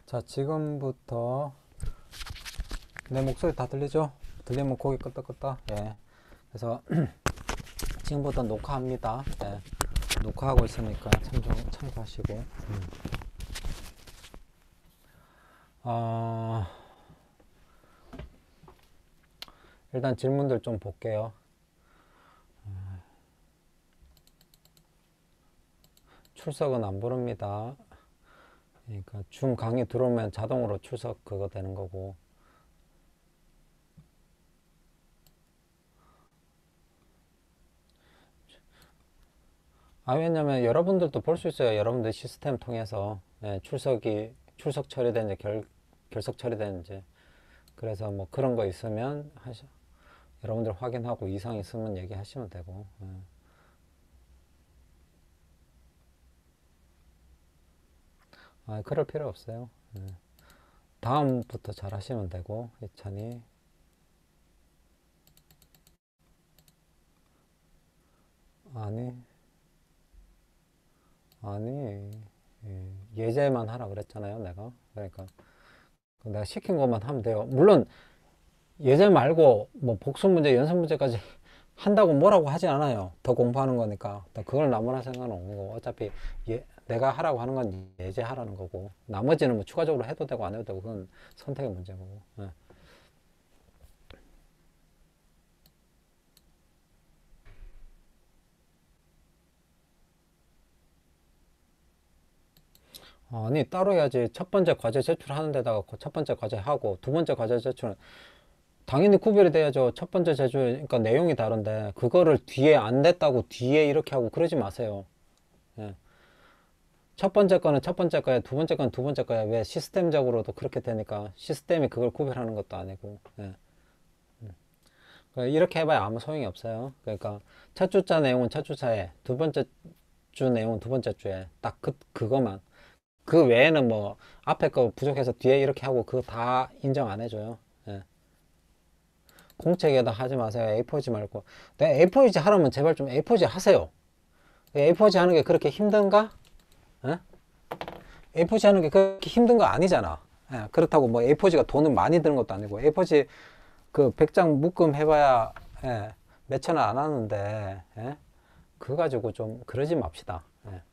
자, 지금부터 내 목소리 다 들리죠? 들리면 고개 끄덕끄덕. 예. 그래서 지금부터 녹화합니다. 예. 녹화하고 있으니까 참고하시고. 일단 질문들 좀 볼게요. 출석은 안 부릅니다. 그러니까 줌 강의 들어오면 자동으로 출석 그거 되는 거고. 왜냐면 여러분들도 볼 수 있어요. 여러분들 시스템 통해서 출석 처리된지 결석 처리된지. 그래서 뭐 그런 거 있으면 여러분들 확인하고 이상 있으면 얘기하시면 되고. 그럴 필요 없어요. 다음부터 잘 하시면 되고. 이찬이 아니 예제만 하라 그랬잖아요, 내가. 그러니까 내가 시킨 것만 하면 돼요. 물론 예제 말고 뭐 복습 문제, 연습 문제까지 한다고 뭐라고 하지 않아요. 더 공부하는 거니까. 그걸 나무라 생각은 없는 거고. 어차피 내가 하라고 하는 건 예제 하라는 거고. 나머지는 뭐 추가적으로 해도 되고 안 해도 되고 그건 선택의 문제고. 아니 따로 해야지. 첫 번째 과제 제출하는 데다가 첫 번째 과제 하고 두 번째 과제 제출은 당연히 구별이 돼야죠. 첫 번째 제출, 그러니까 내용이 다른데 그거를 뒤에 안 됐다고 뒤에 이렇게 하고 그러지 마세요. 예. 첫 번째 거는 첫 번째 거야, 두 번째 거는 두 번째 거야. 왜 시스템적으로도 그렇게 되니까 시스템이 그걸 구별하는 것도 아니고. 예. 그러니까 이렇게 해봐야 아무 소용이 없어요. 그러니까 첫 주차 내용은 첫 주차에, 두 번째 주 내용은 두 번째 주에 딱 그거만. 그 외에는 뭐 앞에 거 부족해서 뒤에 이렇게 하고 그거 다 인정 안 해줘요. 예. 공책에다 하지 마세요. A4지 말고. 내 A4지 하라면 제발 좀 A4지 하세요. A4지 하는 게 그렇게 힘든가? 예? A4지 하는 게 그렇게 힘든 거 아니잖아. 예, 그렇다고 뭐 A4지가 돈은 많이 드는 것도 아니고 A4지 그 100장 묶음 해봐야 몇천 원 안 하는데 그거 가지고 좀 그러지 맙시다.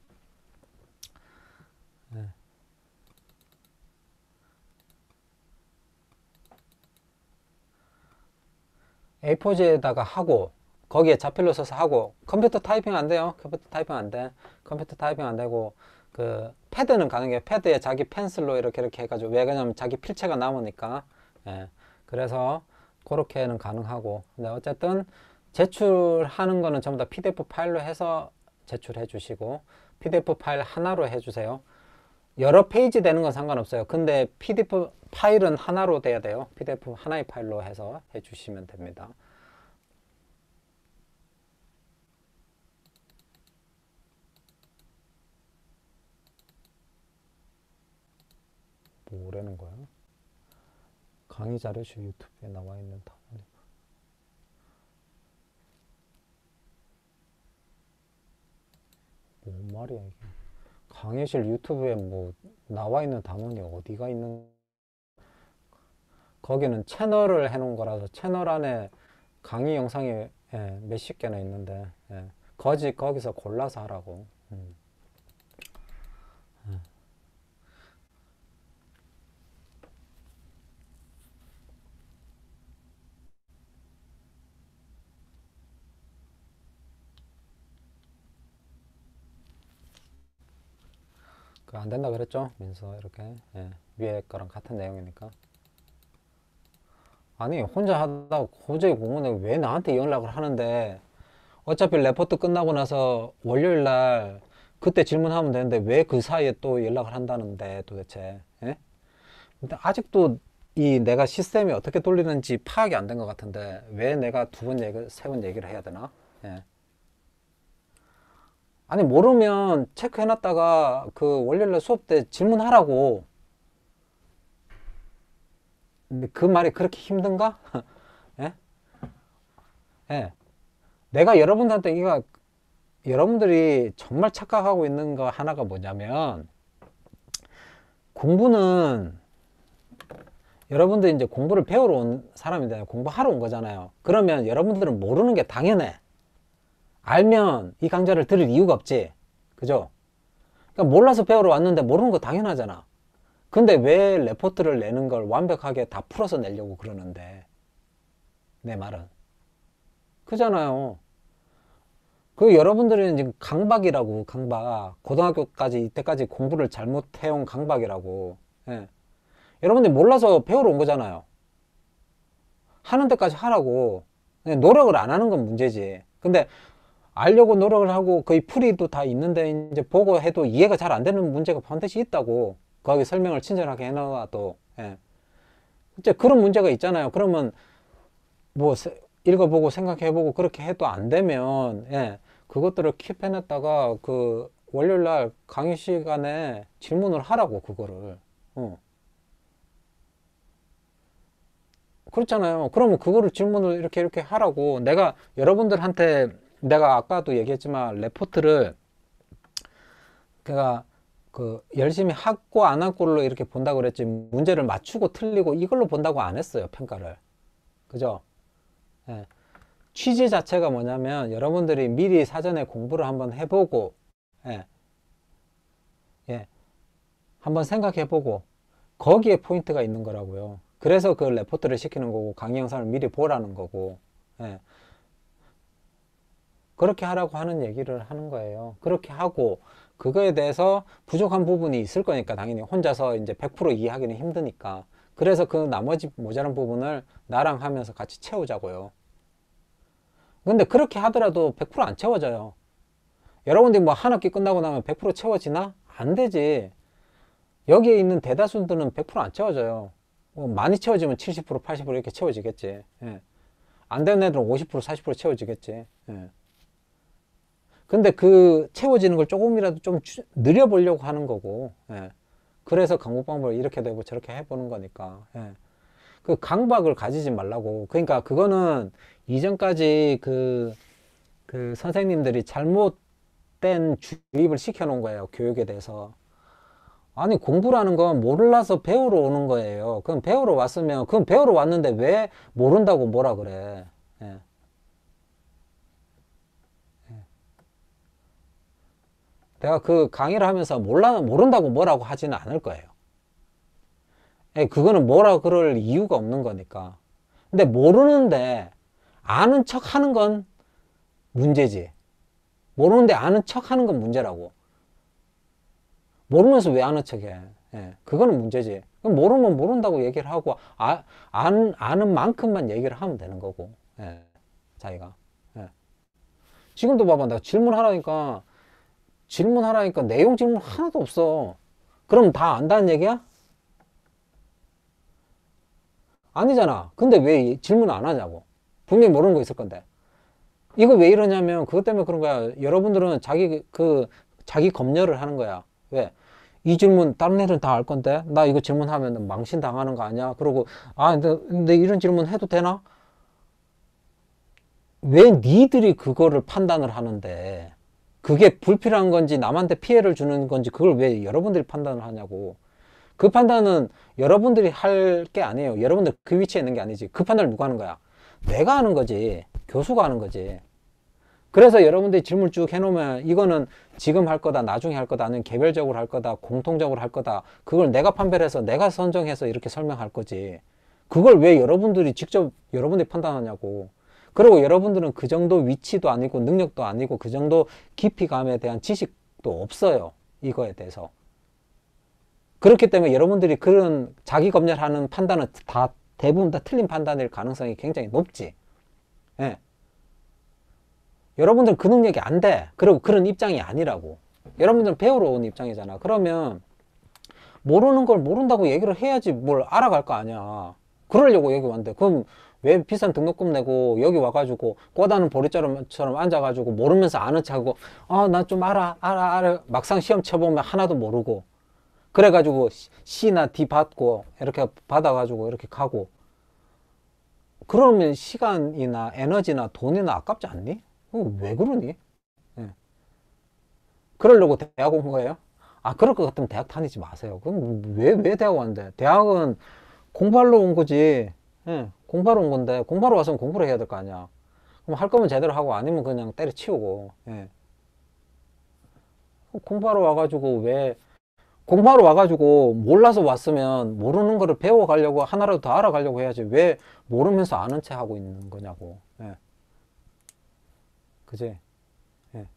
A4지에다가 하고 거기에 자필로 써서 하고 컴퓨터 타이핑 안 돼요. 컴퓨터 타이핑 안 돼. 컴퓨터 타이핑 안 되고 그 패드는 가능해요. 패드에 자기 펜슬로 이렇게 해가지고 왜 그러냐면 자기 필체가 남으니까. 그래서 그렇게는 가능하고. 근데 어쨌든 제출하는 거는 전부 다 PDF 파일로 해서 제출해 주시고 PDF 파일 하나로 해주세요. 여러 페이지 되는 건 상관없어요. 근데 PDF 파일은 하나로 돼야 돼요. PDF 하나의 파일로 해서 해주시면 됩니다. 뭐라는 거야? 강의 자료실 유튜브에 나와 있는 단어니. 뭔 말이야 이게? 강의실 유튜브에 뭐 나와 있는 단원이 어디가 있는? 거기는 채널을 해놓은 거라서 채널 안에 강의 영상이 몇십 개나 있는데 거기서 골라서 하라고. 그 안 된다 그랬죠? 민서 이렇게 위에 거랑 같은 내용이니까. 아니 혼자 하다가 도저히 공무원이 왜 나한테 연락을 하는데 어차피 레포트 끝나고 나서 월요일 날 그때 질문하면 되는데 왜 그 사이에 또 연락을 한다는데 도대체. 근데 아직도 내가 시스템이 어떻게 돌리는지 파악이 안 된 것 같은데 왜 내가 세 번 얘기를 해야 되나? 아니 모르면 체크해놨다가 그 월요일날 수업 때 질문하라고. 근데 그 말이 그렇게 힘든가? 예? 예. 내가 여러분들한테 여러분들이 정말 착각하고 있는 거 하나가 뭐냐면 공부는 여러분들 이제 공부를 배우러 온 사람인데 공부하러 온 거잖아요. 그러면 여러분들은 모르는 게 당연해. 알면 이 강좌를 들을 이유가 없지. 그죠? 그러니까 몰라서 배우러 왔는데 모르는 거 당연하잖아. 근데 왜 레포트를 내는 걸 완벽하게 다 풀어서 내려고 그러는데, 내 말은. 그잖아요. 그 여러분들은 지금 강박이라고, 강박. 고등학교까지, 이때까지 공부를 잘못해온 강박이라고. 예. 여러분들이 몰라서 배우러 온 거잖아요. 하는 데까지 하라고. 노력을 안 하는 건 문제지. 근데 알려고 노력을 하고 거의 풀이도 다 있는데 이제 보고 해도 이해가 잘 안 되는 문제가 반드시 있다고. 거기 설명을 친절하게 해놔도. 예. 이제 그런 문제가 있잖아요. 그러면 뭐 읽어보고 생각해보고 그렇게 해도 안 되면, 예. 그것들을 킵해냈다가 그 월요일날 강의 시간에 질문을 하라고, 그거를. 그렇잖아요. 그러면 그거를 질문을 이렇게 하라고. 내가 여러분들한테, 내가 아까도 얘기했지만 레포트를 제가 그 열심히 하고 안 하고로 이렇게 본다고 그랬지, 문제를 맞추고 틀리고 이걸로 본다고 안 했어요, 평가를. 그죠? 예. 취지 자체가 뭐냐면 여러분들이 미리 사전에 공부를 한번 해보고, 예. 예. 한번 생각해보고 거기에 포인트가 있는 거라고요. 그래서 그 레포트를 시키는 거고 강의 영상을 미리 보라는 거고. 예. 그렇게 하라고 하는 얘기를 하는 거예요. 그렇게 하고 그거에 대해서 부족한 부분이 있을 거니까 당연히 혼자서 이제 100% 이해하기는 힘드니까, 그래서 그 나머지 모자란 부분을 나랑 하면서 같이 채우자고요. 근데 그렇게 하더라도 100%안 채워져요. 여러분들이 뭐 한 학기 끝나고 나면 100% 채워지나? 안 되지. 여기에 있는 대다수들은 100%안 채워져요. 뭐 많이 채워지면 70%, 80% 이렇게 채워지겠지. 예. 안 되는 애들은 50%, 40% 채워지겠지. 예. 근데 그 채워지는 걸 조금이라도 좀 늘려보려고 하는 거고. 예. 그래서 강구 방법을 이렇게도 해보고 저렇게 해보는 거니까. 예. 그 강박을 가지지 말라고. 그러니까 그거는 이전까지 그 선생님들이 잘못된 주입을 시켜놓은 거예요, 교육에 대해서. 아니, 공부라는 건 몰라서 배우러 오는 거예요. 그럼 배우러 왔으면, 그럼 배우러 왔는데 왜 모른다고 뭐라 그래. 예. 내가 그 강의를 하면서 모른다고 뭐라고 하지는 않을 거예요. 예, 그거는 뭐라 그럴 이유가 없는 거니까. 근데 모르는데 아는 척 하는 건 문제지. 모르는데 아는 척 하는 건 문제라고. 모르면서 왜 아는 척 해? 예, 그거는 문제지. 그럼 모르면 모른다고 얘기를 하고, 아는 만큼만 얘기를 하면 되는 거고, 예, 자기가. 예. 지금도 봐봐. 내가 질문하라니까 내용 질문 하나도 없어. 그럼 다 안다는 얘기야? 아니잖아. 근데 왜 질문 안 하냐고. 분명히 모르는 거 있을 건데. 이거 왜 이러냐면 그것 때문에 그런 거야. 여러분들은 자기 검열을 하는 거야. 왜? 이 질문 다른 애들은 다 알 건데 나 이거 질문하면 망신 당하는 거 아니야? 그러고 근데 이런 질문 해도 되나? 왜 니들이 그거를 판단을 하는데, 그게 불필요한 건지 남한테 피해를 주는 건지 그걸 왜 여러분들이 판단을 하냐고. 그 판단은 여러분들이 할 게 아니에요. 여러분들 그 위치에 있는 게 아니지. 그 판단을 누가 하는 거야? 내가 하는 거지. 교수가 하는 거지. 그래서 여러분들이 질문 쭉 해놓으면 이거는 지금 할 거다, 나중에 할 거다, 아니면 개별적으로 할 거다, 공통적으로 할 거다. 그걸 내가 판별해서 내가 선정해서 이렇게 설명할 거지. 그걸 왜 여러분들이 직접 여러분들이 판단하냐고. 그리고 여러분들은 그 정도 위치도 아니고 능력도 아니고 그 정도 깊이감에 대한 지식도 없어요. 이거에 대해서. 그렇기 때문에 여러분들이 그런 자기 검열하는 판단은 대부분 다 틀린 판단일 가능성이 굉장히 높지. 예. 여러분들은 그 능력이 안 돼. 그리고 그런 입장이 아니라고. 여러분들은 배우러 온 입장이잖아. 그러면 모르는 걸 모른다고 얘기를 해야지 뭘 알아갈 거 아니야. 그러려고 여기 왔는데 그럼 왜 비싼 등록금 내고 여기 와가지고 꼬다는 보리처럼 앉아가지고 모르면서 아는 척하고 나 좀 알아 막상 시험 쳐보면 하나도 모르고 그래가지고 C나 D 받고 이렇게 받아가지고 이렇게 가고, 그러면 시간이나 에너지나 돈이나 아깝지 않니? 왜 그러니? 예. 그러려고 대학 온 거예요? 아, 그럴 것 같으면 대학 다니지 마세요. 그럼 왜 대학 왔는데? 대학은 공부하러 온 거지. 예, 공부하러 온 건데, 공부하러 왔으면 공부를 해야 될 거 아니야. 그럼 할 거면 제대로 하고, 아니면 그냥 때려치우고, 예. 공부하러 와가지고 공부하러 와가지고 몰라서 왔으면 모르는 거를 배워가려고 하나라도 더 알아가려고 해야지. 왜 모르면서 아는 체 하고 있는 거냐고. 예. 그지? 예.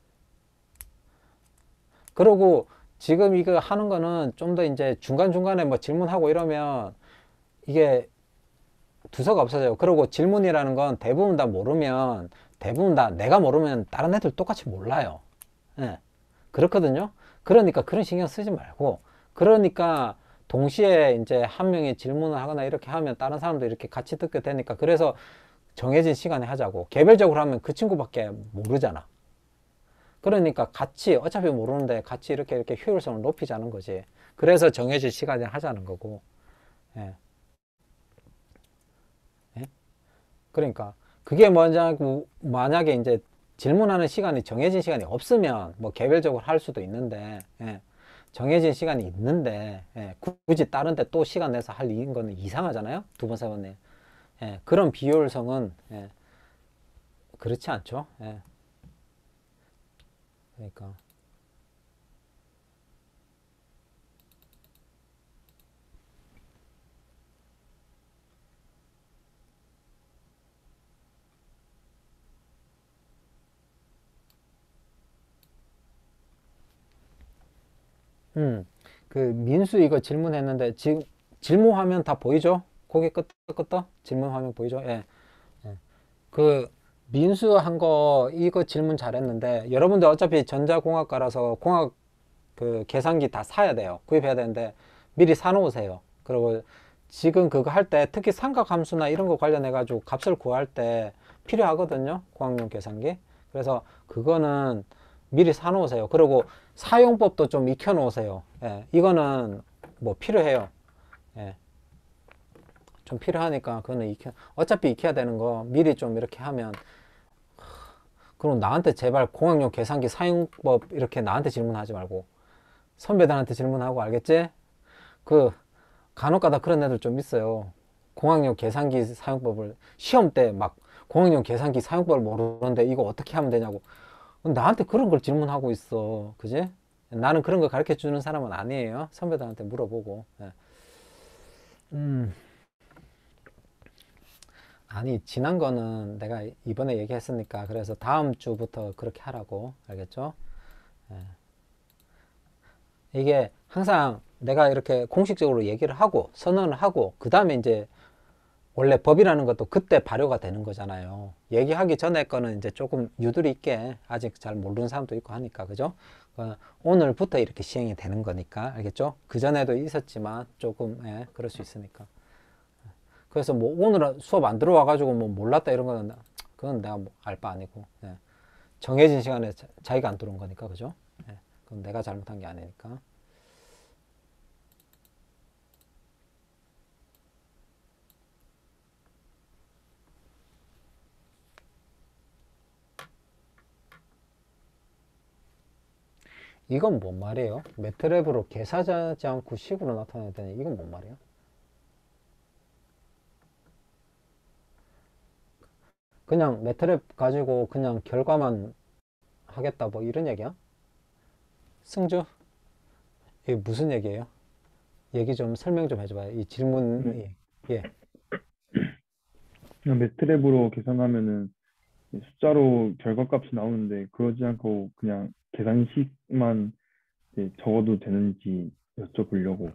그리고 지금 이거 하는 거는 좀 더 이제 중간중간에 뭐 질문하고 이러면 이게 두서가 없어져요. 그리고 질문이라는 건 대부분 다 모르면, 대부분 다 내가 모르면 다른 애들 똑같이 몰라요. 예. 그렇거든요. 그러니까 그런 신경 쓰지 말고, 그러니까 동시에 이제 한 명이 질문을 하거나 이렇게 하면 다른 사람도 이렇게 같이 듣게 되니까, 그래서 정해진 시간에 하자고. 개별적으로 하면 그 친구밖에 모르잖아. 그러니까 같이, 어차피 모르는데 같이 이렇게 효율성을 높이자는 거지. 그래서 정해진 시간에 하자는 거고. 예. 예? 그러니까 그게 뭐냐고, 만약에 이제 질문하는 시간이 정해진 시간이 없으면 뭐 개별적으로 할 수도 있는데, 예. 정해진 시간이 있는데, 예. 굳이 다른 데 또 시간 내서 할 일인 거는 이상하잖아요. 두 번, 세 번에. 예. 그런 비효율성은, 예. 그렇지 않죠. 예. 그러니까 음. 그 민수 이거 질문했는데 지금 질문 화면 다 보이죠? 고개 끄덕끄덕 질문 화면 보이죠? 예. 예. 그 민수 한 거 이거 질문 잘했는데, 여러분들 어차피 전자공학과라서 공학 그 계산기 다 사야 돼요. 구입해야 되는데 미리 사놓으세요. 그리고 지금 그거 할 때 특히 삼각함수나 이런 거 관련해 가지고 값을 구할 때 필요하거든요. 공학용 계산기. 그래서 그거는 미리 사놓으세요. 그리고 사용법도 좀 익혀 놓으세요. 예, 이거는 뭐 필요해요. 예, 좀 필요하니까 그거는 어차피 익혀야 되는 거 미리 좀 이렇게 하면. 그럼 나한테 제발 공학용 계산기 사용법 이렇게 나한테 질문하지 말고 선배들한테 질문하고, 알겠지? 그 간혹가다 그런 애들 좀 있어요. 공학용 계산기 사용법을 시험 때 막 공학용 계산기 사용법을 모르는데 이거 어떻게 하면 되냐고 나한테 그런 걸 질문하고 있어. 그지? 나는 그런 거 가르쳐 주는 사람은 아니에요. 선배들한테 물어보고. 예. 음, 아니, 지난 거는 내가 이번에 얘기했으니까 그래서 다음 주부터 그렇게 하라고. 알겠죠? 예. 이게 항상 내가 이렇게 공식적으로 얘기를 하고 선언을 하고 그 다음에 이제 원래 법이라는 것도 그때 발효가 되는 거잖아요. 얘기하기 전에 거는 이제 조금 유도리 있게 아직 잘 모르는 사람도 있고 하니까, 그죠? 오늘부터 이렇게 시행이 되는 거니까, 알겠죠? 그전에도 있었지만 조금, 예, 그럴 수 있으니까. 그래서 뭐 오늘 수업 안 들어와가지고 뭐 몰랐다 이런 거는, 그건 내가 뭐 알 바 아니고, 예. 정해진 시간에 자기가 안 들어온 거니까, 그죠? 예. 그건 내가 잘못한 게 아니니까. 이건 뭔 말이에요? 매트랩으로 개사하지 않고 식으로 나타내다니, 이건 뭔 말이야? 그냥 매트랩 가지고 그냥 결과만 하겠다 뭐 이런 얘기야? 승주? 이게 무슨 얘기예요? 얘기 좀 설명 좀 해줘봐요. 이 네. 질문이. 예. 그냥 매트랩으로 계산하면은 숫자로 결과값이 나오는데 그러지 않고 그냥 계산식만 이제 적어도 되는지 여쭤보려고.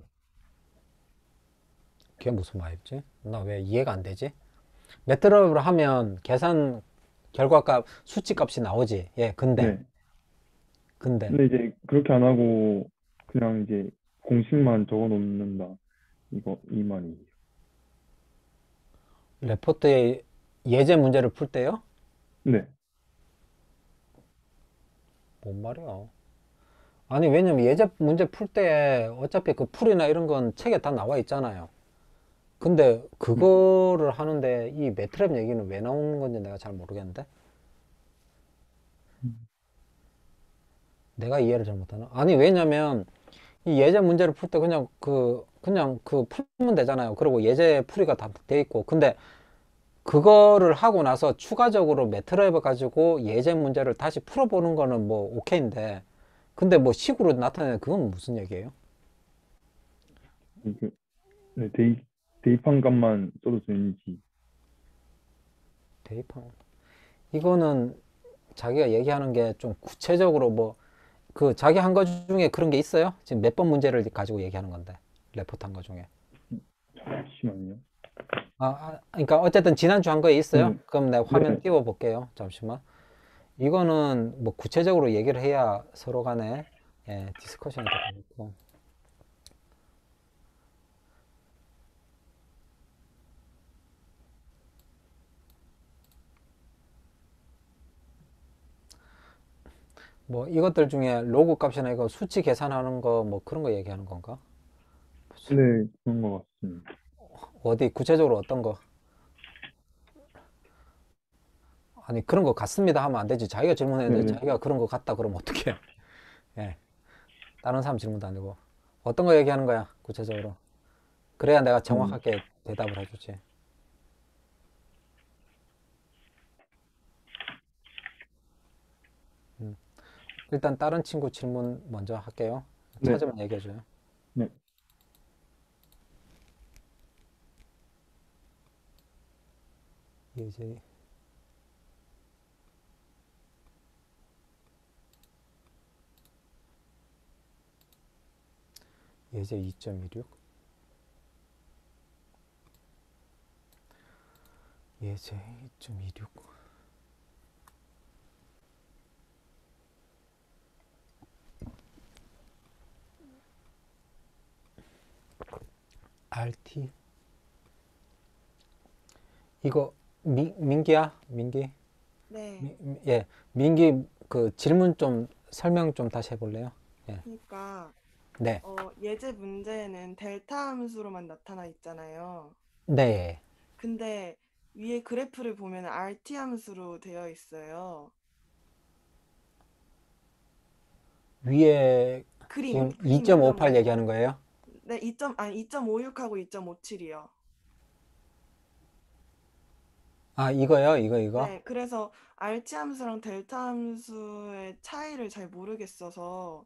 그게 무슨 말이지? 나 왜 이해가 안 되지? 매트랩으로 하면 계산 결과값 수치 값이 나오지. 예. 근데 네. 근데 근데 이제 그렇게 안 하고 그냥 이제 공식만 적어 놓는다. 이 말이에요. 레포트에 예제 문제를 풀 때요? 네. 뭔 말이야? 아니, 왜냐면 예제 문제 풀 때 어차피 그 풀이나 이런 건 책에 다 나와 있잖아요. 근데 음, 그거를 하는데 이 매트랩 얘기는 왜 나오는 건지 내가 잘 모르겠는데. 음. 내가 이해를 잘못하나? 아니, 왜냐면 이 예제 문제를 풀 때 그냥 풀면 되잖아요. 그리고 예제 풀이가 다 돼 있고. 근데 그거를 하고 나서 추가적으로 매트랩을 가지고 예제 문제를 다시 풀어보는 거는 뭐 오케이인데, 근데 뭐 식으로 나타내는 그건 무슨 얘기예요? 그, 네, 대입한 값만 써도 되는지. 대입한 이거는 자기가 얘기하는 게 좀 구체적으로 뭐 그 자기 한 거 중에 그런 게 있어요? 지금 몇 번 문제를 가지고 얘기하는 건데 레포트 한 거 중에. 잠시만요. 그러니까 어쨌든 지난주 한 거에 있어요? 네, 그럼 내가 화면 네, 띄워 볼게요. 잠시만. 이거는 뭐 구체적으로 얘기를 해야 서로 간에 디스커션이 되고. 뭐 이것들 중에 로그 값이나 이거 수치 계산하는 거 뭐 그런 거 얘기하는 건가? 네, 그런 것 같습니다. 어디 구체적으로 어떤 거? 아니 그런 거 같습니다 하면 안 되지. 자기가 질문했는데 네네. 자기가 그런 거 같다 그러면 어떡해? 예. 다른 사람 질문도 아니고. 어떤 거 얘기하는 거야? 구체적으로. 그래야 내가 음, 정확하게 대답을 해주지. 음. 일단 다른 친구 질문 먼저 할게요. 네, 찾으면 얘기해줘요. 네. 예제, 예제 2.16? 예제 2.26. RT? 이거 민기야? 민기? 네, 예, 민기 그 질문 좀 설명 좀 다시 해볼래요? 예, 그러니까 네, 예제 문제에는 델타 함수로만 나타나 있잖아요. 네. 근데 위에 그래프를 보면 RT 함수로 되어 있어요. 위에 지금 그림 2.58 그려놓은 거. 얘기하는 거예요? 네, 2.56하고 2.57이요. 아, 이거요? 이거? 네, 그래서 RT 함수랑 델타 함수의 차이를 잘 모르겠어서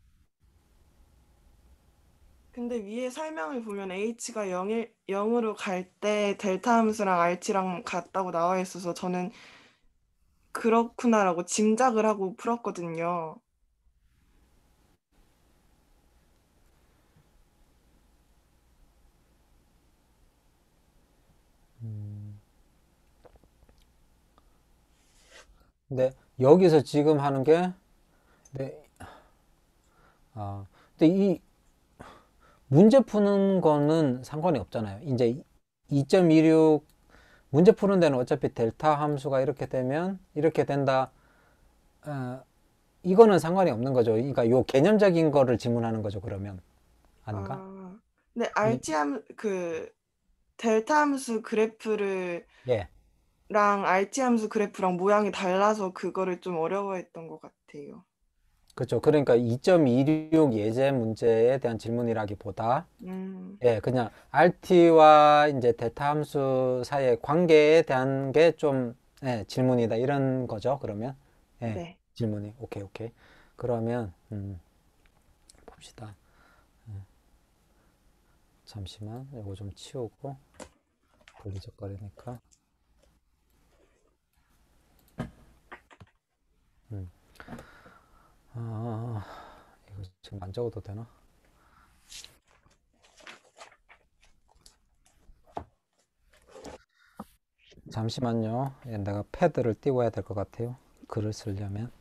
근데 위에 설명을 보면 h가 0으로 갈 때 델타 함수랑 RT랑 같다고 나와 있어서 저는 그렇구나라고 짐작을 하고 풀었거든요. 근데 여기서 지금 하는 게, 네, 근데 이 문제 푸는 거는 상관이 없잖아요. 이제 2.26 문제 푸는 데는 어차피 델타 함수가 이렇게 되면 이렇게 된다. 어, 이거는 상관이 없는 거죠. 그러니까 요 개념적인 거를 질문하는 거죠. 그러면 아닌가? 아, 근데 아니, 델타 함수 그래프를 예. 랑 RT 함수 그래프랑 모양이 달라서 그거를 좀 어려워했던 것 같아요. 그렇죠. 그러니까 2.26 예제 문제에 대한 질문이라기보다 음, 그냥 RT와 이제 데이터 함수 사이의 관계에 대한 게 좀 질문이다 이런 거죠. 그러면 네. 질문이 오케이 오케이. 그러면 봅시다. 잠시만 이거 좀 치우고 걸리적거리니까 음. 아 이거 지금 안 적어도 되나? 잠시만요. 내가 패드를 띄워야 될 것 같아요. 글을 쓰려면.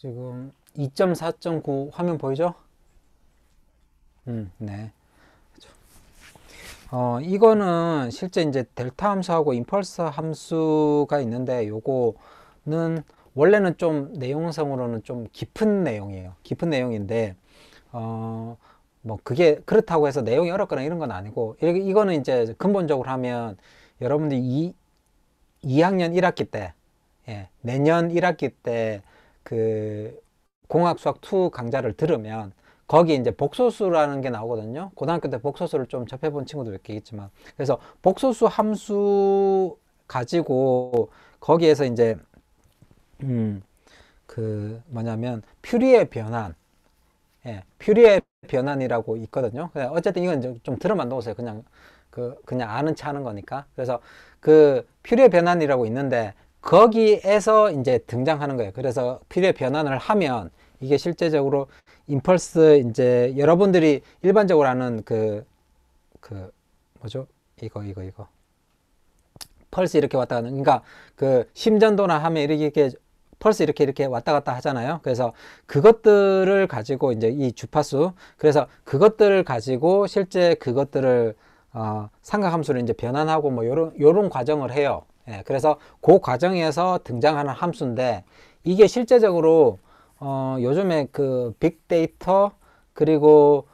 지금 2.4.9 화면 보이죠? 네. 이거는 실제 이제 델타 함수하고 임펄스 함수가 있는데 요거는 원래는 좀 내용상으로는 좀 깊은 내용이에요. 깊은 내용인데 뭐 그게 그렇다고 해서 내용이 어렵거나 이런 건 아니고 이거는 이제 근본적으로 하면 여러분들이 2학년 1학기 때 내년 1학기 때 그 공학 수학 2 강좌를 들으면 거기 이제 복소수라는 게 나오거든요. 고등학교 때 복소수를 좀 접해본 친구도 몇 개 있지만, 그래서 복소수 함수 가지고 거기에서 이제 그 뭐냐면 퓨리의 변환, 퓨리의 변환이라고 있거든요. 어쨌든 이건 좀 들으면 놓으세요. 그냥 아는 체 하는 거니까. 그래서 그 퓨리의 변환이라고 있는데 거기에서 이제 등장하는 거예요. 그래서 퓨리의 변환을 하면 이게 실제적으로 임펄스 이제 여러분들이 일반적으로 아는 뭐죠? 이거 펄스 이렇게 왔다 가는, 그러니까 그 심전도나 하면 이렇게 펄스 이렇게 왔다 갔다 하잖아요. 그래서 그것들을 가지고 이제 이 주파수, 그래서 그것들을 가지고 실제 그것들을 삼각함수를 이제 변환하고 뭐 요런 과정을 해요. 그래서 그 과정에서 등장하는 함수인데 이게 실제적으로 요즘에 그 빅데이터 그리고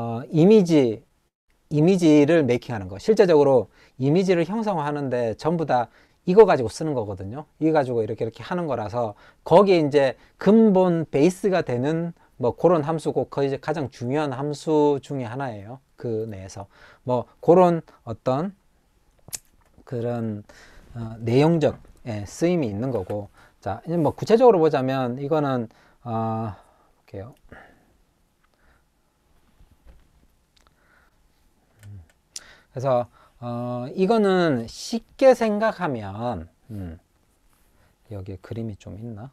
이미지를 메이킹하는 거, 실제적으로 이미지를 형성하는데 전부 다 이거 가지고 쓰는 거거든요. 이거 가지고 이렇게 하는 거라서 거기에 이제 근본 베이스가 되는 뭐 그런 함수고 거의 이제 가장 중요한 함수 중에 하나예요. 그 내에서 뭐 그런 어떤 그런 내용적 쓰임이 있는 거고. 자, 이제 뭐 구체적으로 보자면 이거는 볼게요. 그래서 이거는 쉽게 생각하면 여기에 그림이 좀 있나?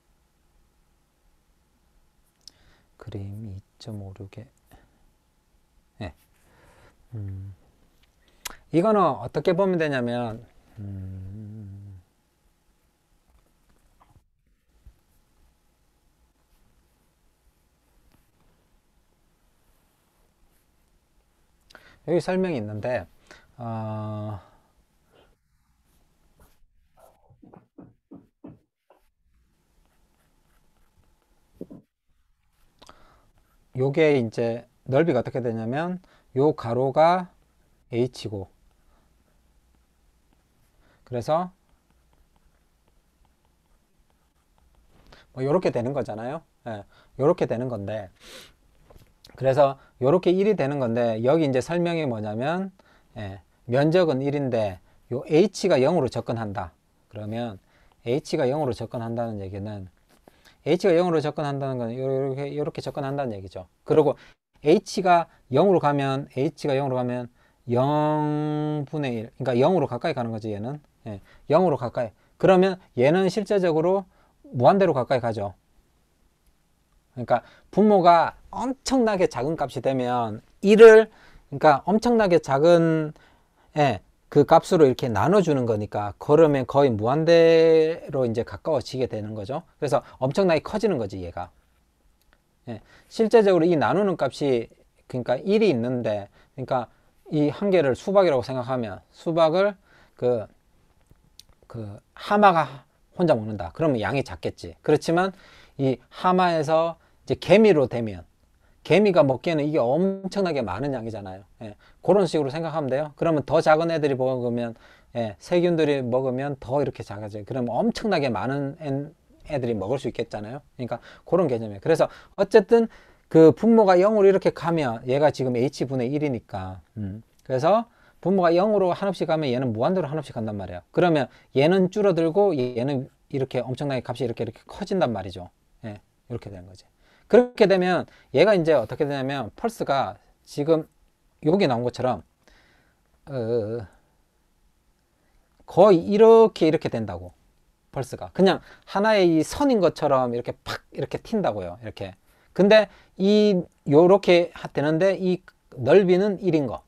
그림이 2.56에 이거는 어떻게 보면 되냐면 여기 설명이 있는데 요게 이제 넓이가 어떻게 되냐면 요 가로가 h고, 그래서 뭐 요렇게 되는 거잖아요. 요렇게 되는 건데, 그래서 요렇게 1이 되는 건데 여기 이제 설명이 뭐냐면 면적은 1인데 요 h가 0으로 접근한다. 그러면 h가 0으로 접근한다는 얘기는 h가 0으로 접근한다는 건 이렇게 접근한다는 얘기죠. 그리고 h가 0으로 가면 0분의 1, 그러니까 0으로 가까이 가는 거지. 얘는 0으로 가까이, 그러면 얘는 실제적으로 무한대로 가까이 가죠. 그러니까 분모가 엄청나게 작은 값이 되면 1을, 그러니까 엄청나게 작은 그 값으로 이렇게 나눠주는 거니까 그러면 거의 무한대로 이제 가까워지게 되는 거죠. 그래서 엄청나게 커지는 거지 얘가. 실제적으로 이 나누는 값이, 그러니까 1이 있는데, 그러니까 이 한 개를 수박이라고 생각하면 수박을 그 하마가 혼자 먹는다. 그러면 양이 작겠지. 그렇지만 이 하마에서 이제 개미로 되면 개미가 먹기에는 이게 엄청나게 많은 양이잖아요. 그런 식으로 생각하면 돼요. 그러면 더 작은 애들이 먹으면 세균들이 먹으면 더 이렇게 작아져요. 그러면 엄청나게 많은 애들이 먹을 수 있겠잖아요. 그러니까 그런 개념이에요. 그래서 어쨌든 그 분모가 0으로 이렇게 가면 얘가 지금 h분의 1이니까 그래서 분모가 0으로 한없이 가면 얘는 무한대로 한없이 간단 말이에요. 그러면 얘는 줄어들고 얘는 이렇게 엄청나게 값이 이렇게 커진단 말이죠. 이렇게 되는 거지. 그렇게 되면 얘가 이제 어떻게 되냐면 펄스가 지금 여기 나온 것처럼 거의 이렇게 된다고. 펄스가 그냥 하나의 이 선인 것처럼 이렇게 팍 이렇게 튄다고요. 이렇게. 근데 요렇게 되는데 이 넓이는 1인 거.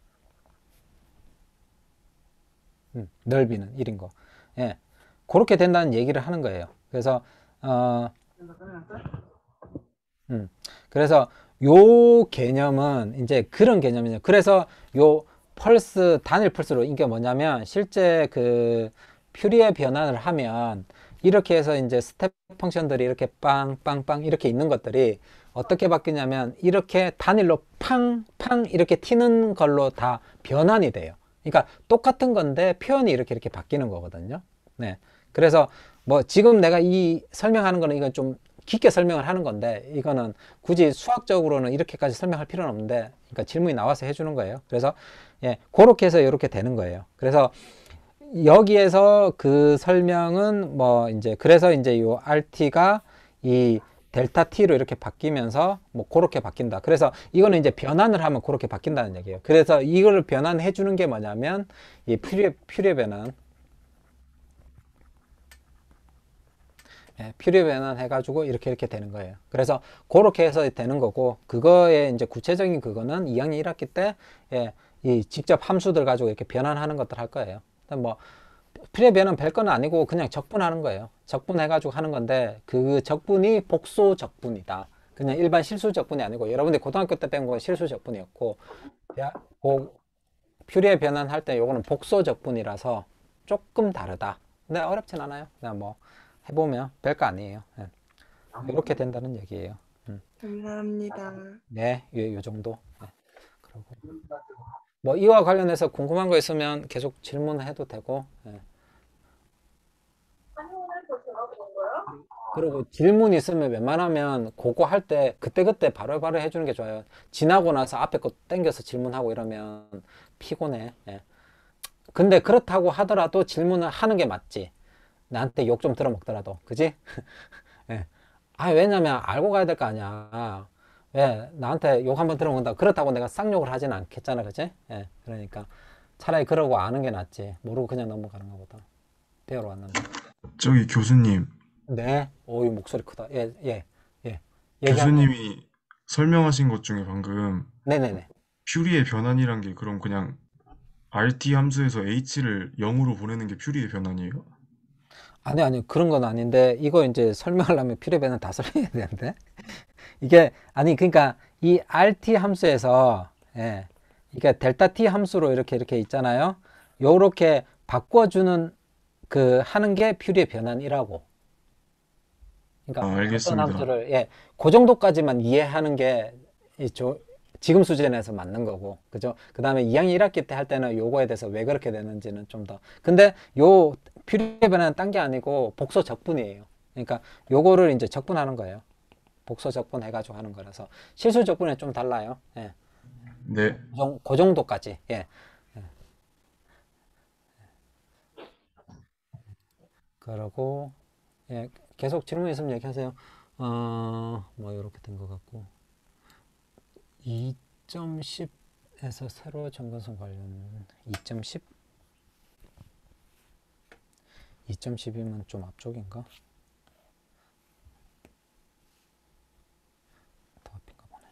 넓이는 1인 거. 그렇게 된다는 얘기를 하는 거예요. 그래서 그래서 요 개념은 이제 그런 개념이죠. 그래서 요 펄스, 단일 펄스로 이게 뭐냐면 실제 그 퓨리에 변환을 하면 이렇게 해서 이제 스텝 펑션들이 이렇게 빵빵빵 이렇게 있는 것들이 어떻게 바뀌냐면 이렇게 단일로 팡팡 이렇게 튀는 걸로 다 변환이 돼요. 그러니까 똑같은 건데 표현이 이렇게 바뀌는 거거든요. 네. 그래서 뭐 지금 내가 이 설명하는 거는 이건 좀 깊게 설명을 하는 건데 이거는 굳이 수학적으로는 이렇게까지 설명할 필요는 없는데 그러니까 질문이 나와서 해주는 거예요. 그래서 예, 그렇게 해서 이렇게 되는 거예요. 그래서 여기에서 그 설명은 뭐 이제 그래서 이제 요 RT가 이 델타 T로 이렇게 바뀌면서 뭐 그렇게 바뀐다. 그래서 이거는 이제 변환을 하면 그렇게 바뀐다는 얘기예요. 그래서 이거를 변환해 주는 게 뭐냐면 이 퓨리에 변환, 예, 퓨리에 변환 해가지고 이렇게 되는 거예요. 그래서 그렇게 해서 되는 거고 그거의 이제 구체적인 그거는 2학년 1학기 때 예, 이 직접 함수들 가지고 이렇게 변환하는 것들 할 거예요. 뭐 퓨리에 변환 별거는 아니고 그냥 적분하는 거예요. 적분해가지고 하는 건데 그 적분이 복소 적분이다. 그냥 일반 실수 적분이 아니고 여러분들이 고등학교 때 배운 건 실수 적분이었고 퓨리에 변환할 때 요거는 복소 적분이라서 조금 다르다. 근데 어렵진 않아요. 그냥 뭐 해보면 별거 아니에요. 네. 이렇게 된다는 얘기예요. 감사합니다. 네, 요 정도. 네. 그리고 뭐 이와 관련해서 궁금한 거 있으면 계속 질문해도 되고. 네. 그리고 질문 있으면 웬만하면 그거 할 때 그때그때 바로바로 해주는 게 좋아요. 지나고 나서 앞에 거 땡겨서 질문하고 이러면 피곤해. 예. 근데 그렇다고 하더라도 질문을 하는 게 맞지. 나한테 욕 좀 들어먹더라도. 그지? 예. 아, 왜냐면 알고 가야 될 거 아니야. 왜 나한테 욕 한번 들어먹는다. 그렇다고 내가 쌍욕을 하진 않겠잖아. 그지? 예. 그러니까 차라리 그러고 아는 게 낫지. 모르고 그냥 넘어가는 것보다. 배우러 왔는데. 저기 교수님, 네. 오이 목소리 크다. 예, 예, 예. 얘기하세요. 교수님이 설명하신 것 중에 방금 네네네. 퓨리의 변환이란 게 그럼 그냥 RT 함수에서 H를 0으로 보내는 게 퓨리의 변환이에요? 아니, 그런 건 아닌데, 이거 이제 설명하려면 필요배는 다 설명해야 되는데. 이게, 아니, 그러니까 이 RT 함수에서, 예, 이게 델타 T 함수로 이렇게 있잖아요. 요렇게 바꿔주는 그 하는 게 퓨리의 변환이라고. 아, 그러니까 어떤 알겠습니다. 함수를, 예, 그 정도까지만 이해하는 게 지금 수준에서 맞는 거고, 그죠? 그 다음에 2학년 1학기 때 할 때는 요거에 대해서 왜 그렇게 되는지는 좀 더. 근데 요 퓨리에 변환은 딴 게 아니고 복소 적분이에요. 그러니까 요거를 이제 적분하는 거예요. 복소 적분 해가지고 하는 거라서 실수 적분은 좀 달라요. 예, 네, 그 정도까지. 예. 그러고 예, 계속 질문 있으면 얘기하세요. 뭐 이렇게 된 것 같고 2.10에서 세로 정근성 관련 2.10 2.10이면 좀 앞쪽인가? 더 앞인가 보네.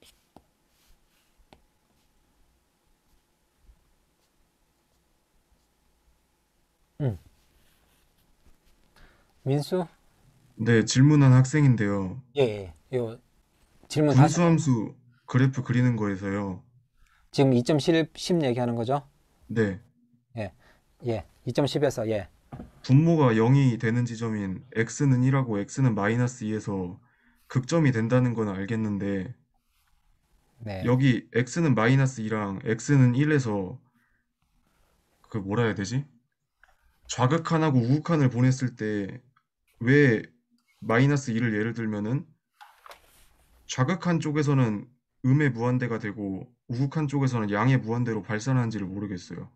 민수? 네, 질문한 학생인데요. 예, 예. 요 질문 다시 분수함수 그래프 그리는 거에서요. 지금 2.10 얘기하는 거죠? 네, 예. 예. 2.10에서 예. 분모가 0이 되는 지점인 x는 1하고 x는 마이너스 2에서 극점이 된다는 건 알겠는데 네. 여기 x는 마이너스 2랑 x는 1에서 그 뭐라 해야 되지? 좌극한하고 우극한을 보냈을 때 왜 마이너스 2를 예를 들면은 좌극한 쪽에서는 음의 무한대가 되고 우극한 쪽에서는 양의 무한대로 발산하는지를 모르겠어요.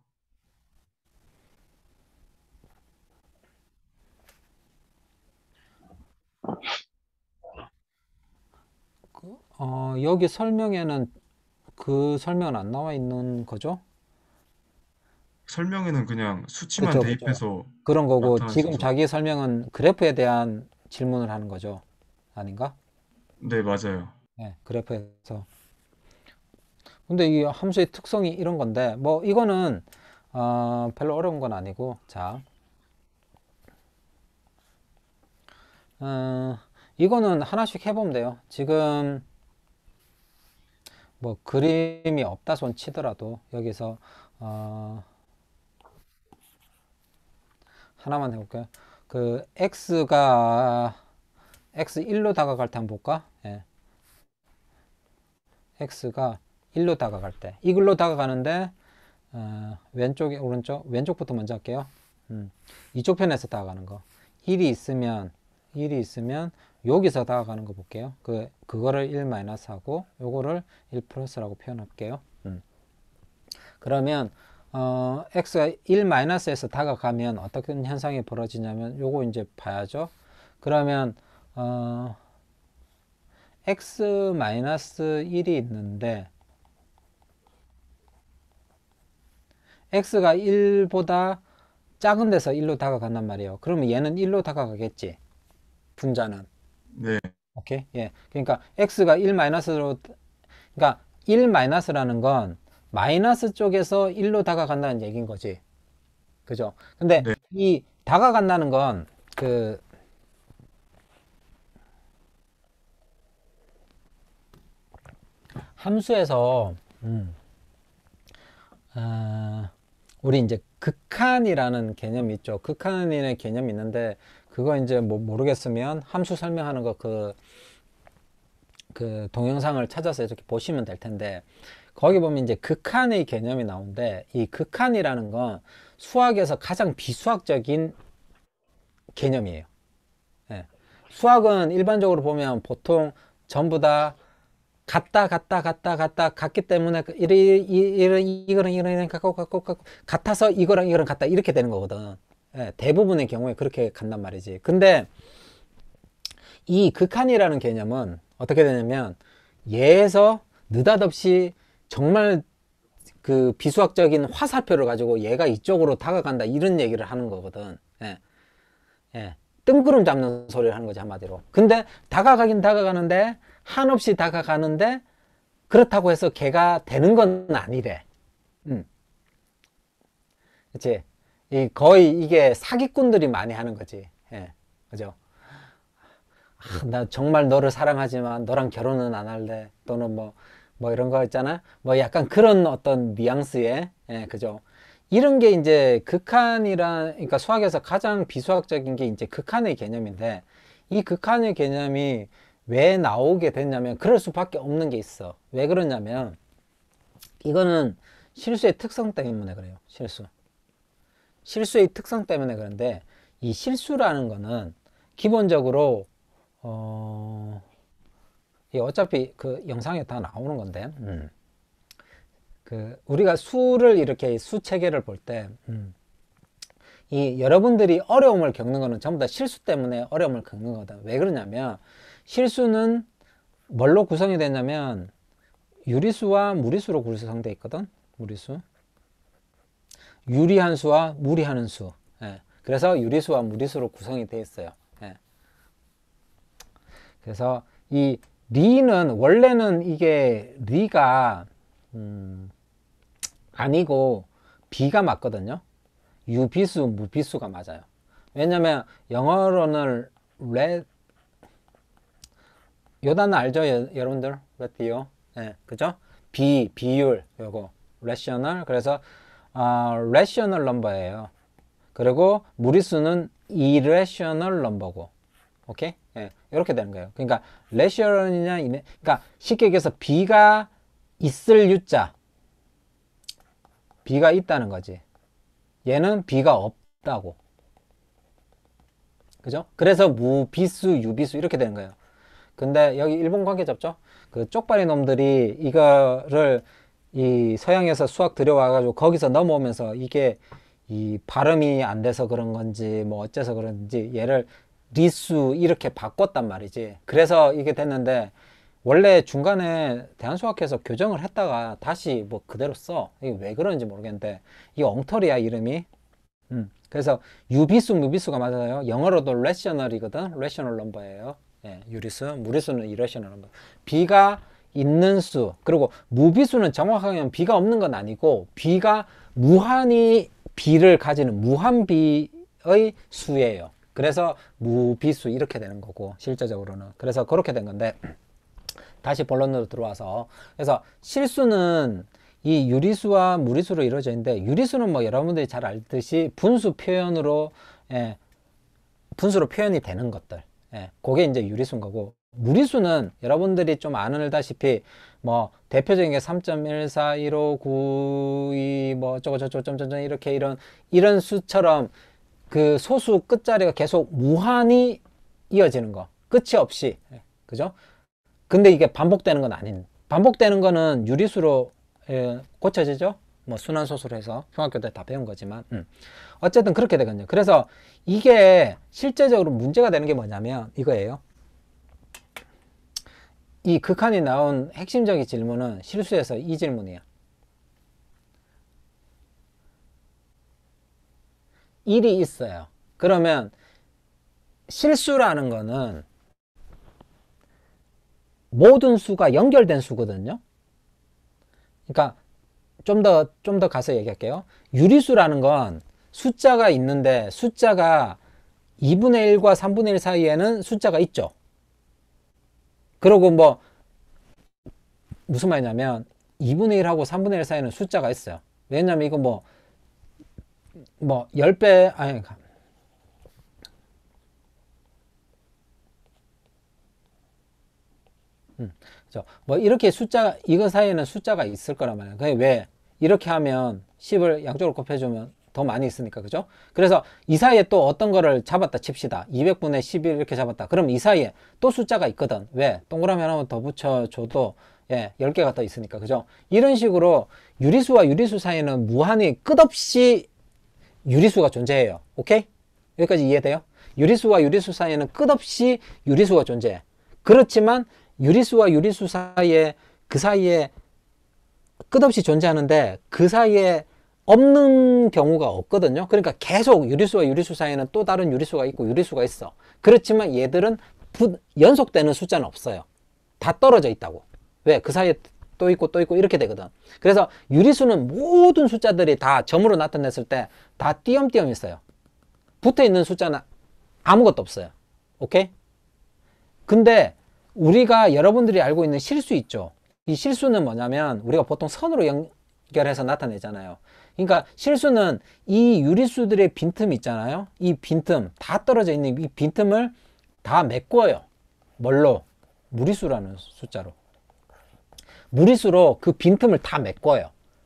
여기 설명에는 그 설명은 안 나와 있는 거죠? 설명에는 그냥 수치만 그죠, 그죠. 대입해서 그런 거고 지금 나타났어서. 자기 설명은 그래프에 대한 질문을 하는 거죠. 아닌가? 네, 맞아요. 네, 그래프에서. 근데 이 함수의 특성이 이런 건데 뭐 이거는 별로 어려운 건 아니고 자, 이거는 하나씩 해보면 돼요. 지금 뭐 그림이 없다 손 치더라도 여기서 하나만 해볼게요. 그 x가 x1로 다가갈 때 한번 볼까? 예. x가 1로 다가갈 때 이글로 다가가는데 왼쪽에 오른쪽 왼쪽부터 먼저 할게요. 이쪽 편에서 다가가는 거 1이 있으면 여기서 다가가는 거 볼게요. 그거를 1 마이너스 하고 요거를 1 플러스라고 표현할게요. 그러면 x가 1 마이너스에서 다가가면 어떤 현상이 벌어지냐면 요거 이제 봐야죠. 그러면 x 마이너스 1이 있는데 x가 1보다 작은 데서 1로 다가간단 말이에요. 그러면 얘는 1로 다가가겠지. 분자는. 네. 오케이? 예. 그러니까 x가 1 마이너스로 그러니까 1 마이너스라는 건 마이너스 쪽에서 1로 다가간다는 얘기인 거지. 그죠? 근데 네. 이 다가간다는 건 함수에서 우리 이제 극한이라는 개념이 있죠. 극한이라는 개념이 있는데 그거 이제 뭐 모르겠으면 함수 설명하는 거 그 동영상을 찾아서 이렇게 보시면 될 텐데 거기 보면 이제 극한의 개념이 나오는데 이 극한이라는 건 수학에서 가장 비수학적인 개념이에요. 예. 수학은 일반적으로 보면 보통 전부 다 같기 때문에 이거랑 같아서 이거랑 같다 이렇게 되는 거거든. 예, 대부분의 경우에 그렇게 간단 말이지. 근데 이 극한이라는 개념은 어떻게 되냐면 얘에서 느닷없이 정말 그 비수학적인 화살표를 가지고 얘가 이쪽으로 다가간다 이런 얘기를 하는 거거든. 예. 예. 뜬구름 잡는 소리를 하는 거지 한마디로. 근데 다가가긴 다가가는데 한없이 다가가는데 그렇다고 해서 걔가 되는 건 아니래. 그치? 거의 이게 사기꾼들이 많이 하는 거지. 예. 그죠? 나 정말 너를 사랑하지만 너랑 결혼은 안 할래. 또는 뭐 이런 거 있잖아. 뭐 약간 그런 어떤 뉘앙스의, 예, 그죠? 이런 게 이제 그러니까 수학에서 가장 비수학적인 게 이제 극한의 개념인데 이 극한의 개념이 왜 나오게 됐냐면 그럴 수밖에 없는 게 있어. 왜 그러냐면 이거는 실수의 특성 때문에 그래요. 실수의 특성 때문에 그런데 이 실수라는 거는 기본적으로 어차피 그 영상에 다 나오는 건데 우리가 수를 이렇게 수 체계를 볼 때 여러분들이 어려움을 겪는 거는 전부 다 실수 때문에 어려움을 겪는 거다. 왜 그러냐면 실수는 뭘로 구성이 되냐면 유리수와 무리수로 구성되어 있거든. 유리한 수와 무리하는 수. 예. 그래서 유리수와 무리수로 구성이 되어 있어요. 예. 그래서 이 리는 원래는 이게 리가 아니고 비가 맞거든요. 유비수, 무비수가 맞아요. 왜냐면 영어로는 요 단어 알죠? 여러분들? ratio. 네, 그죠? 비율, 요거. rational. 그래서, rational number예요. 그리고 무리수는 irrational number고. 오케이? 예, 이렇게 되는 거예요. 그러니까, rational이냐, 그러니까 쉽게 얘기해서 B가 있을 U자. B가 있다는 거지. 얘는 B가 없다고. 그죠? 그래서 무비수, 유비수 이렇게 되는 거예요. 근데 여기 일본 관계 잡죠? 그 쪽발이 놈들이 이거를 이 서양에서 수학 들여와가지고 거기서 넘어오면서 이게 이 발음이 안 돼서 그런 건지 뭐 어째서 그런지 얘를 리수 이렇게 바꿨단 말이지. 그래서 이게 됐는데 원래 중간에 대한수학회에서 교정을 했다가 다시 뭐 그대로 써. 이게 왜 그런지 모르겠는데 이게 엉터리야 이름이. 그래서 유비수, 무비수가 맞아요. 영어로도 rational이거든. rational number예요. 예, 유리수, 무리수는 irrational number. B가 있는 수, 그리고 무비수는 정확하게 B가 없는 건 아니고 B가 무한히 B를 가지는 무한비의 수예요. 그래서 무비수 이렇게 되는 거고 실제적으로는. 그래서 그렇게 된 건데 다시 본론으로 들어와서 그래서 실수는 이 유리수와 무리수로 이루어져 있는데 유리수는 뭐 여러분들이 잘 알듯이 분수 표현으로 분수로 표현이 되는 것들, 그게 이제 유리수인 거고 무리수는 여러분들이 좀 아는다시피 뭐 대표적인 게 3.14, 1592 뭐 어쩌고저쩌고 점점점 이렇게 이런 수처럼 그 소수 끝자리가 계속 무한히 이어지는 거 끝이 없이, 그죠? 근데 이게 반복되는 건 아닌, 반복되는 거는 유리수로 고쳐지죠? 뭐 순환소수로 해서 중학교 때 다 배운 거지만 어쨌든 그렇게 되거든요. 그래서 이게 실제적으로 문제가 되는 게 뭐냐면 이거예요. 이 극한이 나온 핵심적인 질문은 실수에서 이 질문이에요. 1이 있어요. 그러면 실수라는 거는 모든 수가 연결된 수거든요. 그러니까 좀 더 가서 얘기할게요. 유리수라는 건 숫자가 있는데 숫자가 2분의 1과 3분의 1 사이에는 숫자가 있죠. 그리고 뭐 무슨 말이냐면 2분의 1하고 3분의 1 사이에는 숫자가 있어요. 왜냐면 이거 뭐 10배 아니 뭐 이렇게 숫자 이거 사이에는 숫자가 있을 거란 말이에요. 그게 왜 이렇게 하면 10을 양쪽으로 곱해주면 더 많이 있으니까, 그죠? 그래서 이 사이에 또 어떤 거를 잡았다 칩시다. 200분의 11 이렇게 잡았다. 그럼 이 사이에 또 숫자가 있거든. 왜? 동그라미 하나만 더 붙여줘도 10개가 더 있으니까, 그죠? 이런 식으로 유리수와 유리수 사이에는 무한히 끝없이 유리수가 존재해요. 오케이? 여기까지 이해돼요? 유리수와 유리수 사이에는 끝없이 유리수가 존재해. 그렇지만 유리수와 유리수 사이에 그 사이에 끝없이 존재하는데 그 사이에 없는 경우가 없거든요. 그러니까 계속 유리수와 유리수 사이에는 또 다른 유리수가 있고 유리수가 있어. 그렇지만 얘들은 연속되는 숫자는 없어요. 다 떨어져 있다고. 왜? 그 사이에 또 있고 또 있고 이렇게 되거든. 그래서 유리수는 모든 숫자들이 다 점으로 나타냈을 때 다 띄엄띄엄 있어요. 붙어 있는 숫자는 아무것도 없어요. 오케이? 근데 우리가 여러분들이 알고 있는 실수 있죠. 이 실수는 뭐냐면 우리가 보통 선으로 연결해서 나타내잖아요. 그러니까 실수는 이 유리수들의 빈틈 있잖아요. 이 빈틈, 다 떨어져 있는 이 빈틈을 다 메꿔요. 뭘로? 무리수라는 숫자로. 무리수로 그 빈틈을 다 메꿔요.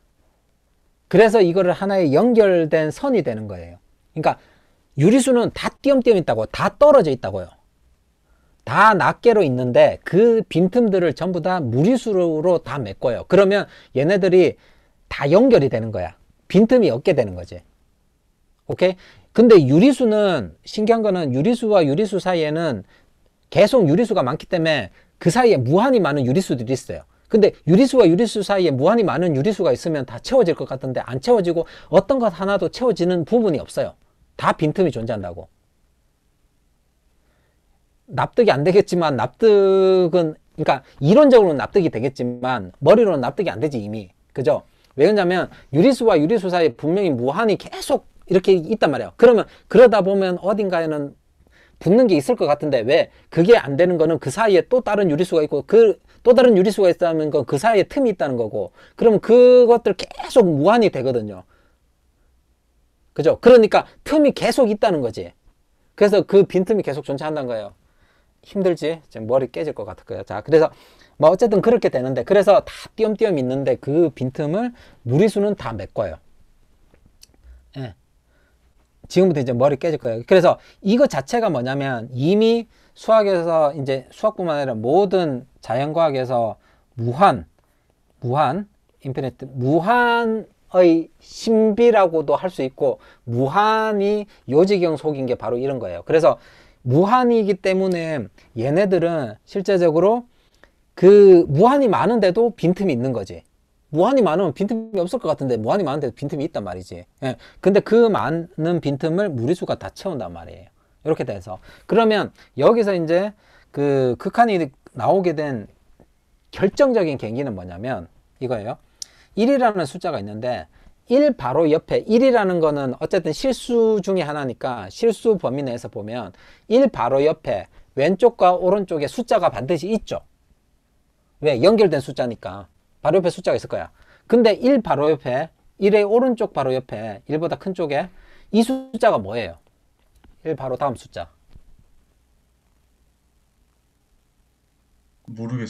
그래서 이거를 하나의 연결된 선이 되는 거예요. 그러니까 유리수는 다 띄엄띄엄 있다고, 다 떨어져 있다고요. 다 낱개로 있는데 그 빈틈들을 전부 다 무리수로 다 메꿔요. 그러면 얘네들이 다 연결이 되는 거야. 빈틈이 없게 되는 거지. 오케이? 근데 유리수는 신기한 거는 유리수와 유리수 사이에는 계속 유리수가 많기 때문에 그 사이에 무한히 많은 유리수들이 있어요. 근데 유리수와 유리수 사이에 무한히 많은 유리수가 있으면 다 채워질 것 같은데 안 채워지고 어떤 것 하나도 채워지는 부분이 없어요. 다 빈틈이 존재한다고. 납득이 안 되겠지만 납득은, 그러니까 이론적으로는 납득이 되겠지만 머리로는 납득이 안 되지 이미. 그죠? 왜냐면 유리수와 유리수 사이에 분명히 무한히 계속 이렇게 있단 말이에요. 그러면 그러다 보면 어딘가에는 붙는 게 있을 것 같은데 왜? 그게 안 되는 거는 그 사이에 또 다른 유리수가 있고 그 또 다른 유리수가 있다는 건 그 사이에 틈이 있다는 거고, 그러면 그것들 계속 무한히 되거든요. 그죠? 그러니까 틈이 계속 있다는 거지. 그래서 그 빈틈이 계속 존재한다는 거예요. 힘들지? 지금 머리 깨질 것 같을 거예요. 자, 그래서 뭐 어쨌든 그렇게 되는데, 그래서 다 띄엄띄엄 있는데 그 빈틈을 무리수는 다 메꿔요. 예. 지금부터 이제 머리 깨질 거예요. 그래서 이거 자체가 뭐냐면 이미 수학에서 이제 수학뿐만 아니라 모든 자연과학에서 인피니트, 무한의 신비라고도 할 수 있고 무한히 요지경 속인 게 바로 이런 거예요. 그래서 무한이기 때문에 얘네들은 실제적으로 그 무한히 많은데도 빈틈이 있는 거지. 무한히 많으면 빈틈이 없을 것 같은데 무한히 많은데도 빈틈이 있단 말이지. 예. 근데 그 많은 빈틈을 무리수가 다 채운단 말이에요. 이렇게 돼서. 그러면 여기서 이제 그 극한이 나오게 된 결정적인 계기는 뭐냐면 이거예요. 1이라는 숫자가 있는데 1 바로 옆에 1이라는 거는 어쨌든 실수 중에 하나니까 실수 범위 내에서 보면 1 바로 옆에 왼쪽과 오른쪽에 숫자가 반드시 있죠. 왜? 연결된 숫자니까 바로 옆에 숫자가 있을 거야. 근데 1 바로 옆에 1의 오른쪽 바로 옆에 1보다 큰 쪽에 이 숫자가 뭐예요? 1 바로 다음 숫자. 모르겠어.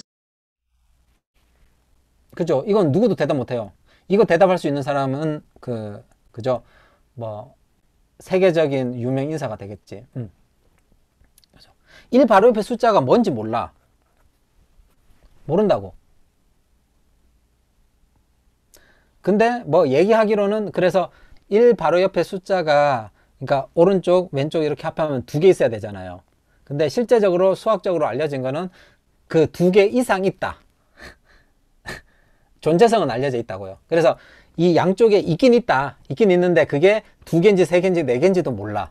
그죠? 이건 누구도 대답 못해요. 이거 대답할 수 있는 사람은 그죠? 뭐 세계적인 유명 인사가 되겠지. 그죠? 1 바로 옆에 숫자가 뭔지 몰라. 모른다고. 근데 뭐 얘기하기로는 그래서 1 바로 옆에 숫자가 그러니까 오른쪽 왼쪽 이렇게 합하면 2개 있어야 되잖아요. 근데 실제적으로 수학적으로 알려진 거는 그 2개 이상 있다. 존재성은 알려져 있다고요. 그래서 이 양쪽에 있긴 있다. 있긴 있는데 그게 2개인지 3개인지 4개인지도 몰라.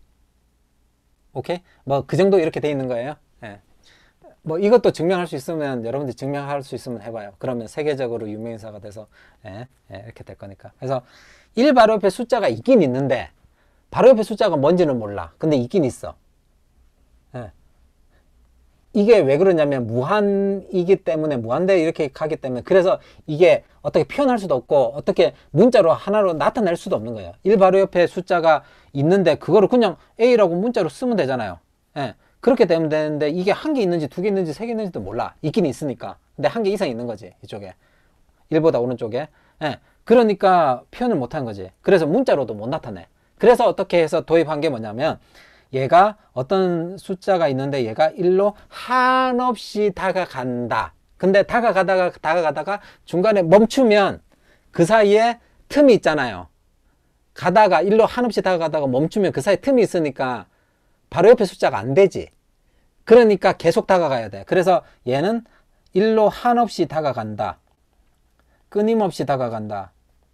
오케이? 뭐 그 정도 이렇게 돼 있는 거예요. 예. 뭐 이것도 증명할 수 있으면 여러분들 증명할 수 있으면 해봐요. 그러면 세계적으로 유명인사가 돼서 이렇게 될 거니까. 그래서 1 바로 옆에 숫자가 있긴 있는데 바로 옆에 숫자가 뭔지는 몰라. 근데 있긴 있어. 예. 이게 왜 그러냐면 무한이기 때문에 무한대 이렇게 가기 때문에 그래서 이게 어떻게 표현할 수도 없고 어떻게 문자로 하나로 나타낼 수도 없는 거예요. 1 바로 옆에 숫자가 있는데 그거를 그냥 A라고 문자로 쓰면 되잖아요. 예. 그렇게 되면 되는데 이게 1개 있는지 2개 있는지 3개 있는지도 몰라. 있긴 있으니까. 근데 1개 이상 있는 거지. 이쪽에. 1보다 오른쪽에. 예. 그러니까 표현을 못 하는 거지. 그래서 문자로도 못 나타내. 그래서 어떻게 해서 도입한 게 뭐냐면 얘가 어떤 숫자가 있는데 얘가 1로 한없이 다가간다. 근데 다가가다가 중간에 멈추면 그 사이에 틈이 있잖아요. 가다가 1로 한없이 다가가다가 멈추면 그 사이에 틈이 있으니까 바로 옆에 숫자가 안 되지. 그러니까 계속 다가가야 돼. 그래서 얘는 1로 한없이 다가간다. 끊임없이 다가간다.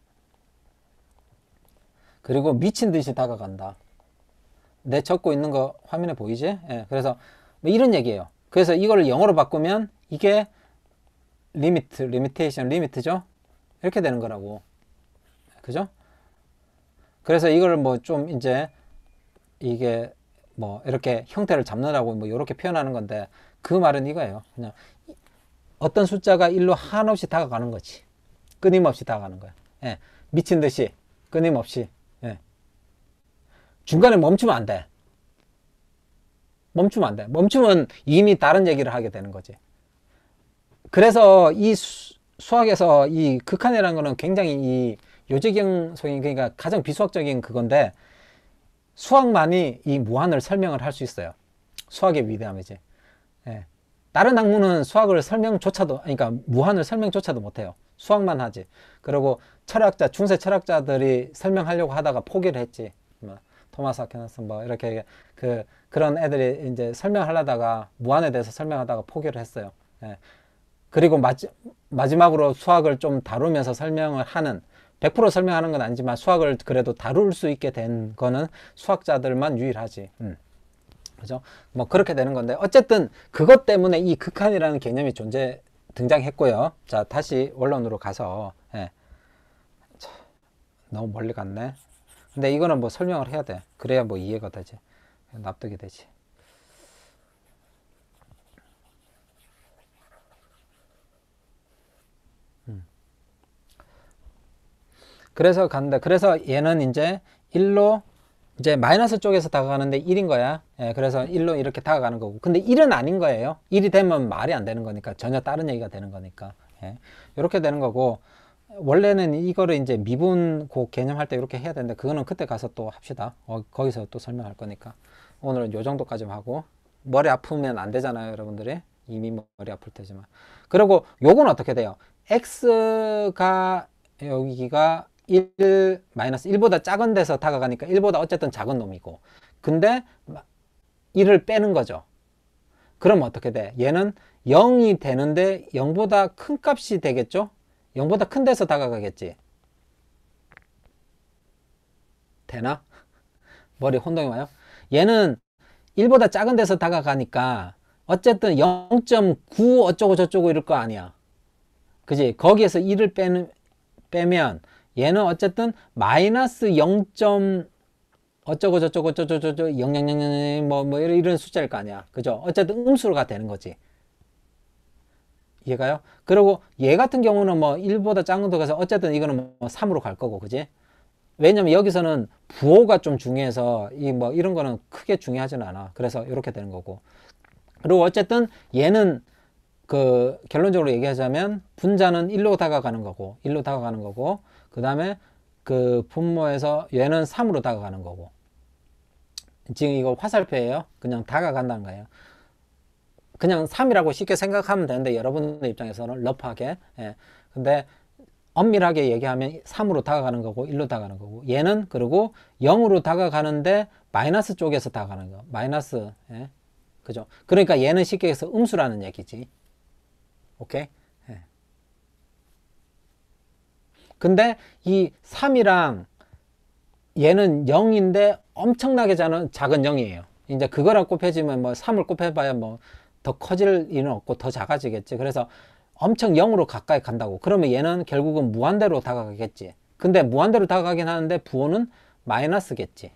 그리고 미친 듯이 다가간다. 내 적고 있는 거 화면에 보이지? 예, 그래서 뭐 이런 얘기예요. 그래서 이걸 영어로 바꾸면 이게 리미트죠? 이렇게 되는 거라고. 그죠? 그래서 이걸 뭐 좀 이제 이게 뭐 이렇게 형태를 잡느라고 뭐 이렇게 표현하는 건데 그 말은 이거예요. 그냥 어떤 숫자가 1로 한없이 다가가는 거지. 끊임없이 다가가는 거야. 예, 미친 듯이 끊임없이. 예. 중간에 멈추면 안 돼. 멈추면 안 돼. 멈추면 이미 다른 얘기를 하게 되는 거지. 그래서 이 수학에서 이 극한이라는 거는 굉장히 이 요지경 소위 그러니까 가장 비수학적인 그건데 수학만이 이 무한을 설명을 할 수 있어요. 수학의 위대함이지. 예. 다른 학문은 수학을 설명조차도 그러니까 무한을 설명조차도 못해요. 수학만 하지. 그리고 철학자 중세 철학자들이 설명하려고 하다가 포기를 했지. 뭐 토마스 아퀴나스 뭐 이렇게 그런 애들이 이제 설명하려다가 무한에 대해서 설명하다가 포기를 했어요. 예. 그리고 마지막으로 수학을 좀 다루면서 설명을 하는 100% 설명하는 건 아니지만 수학을 그래도 다룰 수 있게 된 거는 수학자들만 유일하지. 그죠? 뭐 그렇게 되는 건데 어쨌든 그것 때문에 이 극한이라는 개념이 등장했고요. 자, 다시 원론으로 가서 자, 너무 멀리 갔네. 근데 이거는 뭐 설명을 해야 돼. 그래야 뭐 이해가 되지. 납득이 되지. 그래서 간다. 그래서 얘는 이제 1로 이제 마이너스 쪽에서 다가가는데 1인 거야. 예, 그래서 1로 이렇게 다가가는 거고. 근데 1은 아닌 거예요. 1이 되면 말이 안 되는 거니까. 전혀 다른 얘기가 되는 거니까. 예, 이렇게 되는 거고. 원래는 이거를 이제 미분곱 개념할 때 이렇게 해야 되는데 그거는 그때 가서 또 합시다. 거기서 또 설명할 거니까. 오늘은 요 정도까지 하고. 머리 아프면 안 되잖아요, 여러분들이. 이미 머리 아플 테지만. 그리고 요건 어떻게 돼요? x가 여기가 1-1보다 작은 데서 다가가니까 1보다 어쨌든 작은 놈이고 근데 1을 빼는 거죠. 그럼 어떻게 돼? 얘는 0이 되는데 0보다 큰 값이 되겠죠? 0보다 큰 데서 다가가겠지. 되나? 머리 혼동이 와요? 얘는 1보다 작은 데서 다가가니까 어쨌든 0.9 어쩌고 저쩌고 이럴 거 아니야. 그지? 거기에서 1을 빼면 얘는 어쨌든 마이너스 0. 어쩌고 저쩌고 저쩌고 000 뭐 이런 숫자일 거 아니야. 그죠? 어쨌든 음수가 되는 거지. 이해가요? 그리고 얘 같은 경우는 뭐 1보다 작은 것도 가서 어쨌든 이거는 뭐 3으로 갈 거고, 그지? 왜냐면 여기서는 부호가 좀 중요해서 이 뭐 이런 거는 크게 중요하지는 않아. 그래서 이렇게 되는 거고. 그리고 어쨌든 얘는 그 결론적으로 얘기하자면 분자는 1로 다가가는 거고, 1로 다가가는 거고, 그 다음에 그 분모에서 얘는 3으로 다가가는 거고. 지금 이거 화살표예요. 그냥 다가간다는 거예요. 그냥 3이라고 쉽게 생각하면 되는데 여러분의 입장에서는 러프하게. 예. 근데 엄밀하게 얘기하면 3으로 다가가는 거고 1로 다가가는 거고, 얘는 그리고 0으로 다가가는데 마이너스 쪽에서 다가가는 거. 마이너스. 예. 그죠? 그러니까 얘는 쉽게 해서 음수라는 얘기지. 오케이? 예. 근데 이 3이랑 얘는 0인데 엄청나게 작은 0이에요. 이제 그거랑 곱해지면 뭐 3을 곱해봐야 뭐 더 커질 일은 없고 더 작아지겠지. 그래서 엄청 0으로 가까이 간다고. 그러면 얘는 결국은 무한대로 다가가겠지. 근데 무한대로 다가가긴 하는데 부호는 마이너스겠지.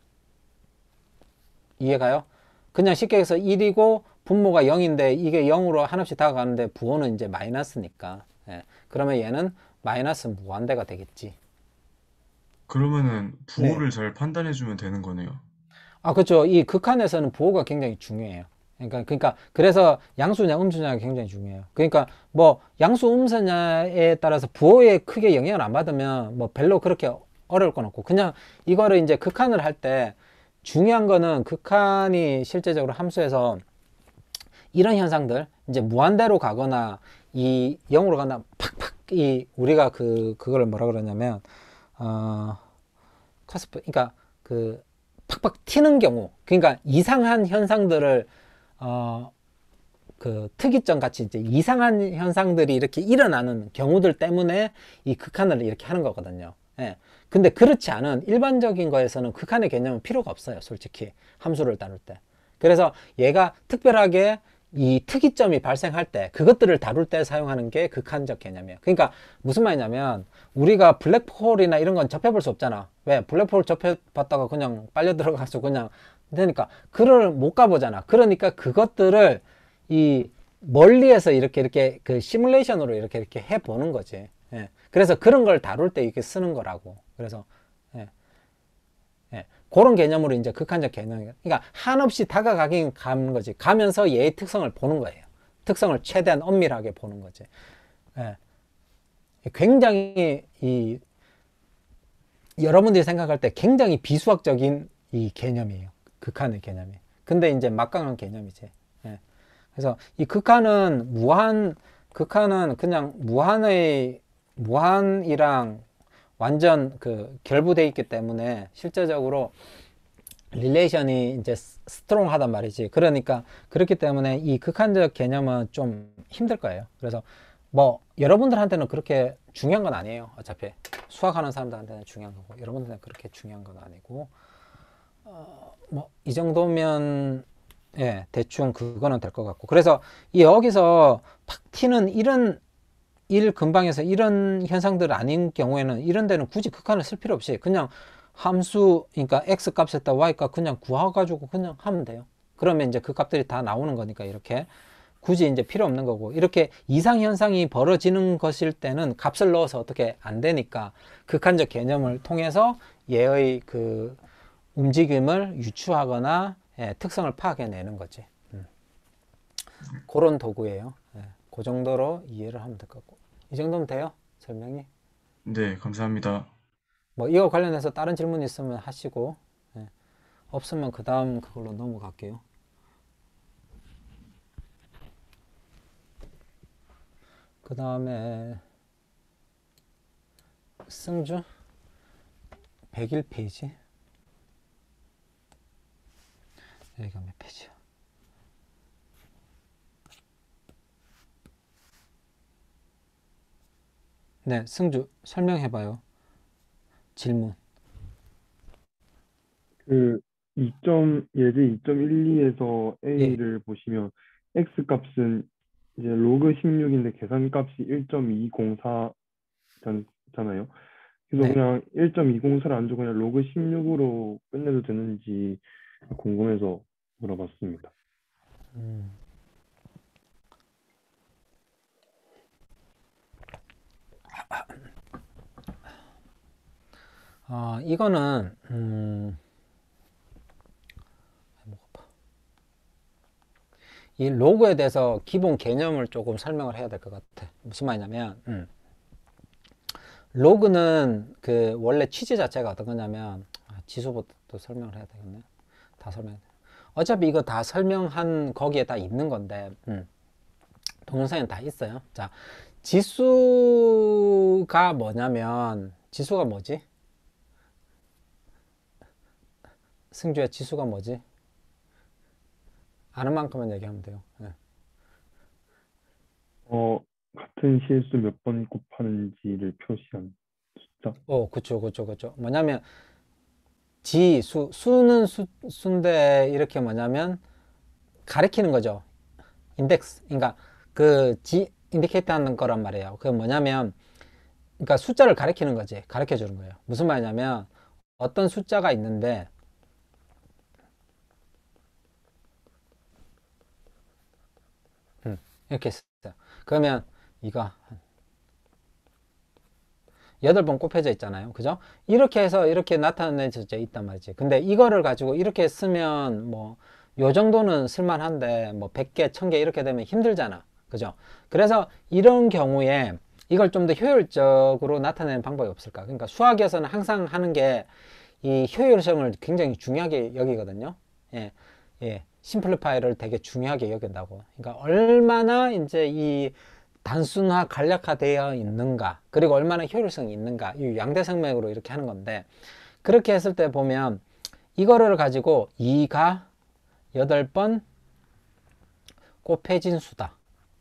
이해가요? 그냥 쉽게 해서 1이고 분모가 0인데 이게 0으로 한없이 다가가는데 부호는 이제 마이너스니까. 예. 그러면 얘는 마이너스 무한대가 되겠지. 그러면은 네. 부호를 잘 판단해주면 되는 거네요. 아, 그렇죠. 이 극한에서는 부호가 굉장히 중요해요. 그러니까 그래서 양수냐 음수냐가 굉장히 중요해요. 그러니까 뭐 양수 음수냐에 따라서 부호에 크게 영향을 안 받으면 뭐 별로 그렇게 어려울 건 없고, 그냥 이거를 이제 극한을 할 때 중요한 거는 극한이 실제적으로 함수에서 이런 현상들, 이제 무한대로 가거나 이 0으로 가나 팍팍, 이 우리가 그걸 뭐라 그러냐면 커스프, 그러니까 그 팍팍 튀는 경우, 그러니까 이상한 현상들을 어, 그 특이점 같이 이제 이상한 현상들이 이렇게 일어나는 경우들 때문에 이 극한을 이렇게 하는 거거든요. 예. 근데 그렇지 않은 일반적인 거에서는 극한의 개념은 필요가 없어요, 솔직히 함수를 다룰 때. 그래서 얘가 특별하게 이 특이점이 발생할 때, 그것들을 다룰 때 사용하는 게 극한적 개념이에요. 그러니까 무슨 말이냐면 우리가 블랙홀이나 이런 건 접해볼 수 없잖아. 왜? 블랙홀 접해봤다가 그냥 빨려 들어가서 그냥 되니까 그를 못 가보잖아. 그러니까 그것들을 이 멀리에서 이렇게 그 시뮬레이션으로 이렇게 해보는 거지. 예. 그래서 그런 걸 다룰 때 이렇게 쓰는 거라고. 그래서 예. 예. 그런 개념으로 이제 극한적 개념이에요. 그러니까 한없이 다가가긴 가는 거지. 가면서 얘의 특성을 보는 거예요. 특성을 최대한 엄밀하게 보는 거지. 예. 굉장히 이 여러분들이 생각할 때 굉장히 비수학적인 이 개념이에요. 극한의 개념이. 근데 이제 막강한 개념이지. 예. 그래서 이 극한은 그냥 무한이랑 완전 그 결부돼 있기 때문에 실제적으로 릴레이션이 이제 스트롱하단 말이지. 그러니까 그렇기 때문에 이 극한적 개념은 좀 힘들 거예요. 그래서 뭐 여러분들한테는 그렇게 중요한 건 아니에요. 어차피 수학하는 사람들한테는 중요한 거고 여러분들한테는 그렇게 중요한 건 아니고 뭐 이 정도면 예, 대충 그거는 될 것 같고. 그래서 이 여기서 팍 튀는 이런 일 근방에서 이런 현상들 아닌 경우에는 이런 데는 굳이 극한을 쓸 필요 없이 그냥 함수, 그러니까 x 값에다 y 값 그냥 구해가지고 그냥 하면 돼요. 그러면 이제 그 값들이 다 나오는 거니까 이렇게 굳이 이제 필요 없는 거고, 이렇게 이상 현상이 벌어지는 것일 때는 값을 넣어서 어떻게 안 되니까 극한적 개념을 통해서 얘의 그 움직임을 유추하거나 예, 특성을 파악해내는 거지. 그런 도구예요. 예, 그 정도로 이해를 하면 될 것 같고. 이 정도면 돼요? 설명이? 네, 감사합니다. 뭐 이거 관련해서 다른 질문 있으면 하시고, 예, 없으면 그 다음 그걸로 넘어갈게요. 그 다음에 승주 101페이지. 여기가 몇 페이지야? 네, 승주 설명해봐요. 질문. 그 예제 2.12에서 예, A를 보시면 X 값은 이제 로그 16인데 계산값이 1.204잖아요. 그래서 네. 그냥 1.204를 안 주고 그냥 로그 16으로 끝내도 되는지 궁금해서 물어봤습니다. 음. 이거는 이 로그에 대해서 기본 개념을 조금 설명을 해야 될 것 같아. 무슨 말이냐면 로그는 그 원래 취지 자체가 어떤 거냐면 지수부터 설명을 해야 되겠네. 다 설명. 어차피 이거 다 설명한 거기에 다 있는 건데 동영상에 다 있어요. 자, 지수가 뭐냐면 지수가 뭐지? 승주야, 지수가 뭐지? 아는 만큼만 얘기하면 돼요. 네. 같은 실수 몇 번 곱하는지를 표시한 숫자. 그쵸. 뭐냐면 수는 수인데 이렇게 뭐냐면 가리키는 거죠. 인덱스. 그러니까 인디케이트 하는 거란 말이에요. 그 뭐냐면 그러니까 숫자를 가리키는 거지. 가르쳐 주는 거예요. 무슨 말이냐면 어떤 숫자가 있는데 이렇게 있어요. 그러면 이거 8번 곱해져 있잖아요. 그죠? 이렇게 해서 이렇게 나타내져 있단 말이지. 근데 이거를 가지고 이렇게 쓰면 뭐 요 정도는 쓸만한데 뭐 100개, 1000개 이렇게 되면 힘들잖아. 그죠? 그래서 이런 경우에 이걸 좀 더 효율적으로 나타내는 방법이 없을까? 그러니까 수학에서는 항상 하는 게 이 효율성을 굉장히 중요하게 여기거든요. 심플리파이를 되게 중요하게 여긴다고. 그러니까 얼마나 이제 이 단순화, 간략화되어 있는가, 그리고 얼마나 효율성이 있는가, 이 양대산맥으로 이렇게 하는 건데, 그렇게 했을 때 보면 이거를 가지고 2가 8번 곱해진 수다.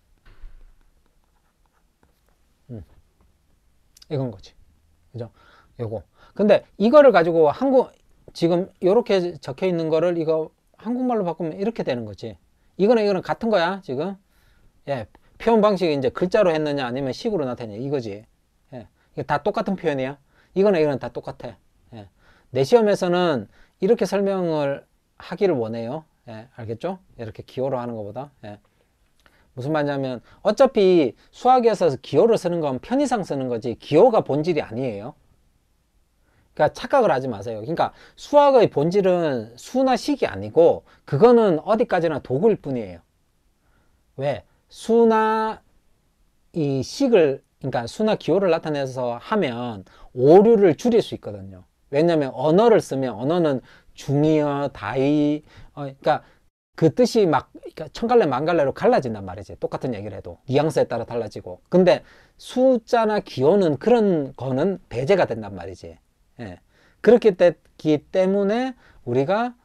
이건 거지. 그죠? 요거. 근데 이거를 가지고 지금 이렇게 적혀 있는 거를 이거 한국말로 바꾸면 이렇게 되는 거지. 이거는 같은 거야, 지금. 표현 방식이 이제 글자로 했느냐 아니면 식으로 나타내냐 이거지. 이게 다 똑같은 표현이야. 이거는 다 똑같아. 내 시험에서는 이렇게 설명을 하기를 원해요. 알겠죠? 이렇게 기호로 하는 것보다. 무슨 말이냐면 어차피 수학에서 기호를 쓰는 건 편의상 쓰는 거지 기호가 본질이 아니에요. 그러니까 착각을 하지 마세요. 그러니까 수학의 본질은 수나 식이 아니고 그거는 어디까지나 도구일 뿐이에요. 왜? 수나 이 식을, 그러니까 수나 기호를 나타내서 하면 오류를 줄일 수 있거든요. 왜냐면 언어를 쓰면 언어는 중의어, 다의, 그러니까 그 뜻이 막 그러니까 천갈래 만갈래로 갈라진단 말이지. 똑같은 얘기를 해도 뉘앙스에 따라 달라지고. 근데 숫자나 기호는 그런 거는 배제가 된단 말이지. 그렇기 때문에 우리가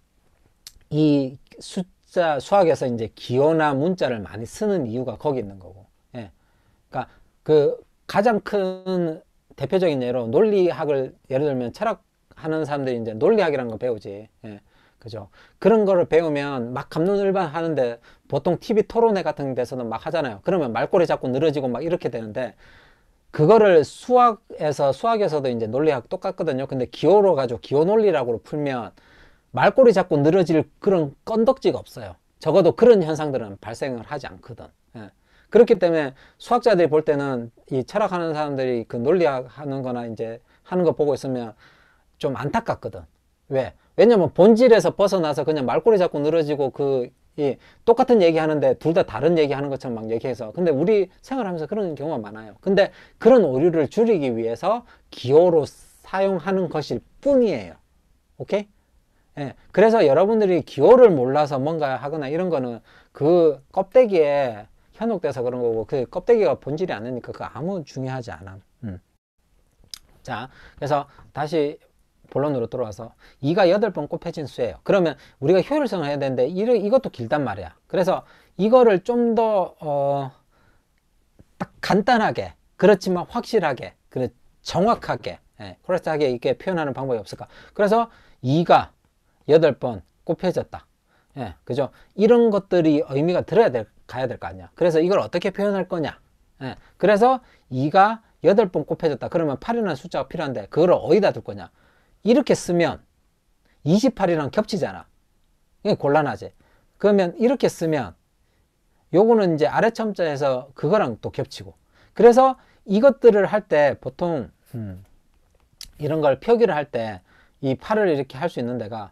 이 수학에서 이제 기호나 문자를 많이 쓰는 이유가 거기 있는 거고. 그러니까 그 가장 큰 대표적인 예로 논리학을 예를 들면 철학하는 사람들이 이제 논리학이라는 거 배우지. 그죠? 그런 거를 배우면 막 갑론을반 하는데 보통 TV 토론회 같은 데서는 막 하잖아요. 그러면 말꼬리 자꾸 늘어지고 막 이렇게 되는데 그거를 수학에서도 이제 논리학 똑같거든요. 근데 기호로 가지고 기호 논리학으로 풀면 말꼬리 자꾸 늘어질 그런 건덕지가 없어요. 적어도 그런 현상들은 발생을 하지 않거든. 그렇기 때문에 수학자들이 볼 때는 이 철학하는 사람들이 그 논리학 하는 거나 이제 하는 거 보고 있으면 좀 안타깝거든. 왜? 왜냐면 본질에서 벗어나서 그냥 말꼬리 자꾸 늘어지고 똑같은 얘기 하는데 둘 다 다른 얘기 하는 것처럼 막 얘기해서. 근데 우리 생활하면서 그런 경우가 많아요. 근데 그런 오류를 줄이기 위해서 기호로 사용하는 것일 뿐이에요. 오케이? 그래서 여러분들이 기호를 몰라서 뭔가 하거나 이런 거는 그 껍데기에 현혹돼서 그런 거고 그 껍데기가 본질이 아니니까 그거 아무 중요하지 않아. 자, 그래서 다시 본론으로 돌아와서 2가 8번 곱해진 수예요. 그러면 우리가 효율성을 해야 되는데 이것도 길단 말이야. 그래서 이거를 좀 더 딱 간단하게 그렇지만 확실하게 정확하게 코렉트하게 이렇게 표현하는 방법이 없을까. 그래서 2가 8번 곱해졌다. 그죠? 이런 것들이 의미가 가야 될 거 아니야. 그래서 이걸 어떻게 표현할 거냐. 그래서 2가 8번 곱해졌다. 그러면 8이라는 숫자가 필요한데 그걸 어디다 둘 거냐? 이렇게 쓰면 28이랑 겹치잖아. 이게 곤란하지. 그러면 이렇게 쓰면 요거는 이제 아래 첨자에서 그거랑 또 겹치고. 그래서 이것들을 할 때 보통 이런 걸 표기를 할 때 이 8을 이렇게 할 수 있는 데가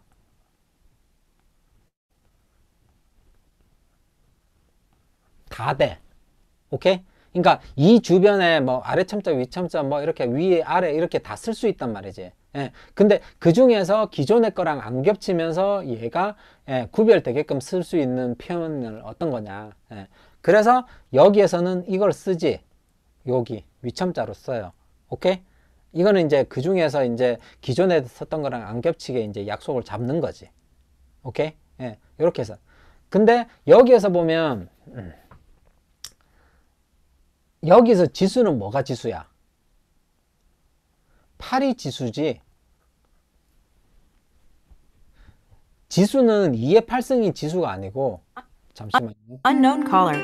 다 돼. 오케이? 그러니까 이 주변에 뭐 아래 첨자, 위 첨자 뭐 이렇게 위에 아래 이렇게 다 쓸 수 있단 말이지. 예. 근데 그 중에서 기존의 거랑 안 겹치면서 얘가 구별되게끔 쓸 수 있는 표현을 어떤 거냐. 예. 그래서 여기에서는 이걸 쓰지. 여기 위첨자로 써요. 오케이? 이거는 이제 그 중에서 이제 기존에 썼던 거랑 안 겹치게 이제 약속을 잡는 거지. 오케이? 예. 이렇게 해서. 근데 여기에서 보면 여기서 지수는 뭐가 지수야? 8이 지수지. 지수는 2의 8승이 지수가 아니고, 잠시만요. Unknown caller.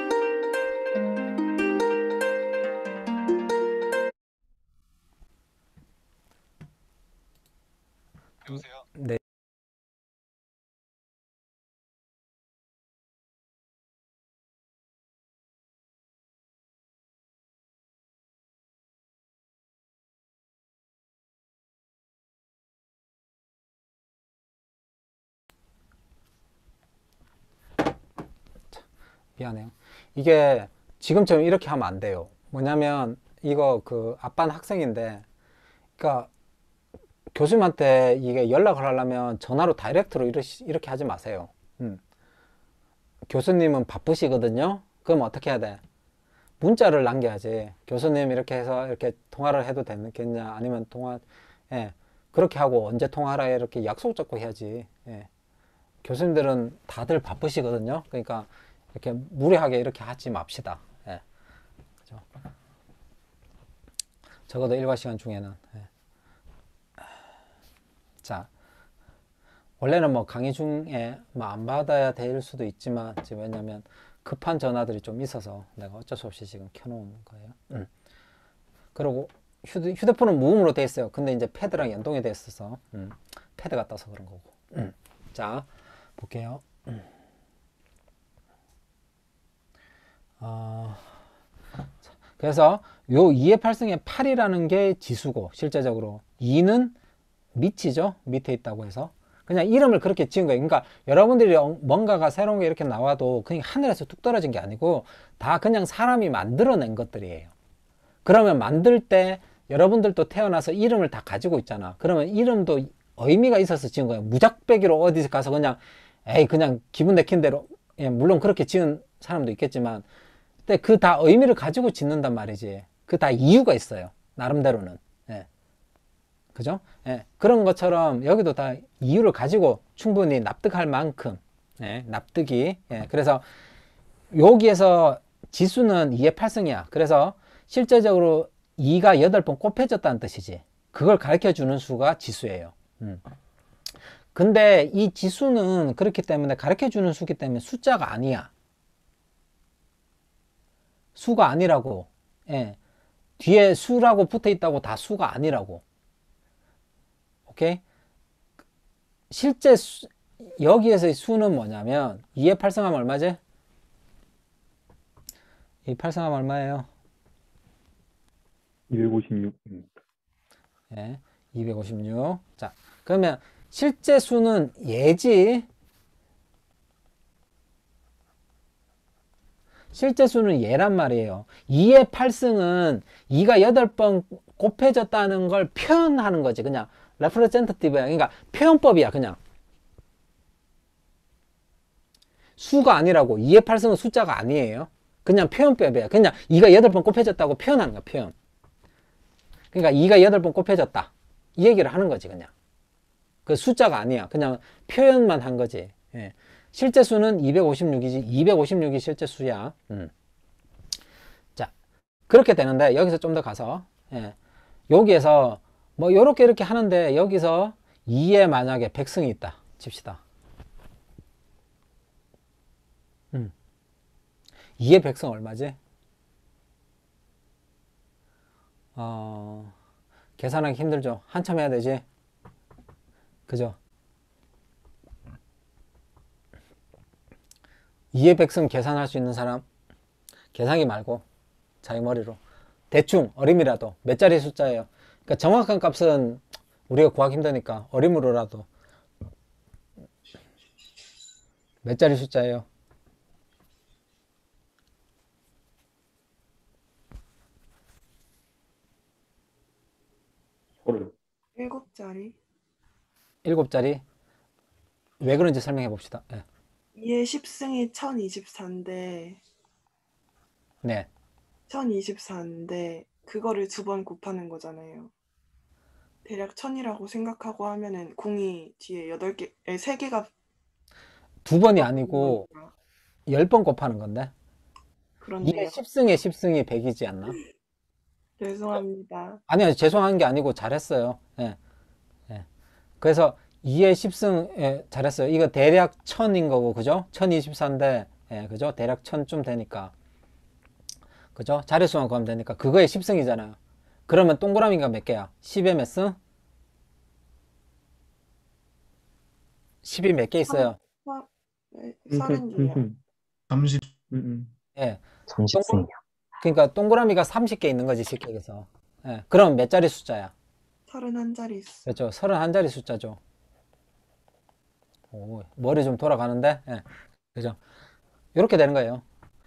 여보세요? 네. 미안해요. 이게 지금처럼 이렇게 하면 안 돼요. 뭐냐면 이거 그 아빠는 학생인데, 그러니까 교수님한테 이게 연락을 하려면 전화로 다이렉트로 이렇게 하지 마세요. 교수님은 바쁘시거든요. 그럼 어떻게 해야 돼? 문자를 남겨야지. 교수님 이렇게 해서 이렇게 통화를 해도 되겠냐? 아니면 예. 그렇게 하고 언제 통화하라 이렇게 약속 잡고 해야지. 예. 교수님들은 다들 바쁘시거든요. 그러니까 이렇게 무리하게 이렇게 하지 맙시다. 예. 그죠? 적어도 일과 시간 중에는. 예. 자, 원래는 뭐 강의 중에 뭐 안 받아야 될 수도 있지만 지금 왜냐면 급한 전화들이 좀 있어서 내가 어쩔 수 없이 지금 켜놓은 거예요. 그리고 휴대폰은 무음으로 돼 있어요. 근데 이제 패드랑 연동이 돼 있어서 패드가 떠서 그런 거고. 자, 볼게요. 그래서 요 2의 8승의 8이라는 게 지수고 실제적으로 2는 밑이죠. 밑에 있다고 해서 그냥 이름을 그렇게 지은 거예요. 그러니까 여러분들이 뭔가가 새로운 게 이렇게 나와도 그냥 하늘에서 뚝 떨어진 게 아니고 다 그냥 사람이 만들어낸 것들이에요. 그러면 만들 때 여러분들도 태어나서 이름을 다 가지고 있잖아. 그러면 이름도 의미가 있어서 지은 거예요. 무작배기로 어디 가서 그냥 에이 그냥 기분 내킨 대로 예, 물론 그렇게 지은 사람도 있겠지만 근데 그 다 의미를 가지고 짓는단 말이지. 그 다 이유가 있어요. 나름대로는. 예. 그죠? 예. 그런 것처럼 여기도 다 이유를 가지고 충분히 납득할 만큼 예, 납득이 그래서 여기에서 지수는 2의 8승이야. 그래서 실제적으로 2가 8번 곱해졌다는 뜻이지. 그걸 가르쳐 주는 수가 지수예요. 근데 이 지수는 그렇기 때문에 가르쳐 주는 수기 때문에 숫자가 아니야. 수가 아니라고. 예. 뒤에 수라고 붙어 있다고 다 수가 아니라고. 오케이? 실제 여기에서의 수는 뭐냐면 2의 8승하면 얼마지? 2 8승하면 얼마예요? 256. 예, 256. 자, 그러면 실제 수는 얘지. 실제 수는 얘란 말이에요. 2의 8승은 2가 8번 곱해졌다는 걸 표현하는 거지. 그냥 representative야. 그러니까 표현법이야. 그냥 수가 아니라고. 2의 8승은 숫자가 아니에요. 그냥 표현법이야. 그냥 2가 8번 곱해졌다고 표현하는 거야. 표현. 그러니까 2가 8번 곱해졌다. 이 얘기를 하는 거지. 그냥 그 숫자가 아니야. 그냥 표현만 한 거지. 예. 실제 수는 256이지. 256이 실제 수야. 자, 그렇게 되는데 여기서 좀 더 가서 여기에서 뭐 요렇게 이렇게 하는데 여기서 2에 만약에 100승이 있다 칩시다. 2의 100승 얼마지? 계산하기 힘들죠. 한참 해야 되지. 그죠? 이해백승 계산할 수 있는 사람? 계산기 말고 자기 머리로 대충 어림이라도 몇 자리 숫자예요. 그러니까 정확한 값은 우리가 구하기 힘드니까 어림으로라도 몇 자리 숫자예요? 서른. 7자리. 7자리. 왜 그런지 설명해 봅시다. 네. 2의 10승이 1024인데 네. 1024인데 그거를 두 번 곱하는 거잖아요. 대략 1000이라고 생각하고 하면은 공이 뒤에 8개, 3개가 두 번이 아니고 10번 곱하는 건데. 그렇네요. 이게 10승에 10승이 100이지 않나? 죄송합니다. 아니요, 죄송한 게 아니고 잘했어요. 예. 예. 그래서 2의 10승, 예, 잘했어요. 이거 대략 1000인 거고, 그죠? 1024인데, 예, 그죠? 대략 1000쯤 되니까. 그죠? 자릿수만 구하면 되니까. 그거에 10승이잖아요. 그러면 동그라미가 몇 개야? 10에 몇 승? 10이 몇 개 있어요? 30개요. 30. 예. 30승이요. 그러니까 동그라미가 30개 있는 거지, 쉽게 얘기해서. 예. 그럼 몇 자리 숫자야? 31자리 있어. 그렇죠. 31자리 숫자죠. 오, 머리 좀 돌아가는데? 예. 그죠? 이렇게 되는 거예요.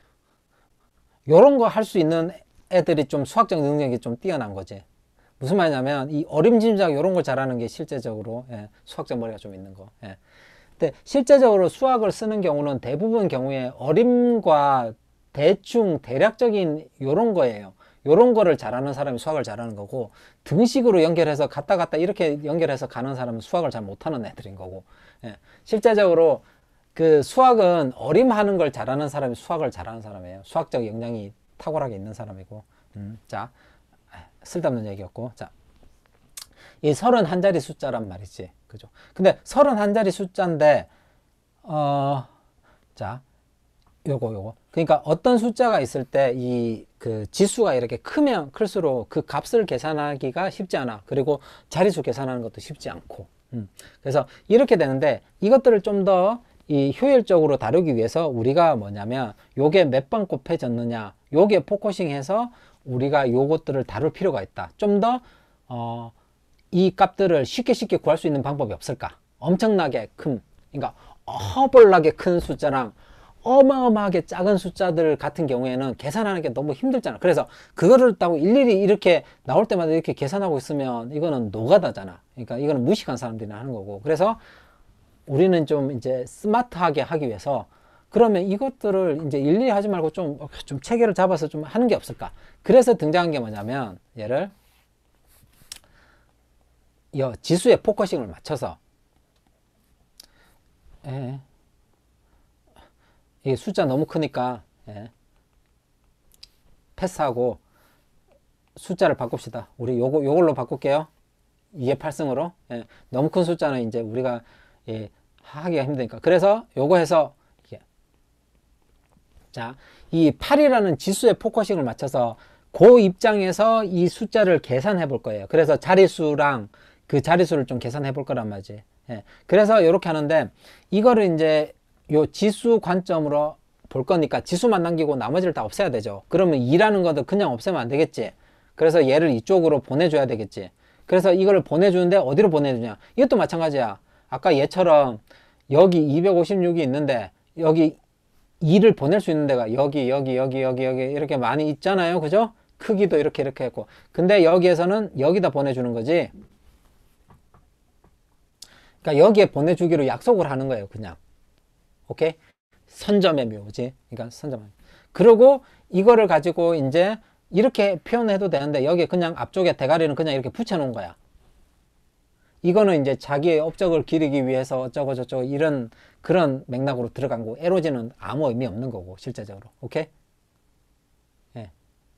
요런 거 할 수 있는 애들이 좀 수학적 능력이 좀 뛰어난 거지. 무슨 말이냐면, 이 어림짐작 요런 걸 잘하는 게 실제적으로, 예, 수학적 머리가 좀 있는 거. 예. 근데 실제적으로 수학을 쓰는 경우는 대부분 경우에 어림과 대충 대략적인 요런 거예요. 요런 거를 잘하는 사람이 수학을 잘하는 거고, 등식으로 연결해서 갔다 갔다 이렇게 연결해서 가는 사람은 수학을 잘 못하는 애들인 거고. 예. 실제적으로 그 수학은 어림하는 걸 잘하는 사람이 수학을 잘하는 사람이에요. 수학적 역량이 탁월하게 있는 사람이고. 자, 쓸데없는 얘기였고. 자, 이 31자리 숫자란 말이지. 그죠? 근데 31자리 숫자인데, 자, 요거. 그러니까 어떤 숫자가 있을 때 이 그 지수가 이렇게 크면 클수록 그 값을 계산하기가 쉽지 않아. 그리고 자리수 계산하는 것도 쉽지 않고. 그래서 이렇게 되는데 이것들을 좀 더 이 효율적으로 다루기 위해서 우리가 뭐냐면 요게 몇 번 곱해졌느냐, 요게 포커싱 해서 우리가 요것들을 다룰 필요가 있다. 좀 더 이 값들을 쉽게 구할 수 있는 방법이 없을까? 엄청나게 큰, 그러니까 허벌나게 큰 숫자랑 어마어마하게 작은 숫자들 같은 경우에는 계산하는 게 너무 힘들잖아. 그래서 그거를 따고 일일이 이렇게 나올 때마다 이렇게 계산하고 있으면 이거는 노가다잖아. 그러니까 이거는 무식한 사람들이 하는 거고. 그래서 우리는 좀 이제 스마트하게 하기 위해서 그러면 이것들을 이제 일일이 하지 말고 좀 체계를 잡아서 좀 하는 게 없을까? 그래서 등장한 게 뭐냐면 얘를 지수의 포커싱을 맞춰서 이 숫자 너무 크니까 패스하고 숫자를 바꿉시다. 우리 요걸로 바꿀게요. 2의 8승으로. 너무 큰 숫자는 이제 우리가 하기가 힘드니까. 그래서 요거 해서 자, 이 8이라는 지수의 포커싱을 맞춰서 그 입장에서 이 숫자를 계산해 볼 거예요. 그래서 자릿수랑 그 자릿수를 좀 계산해 볼 거란 말이지. 그래서 이렇게 하는데 이거를 이제 요 지수 관점으로 볼 거니까 지수만 남기고 나머지를 다 없애야 되죠. 그러면 2라는 것도 그냥 없애면 안 되겠지. 그래서 얘를 이쪽으로 보내줘야 되겠지. 그래서 이걸 보내주는데 어디로 보내주냐. 이것도 마찬가지야. 아까 얘처럼 여기 256이 있는데 여기 2를 보낼 수 있는 데가 여기 이렇게 많이 있잖아요. 그죠? 크기도 이렇게 했고. 근데 여기에서는 여기다 보내주는 거지. 그러니까 여기에 보내주기로 약속을 하는 거예요. 그냥. 오케이? 선점의 묘지. 그러니까 선점. 그리고 이거를 가지고 이제 이렇게 표현해도 되는데 여기 그냥 앞쪽에 대가리는 그냥 이렇게 붙여놓은 거야. 이거는 이제 자기의 업적을 기리기 위해서 어쩌고 저쩌고 이런 그런 맥락으로 들어간 거고 에로지는 아무 의미 없는 거고 실제적으로. 오케이? 예.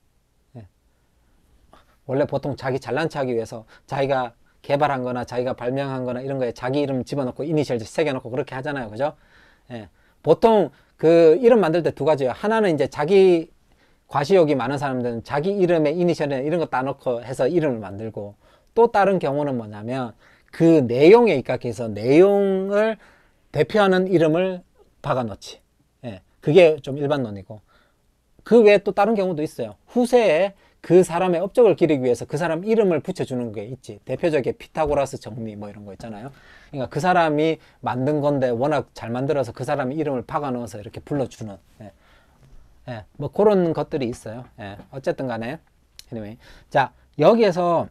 원래 보통 자기 잘난 체 하기 위해서 자기가 개발한 거나 자기가 발명한 거나 이런 거에 자기 이름 집어넣고 이니셜 새겨놓고 그렇게 하잖아요. 그죠? 보통 그 이름 만들 때 두 가지예요. 하나는 이제 자기 과시욕이 많은 사람들은 자기 이름에 이니셜이나 이런 거 따놓고 해서 이름을 만들고, 또 다른 경우는 뭐냐면 그 내용에 입각해서 내용을 대표하는 이름을 박아놓지. 예, 그게 좀 일반론이고, 그 외에 또 다른 경우도 있어요. 후세에 그 사람의 업적을 기리기 위해서 그 사람 이름을 붙여주는 게 있지. 대표적인 피타고라스 정리 뭐 이런 거 있잖아요. 그러니까 그 사람이 만든 건데 워낙 잘 만들어서 그 사람의 이름을 박아 넣어서 이렇게 불러주는, 예. 예, 뭐 그런 것들이 있어요. 예, 어쨌든 간에 anyway. 자, 여기에서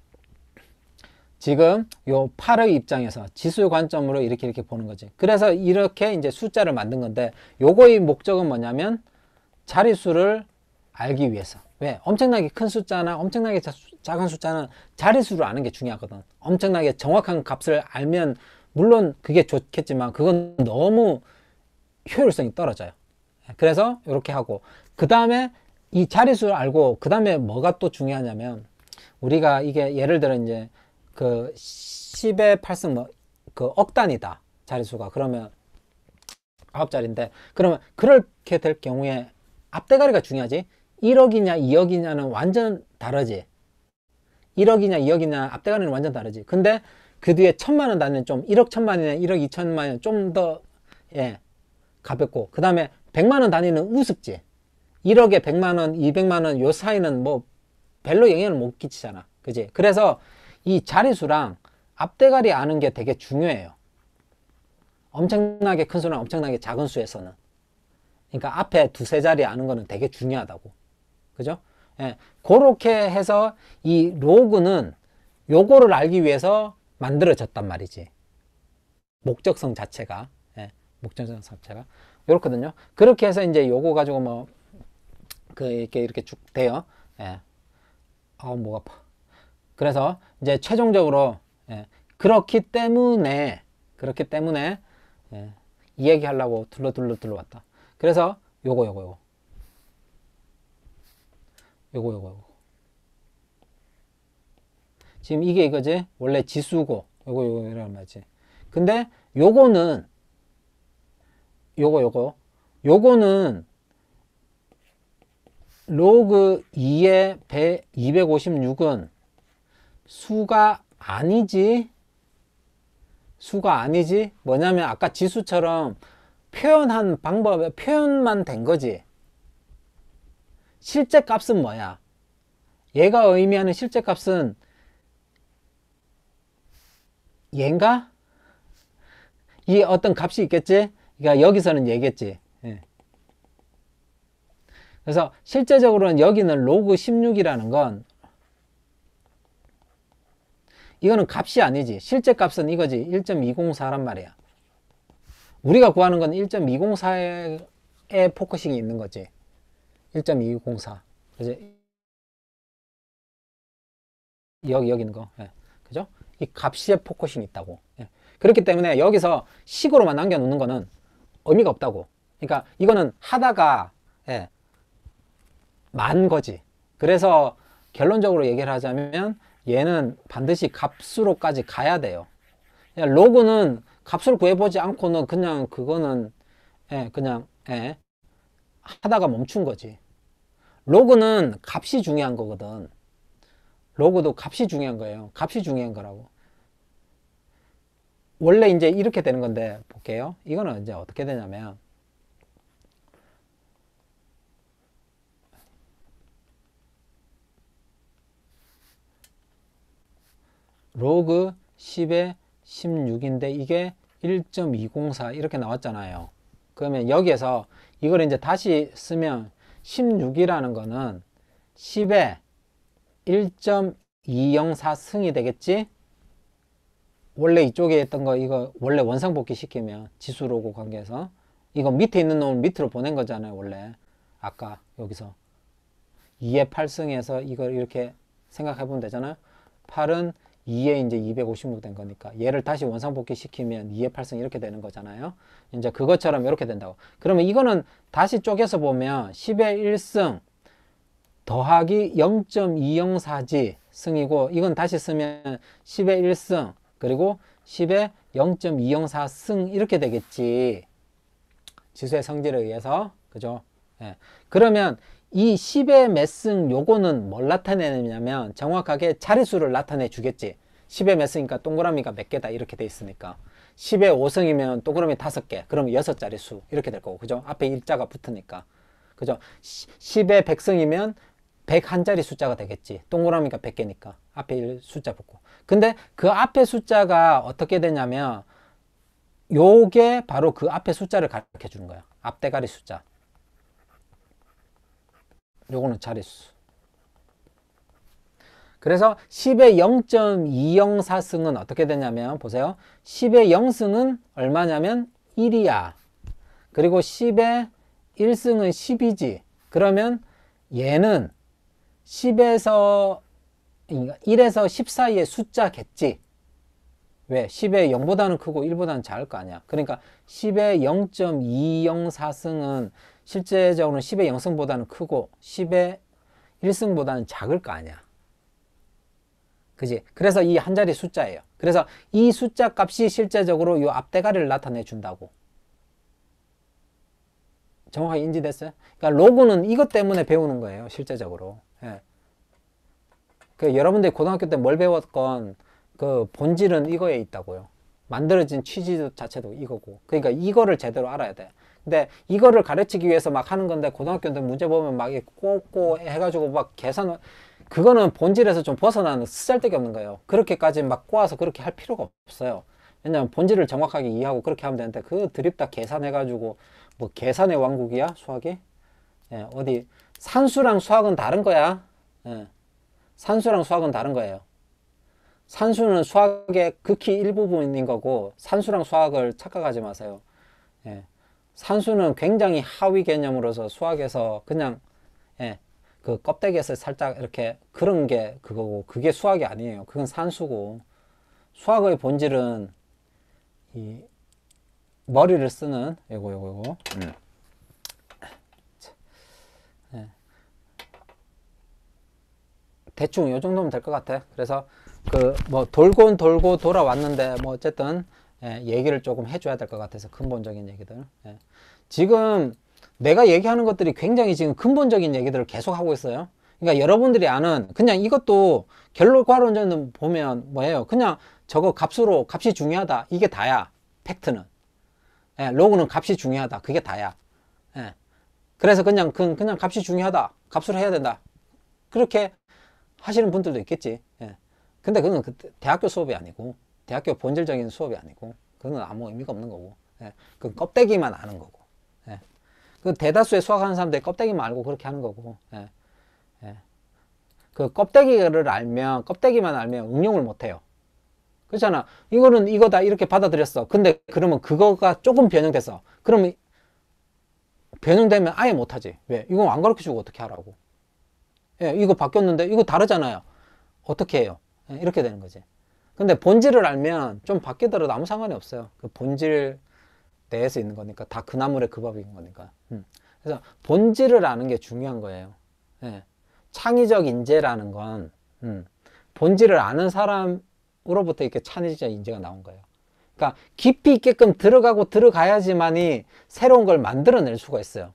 지금 요 8의 입장에서 지수의 관점으로 이렇게 보는 거지. 그래서 이렇게 이제 숫자를 만든 건데, 요거의 목적은 뭐냐면 자릿수를 알기 위해서. 왜? 엄청나게 큰 숫자나 엄청나게 작은 숫자는 자릿수를 아는 게 중요하거든. 엄청나게 정확한 값을 알면 물론 그게 좋겠지만 그건 너무 효율성이 떨어져요. 그래서 이렇게 하고, 그 다음에 이 자릿수를 알고, 그 다음에 뭐가 또 중요하냐면, 우리가 이게 예를 들어 이제 그 10의 8승 뭐 그 억 단위다 자릿수가. 그러면 9자리인데, 그러면 그렇게 될 경우에 앞대가리가 중요하지. 1억이냐 2억이냐는 완전 다르지. 1억이냐 2억이냐 앞대가리는 완전 다르지. 근데 그 뒤에 1000만원 단위는 좀 1억 1000만이나 1억 2천만원 좀 더, 예, 가볍고, 그 다음에 100만원 단위는 우습지. 1억에 100만원, 200만원 요 사이는 뭐 별로 영향을 못 끼치잖아. 그지? 그래서 이 자릿수랑 앞대가리 아는 게 되게 중요해요. 엄청나게 큰 수나 엄청나게 작은 수에서는. 그러니까 앞에 두세 자리 아는 거는 되게 중요하다고. 그죠? 예, 그렇게 해서 이 로그는 요거를 알기 위해서 만들어졌단 말이지. 목적성 자체가. 예, 목적성 자체가. 요렇거든요. 그렇게 해서 이제 요거 가지고 뭐, 이렇게 쭉 돼요. 예. 목 아파. 그래서 이제 최종적으로, 예, 그렇기 때문에, 예, 이 얘기 하려고 둘러 왔다. 그래서 요거. 지금 이게 이거지? 원래 지수고, 이런 말이지. 근데 요거는 로그 2의 256은 수가 아니지. 뭐냐면 아까 지수처럼 표현한 방법에 표현만 된 거지. 실제 값은 뭐야? 얘가 의미하는 실제 값은 얘인가? 이 어떤 값이 있겠지? 그러니까 여기서는 얘겠지. 예. 그래서 실제적으로는 여기는 로그 16이라는 건 이거는 값이 아니지. 실제 값은 이거지. 1.204란 말이야. 우리가 구하는 건 1.204에 포커싱이 있는 거지. 1.204. 그지? 여기 있는 거. 예. 그죠? 이 값에 포커싱이 있다고. 예. 그렇기 때문에 여기서 식으로만 남겨놓는 거는 의미가 없다고. 그러니까 이거는 하다가, 예, 만 거지. 그래서 결론적으로 얘기를 하자면 얘는 반드시 값으로까지 가야 돼요. 로그는 값을 구해보지 않고는 그냥 그거는, 예, 예, 하다가 멈춘 거지. 로그는 값이 중요한 거거든. 로그도 값이 중요한 거예요. 값이 중요한 거라고. 원래 이제 이렇게 되는 건데, 볼게요. 이거는 이제 어떻게 되냐면, 로그 10의 16인데 이게 1.204 이렇게 나왔잖아요. 그러면 여기에서 이걸 이제 다시 쓰면 16이라는 거는 10의 1.204 승이 되겠지? 원래 이쪽에 있던 거 이거 원래 원상복귀 시키면 지수 로그 관계에서 이거 밑에 있는 놈을 밑으로 보낸 거잖아요. 원래 아까 여기서 2의 8승에서 이걸 이렇게 생각해 보면 되잖아요. 8은 2에 이제 256 된 거니까 얘를 다시 원상복귀 시키면 2의 8승 이렇게 되는 거잖아요. 이제 그것처럼 이렇게 된다고. 그러면 이거는 다시 쪼개서 보면 10의 1승 더하기 0.204지 승이고, 이건 다시 쓰면 10의 1승 그리고 10의 0.204승 이렇게 되겠지. 지수의 성질에 의해서. 그죠? 예. 그러면 이 10의 몇 승 요거는 뭘 나타내냐면 정확하게 자릿수를 나타내 주겠지. 10의 몇 승이니까 동그라미가 몇 개다 이렇게 돼 있으니까 10의 5승이면 동그라미 5개 그러면 6자리 수 이렇게 될 거고 그죠? 앞에 일자가 붙으니까 그죠? 10의 100승이면 101자리 숫자가 되겠지. 동그라미가 100개니까 앞에 숫자 붙고. 근데 그 앞에 숫자가 어떻게 되냐면 요게 바로 그 앞에 숫자를 가르쳐 주는 거야. 앞대가리 숫자. 요거는 자릿수. 그래서 10의 0.204승은 어떻게 되냐면 보세요. 10의 0승은 얼마냐면 1이야. 그리고 10의 1승은 10이지. 그러면 얘는 10에서 1에서 10 사이의 숫자겠지. 왜? 10의 0보다는 크고 1보다는 작을 거 아니야. 그러니까 10의 0.204승은 실제적으로는 10의 0승보다는 크고 10의 1승보다는 작을 거 아니야. 그지? 그래서 이 한 자리 숫자예요. 그래서 이 숫자 값이 실제적으로 이 앞대가리를 나타내 준다고. 정확하게 인지됐어요? 그러니까 로그는 이것 때문에 배우는 거예요. 실제적으로. 예. 그 여러분들이 고등학교 때 뭘 배웠건 그 본질은 이거에 있다고요. 만들어진 취지 자체도 이거고. 그러니까 이거를 제대로 알아야 돼. 근데 이거를 가르치기 위해서 막 하는 건데 고등학교 때 문제 보면 막 꽂고 해가지고 막 계산 그거는 본질에서 좀 벗어나는 쓰잘데기 없는 거예요. 그렇게까지 막 꼬아서 그렇게 할 필요가 없어요. 왜냐면 본질을 정확하게 이해하고 그렇게 하면 되는데 그 드립 다 계산해가지고 뭐 계산의 왕국이야 수학이? 예, 어디 산수랑 수학은 다른 거야. 예, 산수랑 수학은 다른 거예요. 산수는 수학의 극히 일부분인 거고 산수랑 수학을 착각하지 마세요. 예, 산수는 굉장히 하위 개념으로서 수학에서 그냥 예, 그 껍데기에서 살짝 이렇게 그런 게 그거고 그게 수학이 아니에요. 그건 산수고 수학의 본질은 이 머리를 쓰는 요거 예. 대충 요 정도면 될 것 같아. 그래서 그 뭐 돌고 돌아왔는데 뭐 어쨌든 예, 얘기를 조금 해줘야 될 것 같아서 근본적인 얘기들. 예. 지금 내가 얘기하는 것들이 굉장히 지금 근본적인 얘기들을 계속 하고 있어요. 그러니까 여러분들이 아는 그냥 이것도 결론과론적으로 보면 뭐예요? 그냥 저거 값으로 값이 중요하다. 이게 다야. 팩트는. 예, 로그는 값이 중요하다. 그게 다야. 예. 그래서 그냥 값이 중요하다. 값으로 해야 된다. 그렇게 하시는 분들도 있겠지. 예. 근데 그건 대학교 수업이 아니고 대학교 본질적인 수업이 아니고 그건 아무 의미가 없는 거고 예. 그건 껍데기만 아는 거고 예. 그 대다수의 수학하는 사람들이 껍데기만 알고 그렇게 하는 거고 예. 예. 그 껍데기를 알면 껍데기만 알면 응용을 못해요. 그렇잖아. 이거는 이거다 이렇게 받아들였어. 근데 그러면 그거가 조금 변형됐어. 그러면 변형되면 아예 못하지. 왜? 이거 안 가르쳐주고 어떻게 하라고. 예, 이거 바뀌었는데 이거 다르잖아요. 어떻게 해요? 예, 이렇게 되는 거지. 근데 본질을 알면 좀 바뀌더라도 아무 상관이 없어요. 그 본질 내에서 있는 거니까 다 그 나물의 그 밥인 거니까. 그래서 본질을 아는 게 중요한 거예요. 예. 창의적 인재라는 건 본질을 아는 사람으로부터 이렇게 창의적 인재가 나온 거예요. 그러니까 깊이 있게끔 들어가고 들어가야지만이 새로운 걸 만들어낼 수가 있어요.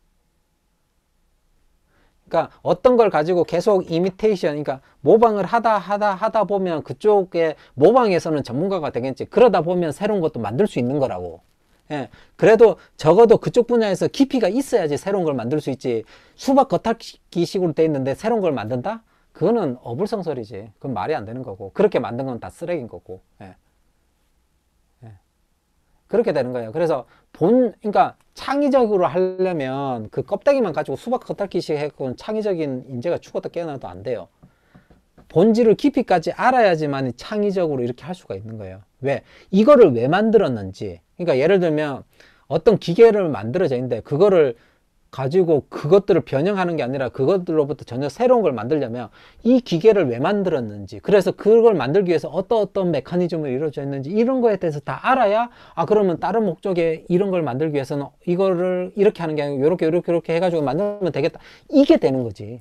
그러니까 어떤 걸 가지고 계속 이미테이션, 그러니까 모방을 하다 보면 그쪽에 모방에서는 전문가가 되겠지. 그러다 보면 새로운 것도 만들 수 있는 거라고. 예. 그래도 적어도 그쪽 분야에서 깊이가 있어야지 새로운 걸 만들 수 있지. 수박 겉핥기 식으로 돼 있는데 새로운 걸 만든다? 그거는 어불성설이지. 그건 말이 안 되는 거고. 그렇게 만든 건 다 쓰레기인 거고. 예. 예. 그렇게 되는 거예요. 그래서 그러니까 창의적으로 하려면 그 껍데기만 가지고 수박 겉핥기식 해갖고 창의적인 인재가 죽었다 깨어나도 안 돼요. 본질을 깊이까지 알아야지만 창의적으로 이렇게 할 수가 있는 거예요. 왜? 이거를 왜 만들었는지. 그러니까 예를 들면 어떤 기계를 만들어져 있는데 그거를 가지고 그것들을 변형하는 게 아니라 그것들로부터 전혀 새로운 걸 만들려면 이 기계를 왜 만들었는지, 그래서 그걸 만들기 위해서 어떤 메커니즘으로 이루어져 있는지 이런 거에 대해서 다 알아야 그러면 다른 목적에 이런 걸 만들기 위해서는 이거를 이렇게 하는 게 아니고 이렇게 해가지고 만들면 되겠다. 이게 되는 거지.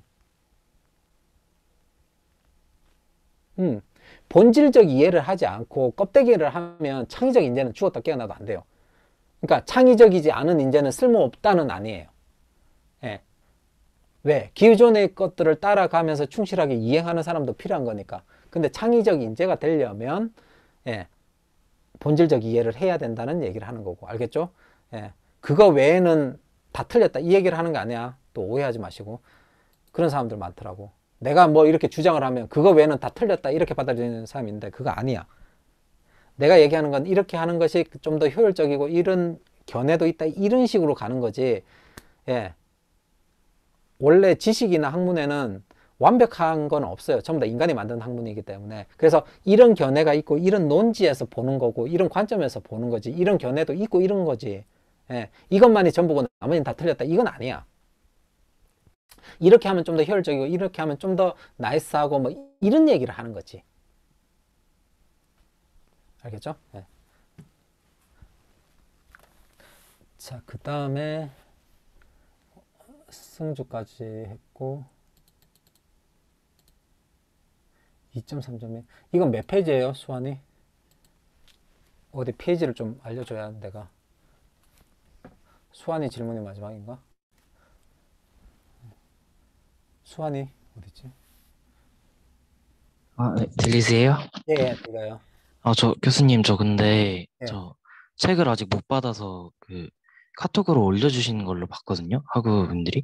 본질적 이해를 하지 않고 껍데기를 하면 창의적 인재는 죽었다 깨어나도 안 돼요. 그러니까 창의적이지 않은 인재는 쓸모없다는 아니에요. 예. 왜? 기존의 것들을 따라가면서 충실하게 이행하는 사람도 필요한 거니까. 근데 창의적 인재가 되려면, 예, 본질적 이해를 해야 된다는 얘기를 하는 거고. 알겠죠? 예, 그거 외에는 다 틀렸다. 이 얘기를 하는 게 아니야. 또 오해하지 마시고. 그런 사람들 많더라고. 내가 뭐 이렇게 주장을 하면 그거 외에는 다 틀렸다. 이렇게 받아들이는 사람이 있는데 그거 아니야. 내가 얘기하는 건 이렇게 하는 것이 좀 더 효율적이고 이런 견해도 있다. 이런 식으로 가는 거지. 예. 원래 지식이나 학문에는 완벽한 건 없어요. 전부 다 인간이 만든 학문이기 때문에. 그래서 이런 견해가 있고 이런 논지에서 보는 거고 이런 관점에서 보는 거지. 이런 견해도 있고 이런 거지. 예. 이것만이 전부고 나머지는 다 틀렸다. 이건 아니야. 이렇게 하면 좀 더 효율적이고 이렇게 하면 좀 더 나이스하고 뭐 이런 얘기를 하는 거지. 알겠죠? 예. 자, 그 다음에 승주까지 했고 2.3점이 이건 몇 페이지예요, 수환이? 어디 페이지를 좀 알려줘야 내가. 수환이 질문이 마지막인가? 수환이 어디지? 아, 네, 들리세요? 예, 예, 들려요. 저 교수님, 저 근데 예. 저 책을 아직 못 받아서 그 카톡으로 올려주시는 걸로 봤거든요, 학우분들이.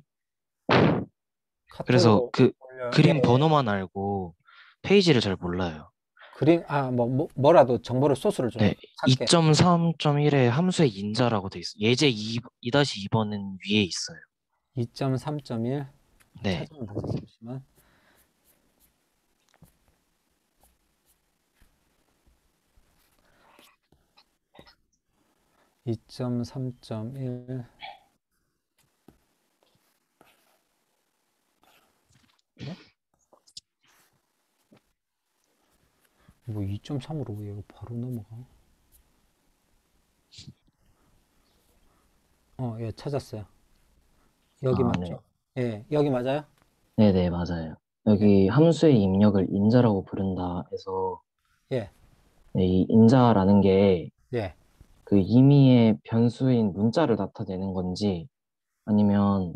그래서 카톡으로 그 올려. 그림 예, 예. 번호만 알고 페이지를 잘 몰라요. 그림 뭐라도 정보를 소스를 좀 네, 찾게. 2.3.1에 함수의 인자라고 돼 있어요. 예제 2-2번은 위에 있어요. 2.3.1 네, 찾으면 되겠다. 잠시만. (2.3.1) 뭐 2.3으로 왜 이거 바로 넘어가? 예, 찾았어요. 여기 아, 맞죠? 예, 여기 맞아요? 네, 맞아요. 여기 함수의 입력을 인자라고 부른다 해서 예, 네, 이 인자라는 게 예. 그 임의의 변수인 문자를 나타내는 건지 아니면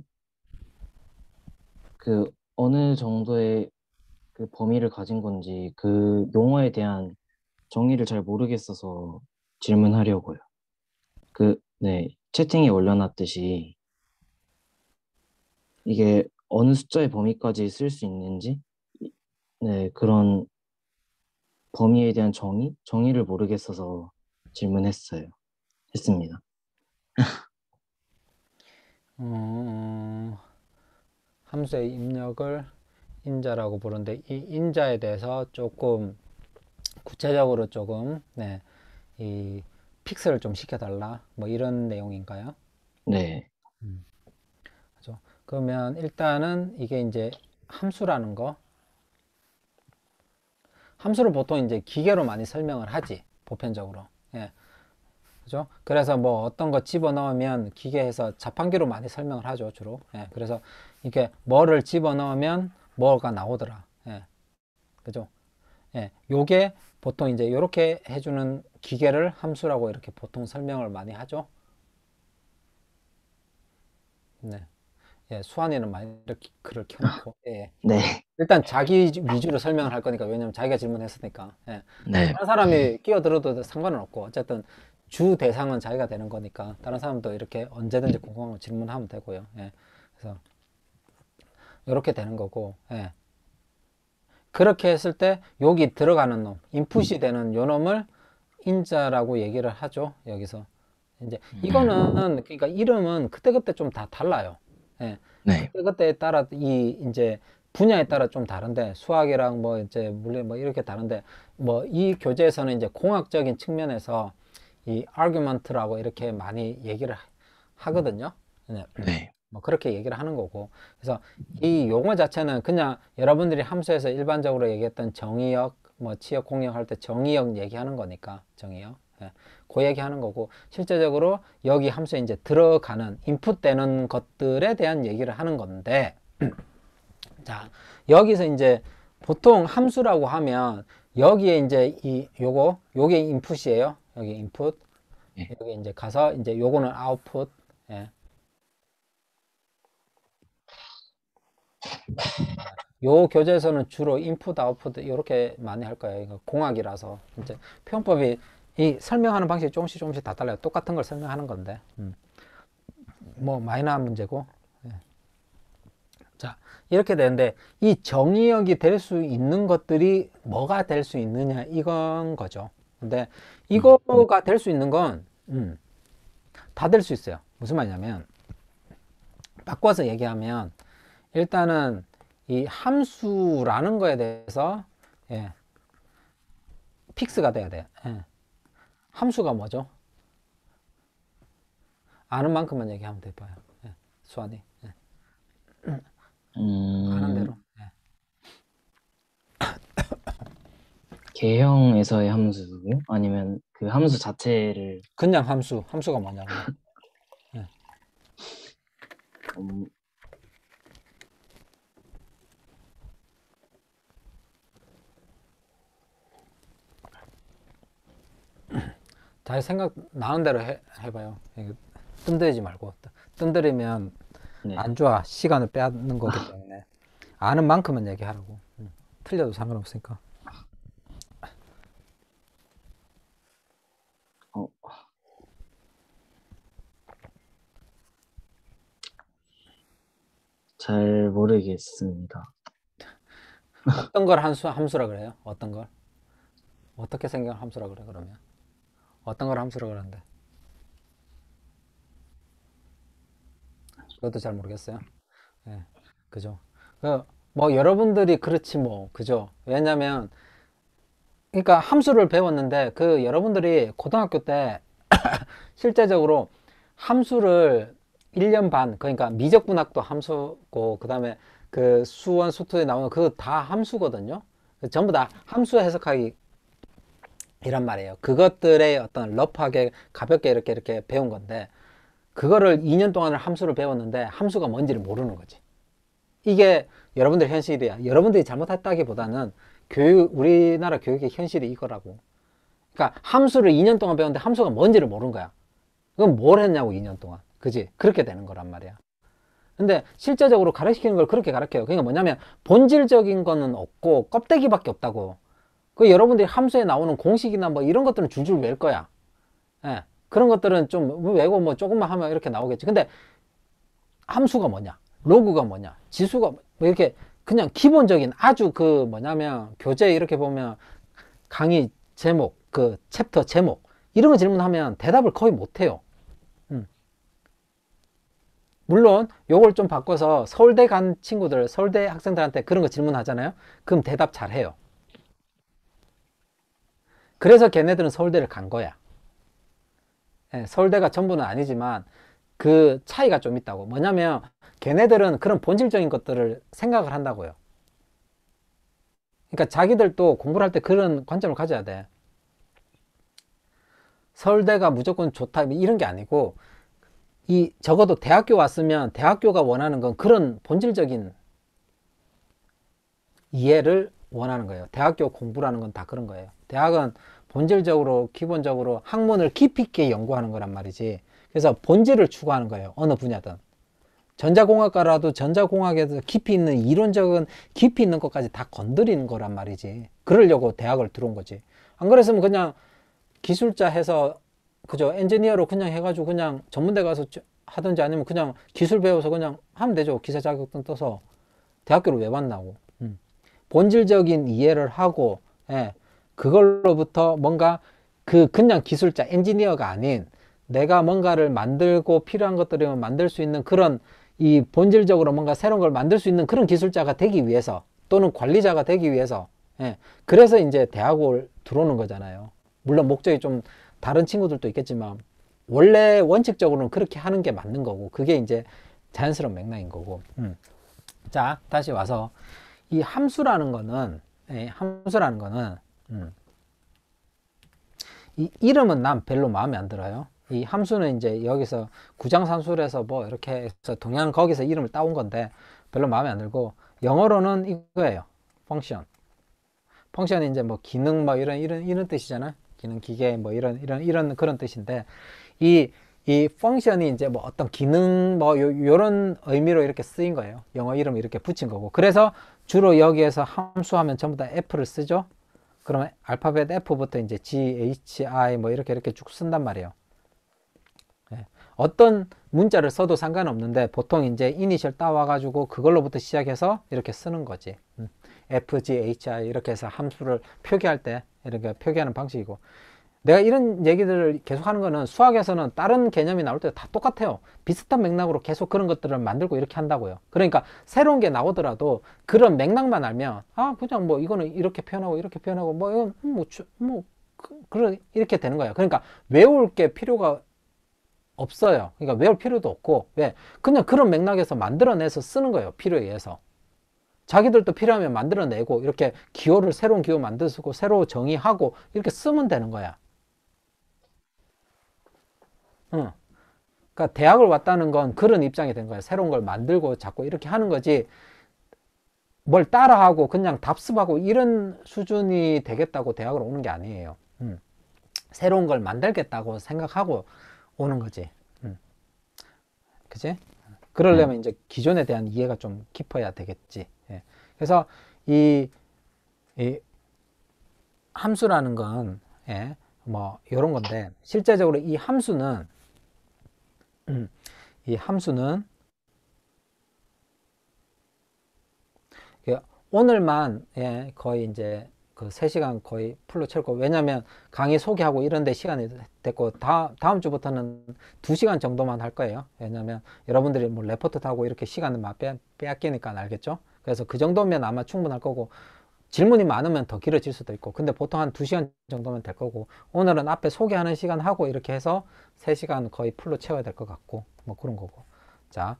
그 어느 정도의 그 범위를 가진 건지 그 용어에 대한 정의를 잘 모르겠어서 질문하려고요. 네, 채팅에 올려놨듯이 이게 어느 숫자의 범위까지 쓸 수 있는지 네, 그런 범위에 대한 정의를 모르겠어서 했습니다. 함수의 입력을 인자라고 부르는데 이 인자에 대해서 조금 구체적으로 조금 네, 이 픽스를 좀 시켜달라 뭐 이런 내용인가요? 네, 그죠? 그러면 일단은 이게 이제 함수라는 거, 함수를 보통 이제 기계로 많이 설명을 하지 보편적으로. 예, 그죠? 그래서 뭐 어떤 거 집어넣으면 기계에서 자판기로 많이 설명을 하죠 주로. 예, 그래서 이게 뭐를 집어넣으면 뭐가 나오더라. 예, 그죠? 예, 요게 보통 이제 이렇게 해주는 기계를 함수라고 이렇게 보통 설명을 많이 하죠. 네. 예, 수환이는 많이 이렇게 글을 켜놓고. 예. 네, 일단 자기 위주로 설명을 할 거니까. 왜냐면 자기가 질문했으니까. 예. 네, 다른 사람이 끼어들어도 상관은 없고 어쨌든 주 대상은 자기가 되는 거니까 다른 사람도 이렇게 언제든지 궁금한 거 질문하면 되고요. 예. 그래서 이렇게 되는 거고. 예. 그렇게 했을 때 여기 들어가는 놈, 인풋이 되는 요 놈을 인자라고 얘기를 하죠. 여기서 이제 이거는 그러니까 이름은 그때그때 좀 다 달라요. 예. 네, 그때그때에 따라 이 이제 분야에 따라 좀 다른데 수학이랑 뭐 이제 물리 뭐 이렇게 다른데 뭐 이 교재에서는 이제 공학적인 측면에서 이 argument라고 이렇게 많이 얘기를 하거든요. 네. 네, 뭐 그렇게 얘기를 하는 거고. 그래서 이 용어 자체는 그냥 여러분들이 함수에서 일반적으로 얘기했던 정의역, 뭐 치역, 공역 할 때 정의역 얘기하는 거니까 정의역. 예. 그 얘기하는 거고 실제적으로 여기 함수에 이제 들어가는 인풋되는 것들에 대한 얘기를 하는 건데 자, 여기서 이제 보통 함수라고 하면 여기에 이제 요게 인풋이에요. 여기 인풋. 네. 여기 이제 가서 이제 요거는 아웃풋. 예. 요 교재에서는 주로 인풋, 아웃풋 이렇게 많이 할 거예요. 이거 공학이라서 이제 표현법이 이 설명하는 방식이 조금씩 다 달라요. 똑같은 걸 설명하는 건데, 뭐 마이너한 문제고. 예. 자, 이렇게 되는데 이 정의역이 될 수 있는 것들이 뭐가 될 수 있느냐 이건 거죠. 근데 이거가 될 수 있는 건 다 될 수 있어요. 무슨 말이냐면 바꿔서 얘기하면 일단은 이 함수라는 거에 대해서 예, 픽스가 돼야 돼요. 예. 함수가 뭐죠? 아는 만큼만 얘기하면 돼봐요. 예. 수환이 예. 아는 대로. 예. 개형에서의 함수고요? 아니면 그 함수 자체를 그냥 함수가 뭐냐고. 예. 음, 잘 생각 나는 대로 해봐요. 뜸들이지 말고. 뜸들이면 네. 안 좋아. 시간을 빼앗는 거기 때문에 아는 만큼만 얘기하라고. 틀려도 상관없으니까. 어, 잘 모르겠습니다. 어떤 걸 함수라 그래요? 어떤 걸? 어떻게 생각을 함수라 그래 그러면? 어떤 걸 함수라 그러는데? 그것도 잘 모르겠어요. 예, 그죠? 뭐 여러분들이 그렇지 뭐, 그죠? 왜냐면 그러니까 함수를 배웠는데 그 여러분들이 고등학교 때 실제적으로 함수를 1년 반, 그러니까 미적분학도 함수고 그 다음에 그 수원, 수투에 나오는 그 다 함수거든요. 전부 다 함수 해석하기 이란 말이에요. 그것들의 어떤 러프하게 가볍게 이렇게 배운 건데 그거를 2년 동안을 함수를 배웠는데 함수가 뭔지를 모르는 거지. 이게 여러분들의 현실이야. 여러분들이 잘못했다기보다는 우리나라 교육의 현실이 이거라고. 그러니까 함수를 2년 동안 배웠는데 함수가 뭔지를 모르는 거야. 그럼 뭘 했냐고 2년 동안. 그지? 그렇게 되는 거란 말이야. 근데 실제적으로 가르치는 걸 그렇게 가르쳐요. 그러니까 뭐냐면 본질적인 거는 없고 껍데기밖에 없다고. 그 여러분들이 함수에 나오는 공식이나 뭐 이런 것들은 줄줄 외울 거야. 예. 그런 것들은 좀 외고 뭐 조금만 하면 이렇게 나오겠지. 근데 함수가 뭐냐? 로그가 뭐냐? 지수가 뭐 이렇게 그냥 기본적인 아주 그 뭐냐면 교재 이렇게 보면 강의 제목, 그 챕터 제목 이런 거 질문하면 대답을 거의 못 해요. 물론 요걸 좀 바꿔서 서울대 간 친구들, 서울대 학생들한테 그런 거 질문하잖아요. 그럼 대답 잘 해요. 그래서 걔네들은 서울대를 간 거야. 예, 서울대가 전부는 아니지만 그 차이가 좀 있다고. 뭐냐면 걔네들은 그런 본질적인 것들을 생각을 한다고요. 그러니까 자기들도 공부를 할 때 그런 관점을 가져야 돼. 서울대가 무조건 좋다 이런 게 아니고 적어도 대학교 왔으면 대학교가 원하는 건 그런 본질적인 이해를 원하는 거예요. 대학교 공부라는 건 다 그런 거예요. 대학은 본질적으로 기본적으로 학문을 깊이 있게 연구하는 거란 말이지. 그래서 본질을 추구하는 거예요. 어느 분야든. 전자공학과라도 전자공학에서 깊이 있는 이론적인 깊이 있는 것까지 다 건드리는 거란 말이지. 그러려고 대학을 들어온 거지. 안 그랬으면 그냥 기술자 해서 그죠? 엔지니어로 그냥 해가지고 그냥 전문대 가서 하든지 아니면 그냥 기술 배워서 그냥 하면 되죠. 기사 자격증 떠서. 대학교를 왜 만나고. 본질적인 이해를 하고, 예, 그걸로부터 뭔가 그냥 기술자, 엔지니어가 아닌 내가 뭔가를 만들고 필요한 것들을 만들 수 있는 그런 이 본질적으로 뭔가 새로운 걸 만들 수 있는 그런 기술자가 되기 위해서 또는 관리자가 되기 위해서, 예, 그래서 이제 대학을 들어오는 거잖아요. 물론 목적이 좀 다른 친구들도 있겠지만 원래 원칙적으로는 그렇게 하는 게 맞는 거고 그게 이제 자연스러운 맥락인 거고. 자, 다시 와서 이 함수라는 거는 이 이름은 난 별로 마음에 안 들어요. 이 함수는 이제 여기서 구장산술에서 뭐 이렇게 해서 동양 거기서 이름을 따온 건데 별로 마음에 안 들고 영어로는 이거예요. 펑션. 펑션이 이제 뭐 기능 뭐 이런 뜻이잖아. 기능 기계 뭐 이런 그런 뜻인데 이 이 펑션이 이제 뭐 어떤 기능 뭐 요런 의미로 이렇게 쓰인 거예요. 영어 이름 이렇게 붙인 거고. 그래서 주로 여기에서 함수하면 전부 다 F를 쓰죠. 그러면 알파벳 F부터 이제 G, H, I 뭐 이렇게 쭉 쓴단 말이에요. 예. 어떤 문자를 써도 상관없는데 보통 이제 이니셜 따와가지고 그걸로부터 시작해서 이렇게 쓰는 거지. F, G, H, I 이렇게 해서 함수를 표기할 때 이렇게 표기하는 방식이고. 내가 이런 얘기들을 계속 하는 거는 수학에서는 다른 개념이 나올 때 다 똑같아요. 비슷한 맥락으로 계속 그런 것들을 만들고 이렇게 한다고요. 그러니까 새로운 게 나오더라도 그런 맥락만 알면 아 그냥 뭐 이거는 이렇게 표현하고 이렇게 표현하고 뭐 이건 그런 이렇게 되는 거예요. 그러니까 외울 게 필요가 없어요. 그러니까 외울 필요도 없고 왜 그냥 그런 맥락에서 만들어내서 쓰는 거예요. 필요에 의해서. 자기들도 필요하면 만들어내고 이렇게 기호를 새로운 기호 만들고 새로 정의하고 이렇게 쓰면 되는 거야. 응. 그러니까 대학을 왔다는 건 그런 입장이 된 거야. 새로운 걸 만들고 자꾸 이렇게 하는 거지. 뭘 따라하고 그냥 답습하고 이런 수준이 되겠다고 대학을 오는 게 아니에요. 새로운 걸 만들겠다고 생각하고 오는 거지. 그치? 그러려면 이제 기존에 대한 이해가 좀 깊어야 되겠지. 예. 그래서 이 함수라는 건, 예, 뭐, 요런 건데, 실제적으로 이 함수는 오늘만, 예, 거의 이제 그 3시간 거의 풀로 채울 거. 왜냐면 강의 소개하고 이런데 시간이 됐고, 다음 주부터는 2시간 정도만 할 거예요. 왜냐면 여러분들이 뭐 레포트 하고 이렇게 시간을 막 빼앗기니까 알겠죠? 그래서 그 정도면 아마 충분할 거고, 질문이 많으면 더 길어질 수도 있고, 근데 보통 한 2시간 정도면 될 거고, 오늘은 앞에 소개하는 시간 하고 이렇게 해서 3시간 거의 풀로 채워야 될 것 같고, 뭐 그런 거고. 자.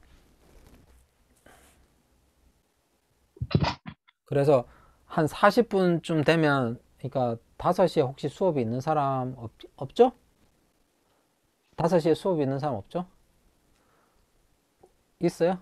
그래서 한 40분쯤 되면, 그러니까 5시에 혹시 수업이 있는 사람 없죠? 5시에 수업이 있는 사람 없죠? 있어요?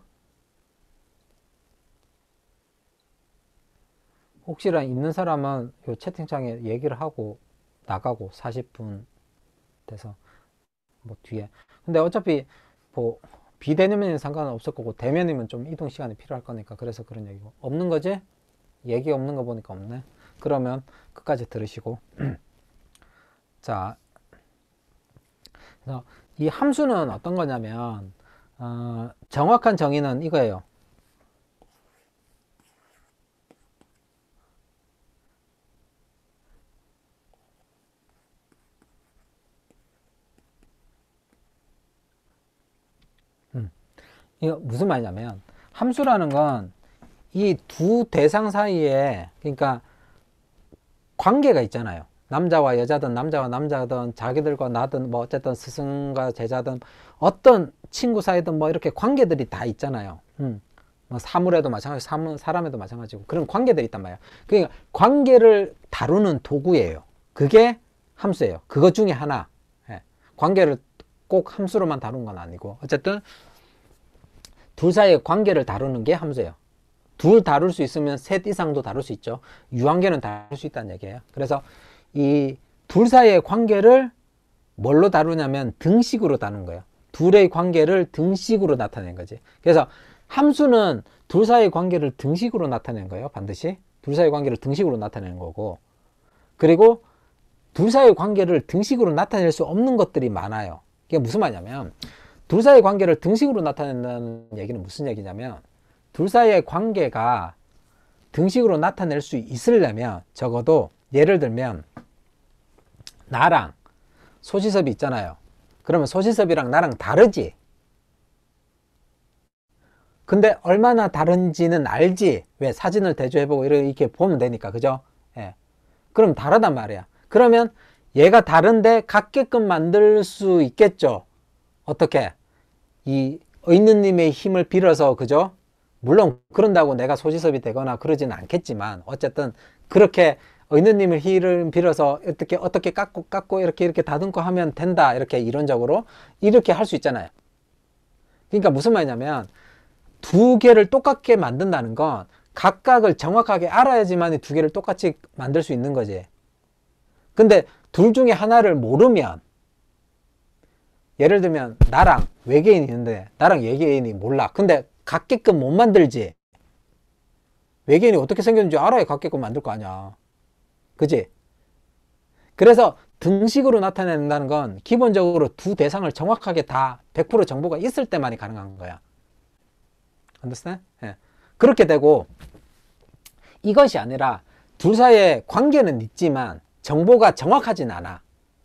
혹시나 있는 사람은 요 채팅창에 얘기를 하고 나가고 40분 돼서 뭐 뒤에. 근데 어차피 뭐 비대면이면 상관은 없을 거고 대면이면 좀 이동 시간이 필요할 거니까 그래서 그런 얘기고. 없는 거지? 얘기 없는 거 보니까 없네. 그러면 끝까지 들으시고. 자, 그래서 이 함수는 어떤 거냐면 정확한 정의는 이거예요. 이거 무슨 말이냐면 함수라는 건 이 두 대상 사이에 그러니까 관계가 있잖아요. 남자와 여자든 남자와 남자든 자기들과 나든 뭐 어쨌든 스승과 제자든 어떤 친구 사이든 뭐 이렇게 관계들이 다 있잖아요. 뭐 사물에도 마찬가지, 사람에도 마찬가지고 그런 관계들이 있단 말이에요. 그러니까 관계를 다루는 도구예요. 그게 함수예요. 그것 중에 하나. 예. 관계를 꼭 함수로만 다루는 건 아니고 어쨌든 둘 사이의 관계를 다루는 게 함수예요. 둘 다룰 수 있으면 셋 이상도 다룰 수 있죠. 유한계는 다룰 수 있다는 얘기예요. 그래서 이 둘 사이의 관계를 뭘로 다루냐면 등식으로 다루는 거예요. 둘의 관계를 등식으로 나타내는 거지. 그래서 함수는 둘 사이의 관계를 등식으로 나타내는 거예요. 반드시 둘 사이의 관계를 등식으로 나타내는 거고, 그리고 둘 사이의 관계를 등식으로 나타낼 수 없는 것들이 많아요. 이게 무슨 말이냐면 둘 사이의 관계를 등식으로 나타낸다는 얘기는 무슨 얘기냐면 둘 사이의 관계가 등식으로 나타낼 수 있으려면 적어도 예를 들면 나랑 소지섭이 있잖아요. 그러면 소지섭이랑 나랑 다르지. 근데 얼마나 다른지는 알지. 왜? 사진을 대조해보고 이렇게 보면 되니까. 그죠? 예. 그럼 다르단 말이야. 그러면 얘가 다른데 같게끔 만들 수 있겠죠. 어떻게? 이 의느님의 힘을 빌어서, 그죠? 물론 그런다고 내가 소지섭이 되거나 그러지는 않겠지만 어쨌든 그렇게 의느님의 힘을 빌어서 어떻게 깎고 이렇게 다듬고 하면 된다. 이렇게 이론적으로 이렇게 할 수 있잖아요. 그러니까 무슨 말이냐면 두 개를 똑같게 만든다는 건 각각을 정확하게 알아야지만 두 개를 똑같이 만들 수 있는 거지. 근데 둘 중에 하나를 모르면 예를 들면 나랑 외계인이 있는데 나랑 외계인이 몰라. 근데 같게끔 못 만들지. 외계인이 어떻게 생겼는지 알아야 같게끔 만들 거 아니야. 그지? 그래서 등식으로 나타낸다는 건 기본적으로 두 대상을 정확하게 다 100% 정보가 있을 때만이 가능한 거야. understand? 예. 그렇게 되고 이것이 아니라 둘 사이에 관계는 있지만 정보가 정확하진 않아.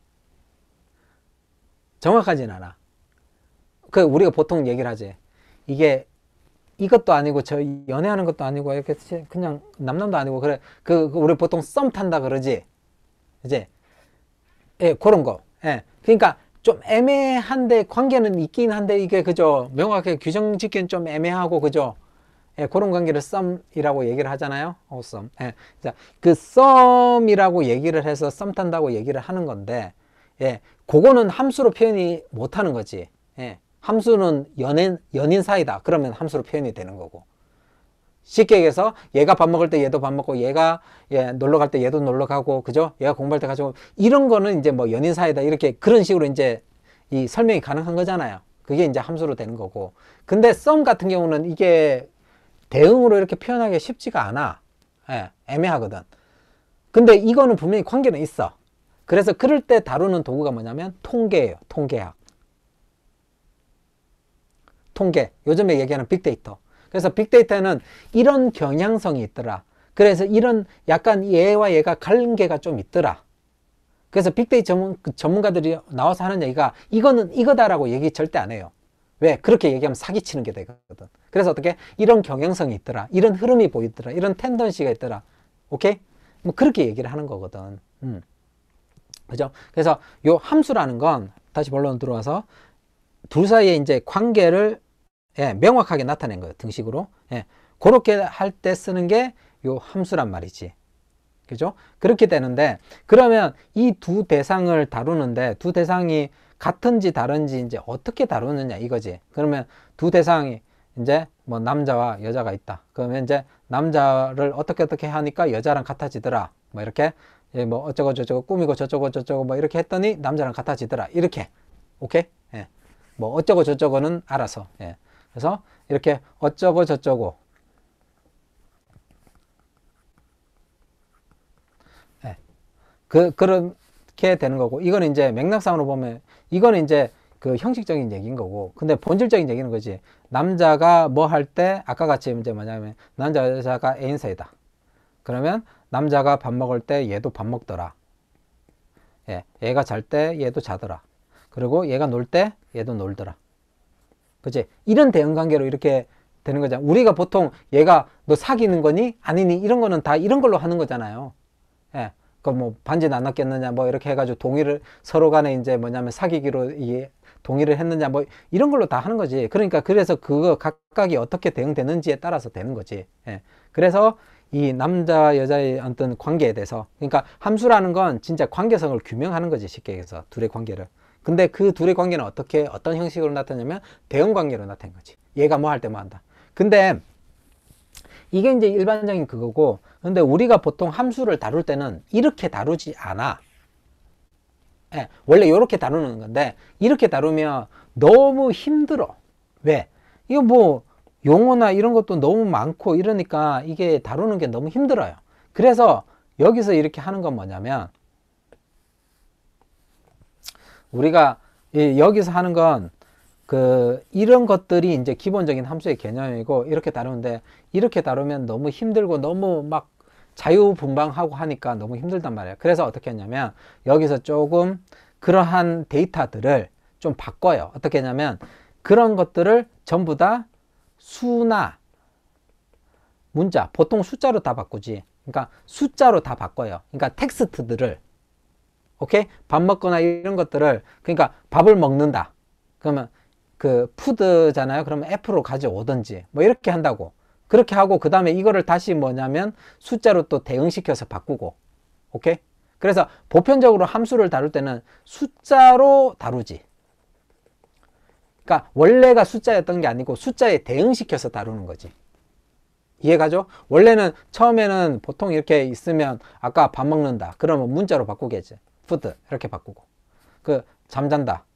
정확하진 않아. 그 우리가 보통 얘기를 하지. 이게 이것도 아니고 저 연애하는 것도 아니고 이렇게 그냥 남남도 아니고 그래. 그 우리 보통 썸 탄다 그러지. 이제 예, 그런 거. 예. 그러니까 좀 애매한데 관계는 있긴 한데 이게 그죠. 명확하게 규정 짓기는 좀 애매하고 그죠. 예, 그런 관계를 썸이라고 얘기를 하잖아요. 썸. 예. 자, 그 썸이라고 얘기를 해서 썸 탄다고 얘기를 하는 건데, 예, 그거는 함수로 표현이 못 하는 거지. 예. 함수는 연인 사이다. 그러면 함수로 표현이 되는 거고. 쉽게 얘기해서 얘가 밥 먹을 때 얘도 밥 먹고 얘가 놀러 갈 때 얘도 놀러 가고 그죠? 얘가 공부할 때 같이 이런 거는 이제 뭐 연인 사이다 이렇게 그런 식으로 이제 이 설명이 가능한 거잖아요. 그게 이제 함수로 되는 거고. 근데 썸 같은 경우는 이게 대응으로 이렇게 표현하기 쉽지가 않아. 예, 애매하거든. 근데 이거는 분명히 관계는 있어. 그래서 그럴 때 다루는 도구가 뭐냐면 통계예요. 통계학. 통계. 요즘에 얘기하는 빅데이터. 그래서 빅데이터는 이런 경향성이 있더라. 그래서 이런 약간 얘와 얘가 관계가 좀 있더라. 그래서 빅데이터 전문가들이 나와서 하는 얘기가 이거는 이거다라고 얘기 절대 안 해요. 왜? 그렇게 얘기하면 사기치는 게 되거든. 그래서 어떻게? 이런 경향성이 있더라. 이런 흐름이 보이더라. 이런 텐던시가 있더라. 오케이? 뭐 그렇게 얘기를 하는 거거든. 그죠? 그래서 요 함수라는 건 다시 본론 들어와서 둘 사이에 이제 관계를 명확하게 나타낸 거예요. 등식으로. 그렇게 할 때 쓰는 게 요 함수란 말이지. 그죠? 그렇게 되는데 그러면 이 두 대상을 다루는데 두 대상이 같은지 다른지 이제 어떻게 다루느냐 이거지. 그러면 두 대상이 이제 뭐 남자와 여자가 있다. 그러면 이제 남자를 어떻게 하니까 여자랑 같아지더라. 뭐 이렇게 뭐 어쩌고 저쩌고 꾸미고 저쩌고 뭐 이렇게 했더니 남자랑 같아지더라. 이렇게. 오케이? 예. 뭐 어쩌고 저쩌고는 알아서. 예. 그래서 이렇게 어쩌고 저쩌고. 예. 그렇게 되는 거고. 이거는 이제 맥락상으로 보면 이거는 이제 그 형식적인 얘기인 거고. 근데 본질적인 얘기는 거지. 남자가 뭐 할 때 아까 같이 이제 뭐냐면 남자 여자가 애인 사이다. 그러면 남자가 밥 먹을 때 얘도 밥 먹더라. 예. 얘가 잘 때 얘도 자더라. 그리고 얘가 놀 때 얘도 놀더라. 그치? 이런 대응관계로 이렇게 되는 거잖아. 우리가 보통 얘가 너 사귀는 거니? 아니니? 이런 거는 다 이런 걸로 하는 거잖아요. 예. 그 뭐 반지는 안 놨겠느냐? 뭐 이렇게 해가지고 동의를 서로 간에 이제 뭐냐면 사귀기로 동의를 했느냐? 뭐 이런 걸로 다 하는 거지. 그러니까 그래서 그거 각각이 어떻게 대응되는지에 따라서 되는 거지. 예. 그래서 이 남자 여자의 어떤 관계에 대해서 그러니까 함수라는 건 진짜 관계성을 규명하는 거지. 쉽게 얘기해서 둘의 관계를. 근데 그 둘의 관계는 어떤 형식으로 나타나냐면 대응 관계로 나타낸 거지. 얘가 뭐 할 때 뭐 한다. 근데 이게 이제 일반적인 그거고, 근데 우리가 보통 함수를 다룰 때는 이렇게 다루지 않아. 예, 원래 이렇게 다루는 건데 이렇게 다루면 너무 힘들어. 왜? 이거 뭐 용어나 이런 것도 너무 많고 이러니까 이게 다루는 게 너무 힘들어요. 그래서 여기서 이렇게 하는 건 뭐냐면 우리가 여기서 하는 건 이런 것들이 이제 기본적인 함수의 개념이고 이렇게 다루는데 이렇게 다루면 너무 힘들고 너무 막 자유분방하고 하니까 너무 힘들단 말이에요. 그래서 어떻게 했냐면 여기서 조금 그러한 데이터들을 좀 바꿔요. 어떻게 했냐면 그런 것들을 전부 다 수나 문자, 보통 숫자로 다 바꾸지. 그러니까 숫자로 다 바꿔요. 그러니까 텍스트들을 오케이? 밥 먹거나 이런 것들을 그러니까 밥을 먹는다. 그러면 그 푸드잖아요. 그러면 F로 가져오든지 뭐 이렇게 한다고. 그렇게 하고 그 다음에 이거를 다시 뭐냐면 숫자로 또 대응시켜서 바꾸고. 오케이? 그래서 보편적으로 함수를 다룰 때는 숫자로 다루지. 그러니까 원래가 숫자였던 게 아니고 숫자에 대응시켜서 다루는 거지. 이해가죠? 원래는 처음에는 보통 이렇게 있으면 아까 밥 먹는다. 그러면 문자로 바꾸겠지. 푸드 이렇게 바꾸고. 잠잔다.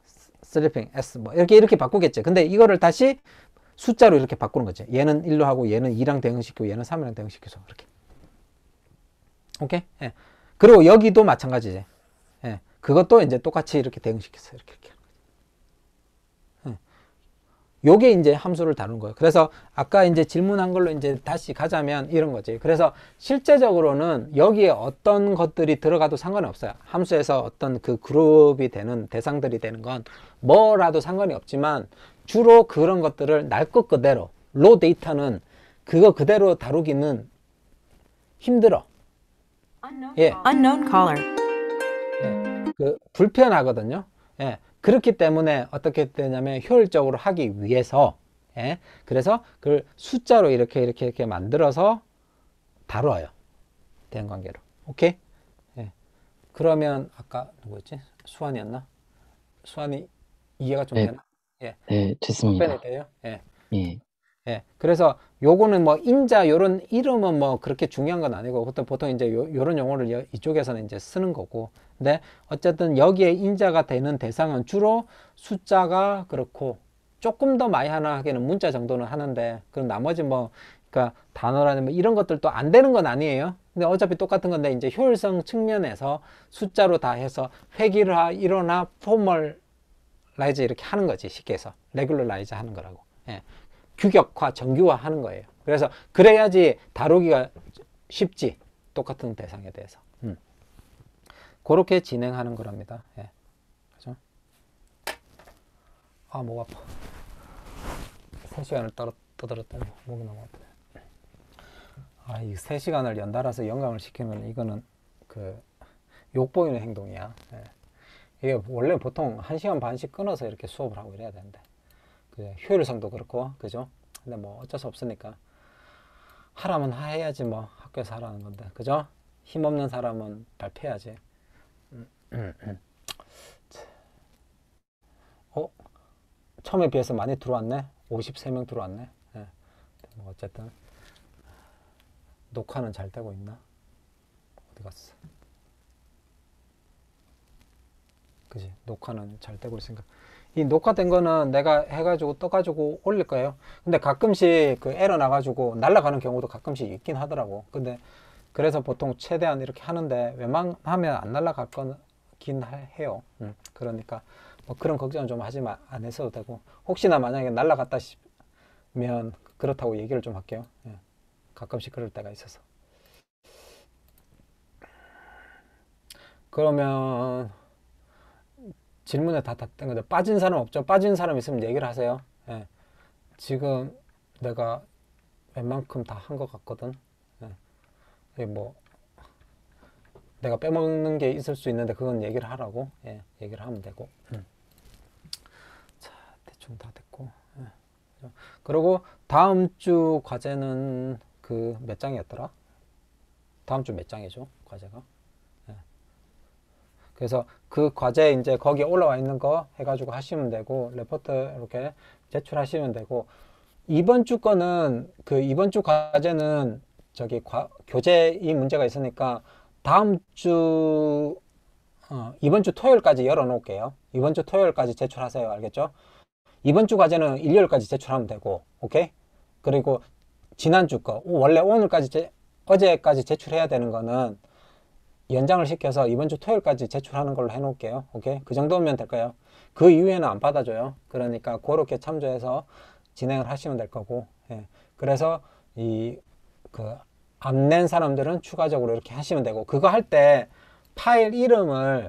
sleeping S 뭐 이렇게 바꾸겠죠. 근데 이거를 다시 숫자로 이렇게 바꾸는 거죠. 얘는 1로 하고 얘는 2랑 대응시키고 얘는 3이랑 대응시켜서 이렇게. 오케이? 예. 그리고 여기도 마찬가지지. 예. 그것도 이제 똑같이 이렇게 대응시켰어요. 이렇게. 예. 요게 이제 함수를 다룬 거예요. 그래서 아까 이제 질문한 걸로 이제 다시 가자면 이런 거지. 그래서 실제적으로는 여기에 어떤 것들이 들어가도 상관이 없어요. 함수에서 어떤 그 그룹이 되는 대상들이 되는 건 뭐라도 상관이 없지만 주로 그런 것들을 날 것 그대로 로 데이터는 그거 그대로 다루기는 힘들어. 예. Unknown caller. 예, 그 불편하거든요. 예, 그렇기 때문에 어떻게 되냐면 효율적으로 하기 위해서 예, 그래서 그걸 숫자로 이렇게 만들어서 다뤄요. 대응관계로. 오케이? 예. 그러면 아까 누구였지? 수환이었나? 수환이 이해가 좀 네. 되나? 예. 네, 됐습니다. 답변이 돼요? 예. 예. 예, 그래서 요거는 뭐 인자 요런 이름은 뭐 그렇게 중요한 건 아니고 보통 이제 요런 용어를 이쪽에서는 이제 쓰는 거고, 근데 어쨌든 여기에 인자가 되는 대상은 주로 숫자가 그렇고 조금 더 많이 하기는 문자 정도는 하는데, 그럼 나머지 뭐 그러니까 단어라는 뭐 이런 것들도 안 되는 건 아니에요. 근데 어차피 똑같은 건데 이제 효율성 측면에서 숫자로 다 해서 획일화, 일어나 포멀라이즈 이렇게 하는 거지. 쉽게 해서 레귤러라이즈 하는 거라고. 예. 규격화, 정규화 하는 거예요. 그래서 그래야지 다루기가 쉽지. 똑같은 대상에 대해서. 그렇게 진행하는 거랍니다. 예. 그죠? 아, 목 아파. 3시간을 떠들었더니 목이 너무 아프네. 아, 이 3시간을 연달아서 영감을 시키면 이거는 그 욕보이는 행동이야. 예. 이게 원래 보통 1시간 반씩 끊어서 이렇게 수업을 하고 이래야 되는데. 효율성도 그렇고, 그죠? 근데 뭐 어쩔 수 없으니까 하라면 해야지 뭐. 학교에서 하라는 건데, 그죠? 힘없는 사람은 발표해야지. 처음에 비해서 많이 들어왔네. 53명 들어왔네. 예. 뭐 어쨌든 녹화는 잘 되고 있나? 어디 갔어? 그지? 녹화는 잘 되고 있으니까. 이 녹화된 거는 내가 해가지고 떠가지고 올릴 거예요. 근데 가끔씩 그 에러 나가지고 날아가는 경우도 가끔씩 있긴 하더라고. 근데 그래서 보통 최대한 이렇게 하는데 웬만하면 안 날아갈 거긴 해요. 그러니까 뭐 그런 걱정은 좀 안 했어도 되고, 혹시나 만약에 날아갔다 싶으면 그렇다고 얘기를 좀 할게요. 예. 가끔씩 그럴 때가 있어서. 그러면 질문에 다 답된 건데 빠진 사람 없죠? 빠진 사람 있으면 얘기를 하세요. 예. 지금 내가 웬만큼 다 한 것 같거든. 예. 뭐 내가 빼먹는 게 있을 수 있는데 그건 얘기를 하라고. 예. 얘기를 하면 되고. 자, 대충 다 됐고. 예. 그리고 다음 주 과제는 그 몇 장이었더라? 다음 주 몇 장이죠? 과제가? 그래서 그 과제 이제 거기에 올라와 있는 거 해가지고 하시면 되고, 레포트 이렇게 제출하시면 되고, 이번 주 거는 그 이번 주 과제는 저기 교재 이 문제가 있으니까 다음 주 이번 주 토요일까지 열어 놓을게요. 이번 주 토요일까지 제출하세요. 알겠죠? 이번 주 과제는 일요일까지 제출하면 되고, 오케이? 그리고 지난주 거 원래 오늘까지 어제까지 제출해야 되는 거는 연장을 시켜서 이번 주 토요일까지 제출하는 걸로 해 놓을게요. 오케이? 그 정도면 될까요? 그 이후에는 안 받아줘요. 그러니까 그렇게 참조해서 진행을 하시면 될 거고, 예. 그래서 안 낸 사람들은 추가적으로 이렇게 하시면 되고, 그거 할 때 파일 이름은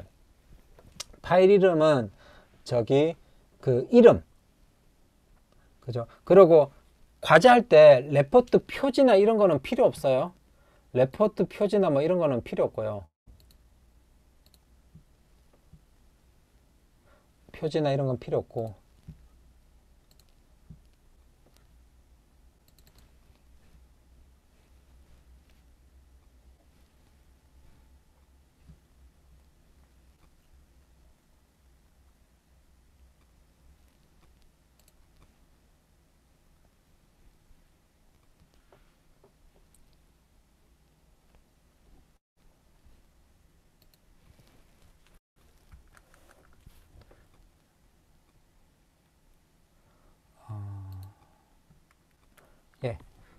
저기 그 이름, 그죠? 그리고 과제할 때 레포트 표지나 이런 거는 필요 없어요. 레포트 표지나 뭐 이런 거는 필요 없고요. 표지나 이런 건 필요 없고.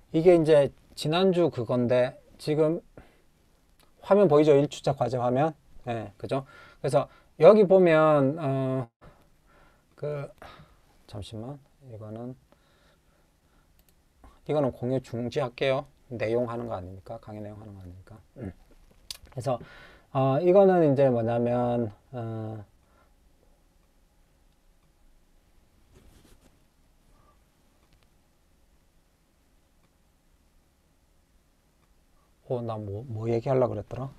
이게 이제 지난주 그건데 지금 화면 보이죠? 1주차 과제 화면. 예, 그죠? 그래서 여기 보면 잠시만. 이거는 공유 중지할게요. 내용 하는 거 아니니까. 강의 내용 하는 거 아니니까. 그래서 이거는 이제 뭐냐면 나 뭐 얘기하려고 그랬더라?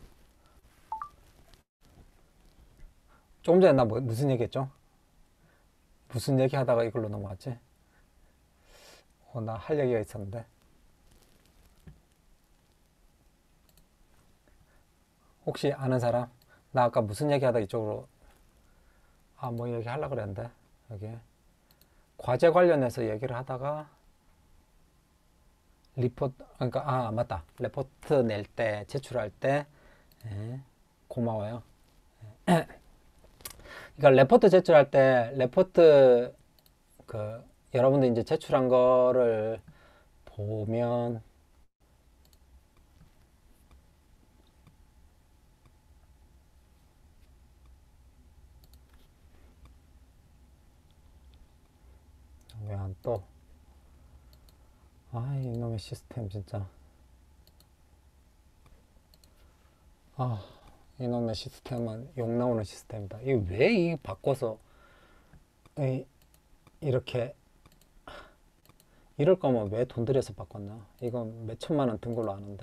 조금 전에 나 무슨 얘기했죠? 무슨 얘기 하다가 이걸로 넘어갔지? 나 할 얘기가 있었는데. 혹시 아는 사람? 나 아까 무슨 얘기 하다 이쪽으로, 뭐 얘기 하려고 그랬는데, 여기. 과제 관련해서 얘기를 하다가, 그러니까, 맞다. 레포트 낼 때, 제출할 때, 고마워요. 그러니까 레포트 제출할 때, 여러분들 이제 제출한 거를 보면, 왜 안 떠? 이놈의 시스템 진짜. 이놈의 시스템은 욕 나오는 시스템이다. 이거 왜 바꿔서 이렇게 이럴 거면 왜 돈 들여서 바꿨나? 이건 몇 천만 원 든 걸로 아는데.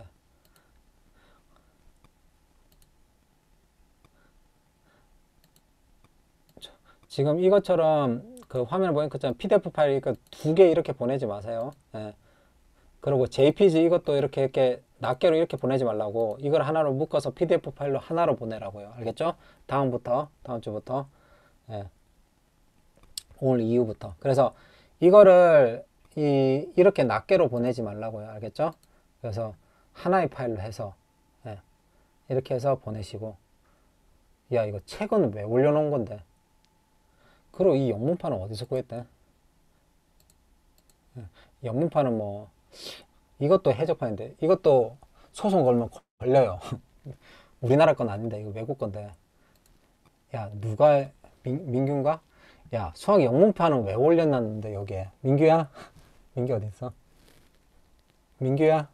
지금 이것처럼 그 화면을 보니까 것처럼 PDF 파일 두 개 이렇게 보내지 마세요. 그리고 JPG 이것도 이렇게 낱개로 이렇게 보내지 말라고, 이걸 하나로 묶어서 PDF 파일로 하나로 보내라고요. 알겠죠? 다음 주부터 오늘 이후부터. 그래서 이거를 이렇게 낱개로 보내지 말라고요. 알겠죠? 그래서 하나의 파일로 해서 이렇게 해서 보내시고, 야, 이거 책은 왜 올려놓은 건데? 그리고 이 영문판은 어디서 구했대? 영문판은 뭐 이것도 해적판인데, 이것도 소송 걸면 걸려요. 우리나라 건 아닌데 이거 외국 건데. 야, 누가 민규인가? 야, 수학 영문판은 왜 올려놨는데 여기에? 민규야? 민규 어디 있어? 민규야?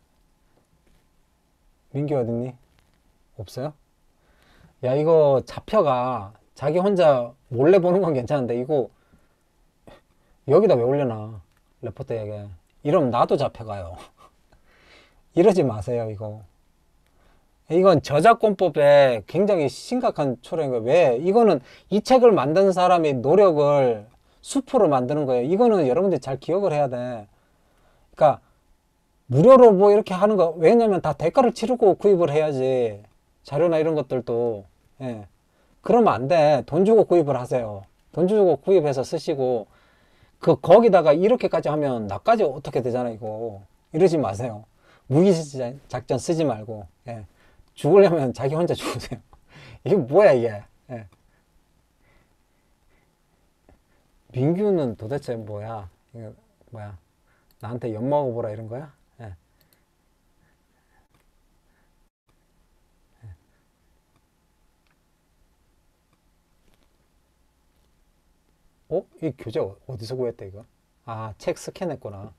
민규 어딨니? 없어요? 야, 이거 잡혀가. 자기 혼자 몰래 보는 건 괜찮은데 이거 여기다 왜 올려놔? 레포트에게. 이러면 나도 잡혀가요. 이러지 마세요, 이거. 이건 저작권법에 굉장히 심각한 초래인 거예요. 왜? 이거는 이 책을 만든 사람의 노력을 수프로 만드는 거예요. 이거는 여러분들이 잘 기억을 해야 돼. 그러니까 무료로 뭐 이렇게 하는 거, 왜냐면 다 대가를 치르고 구입을 해야지. 자료나 이런 것들도. 그러면 안 돼. 돈 주고 구입을 하세요. 돈 주고 구입해서 쓰시고, 거기다가 이렇게까지 하면 나까지 어떻게 되잖아, 이거. 이러지 마세요. 무기작전 쓰지 말고, 죽으려면 자기 혼자 죽으세요. 이게 뭐야, 이게. 민규는 도대체 뭐야? 이거 뭐야? 나한테 엿 먹어보라 이런 거야? 이 교재 어디서 구했대, 이거? 책 스캔했구나.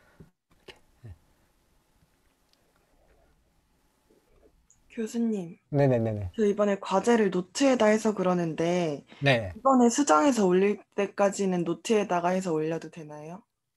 교수님, 네네네네. 저 이번에 과제를 노트에다 해서 그러는데, 네. 이번에 수정해서 올릴 때까지는 노트에다가 해서 올려도 되나요?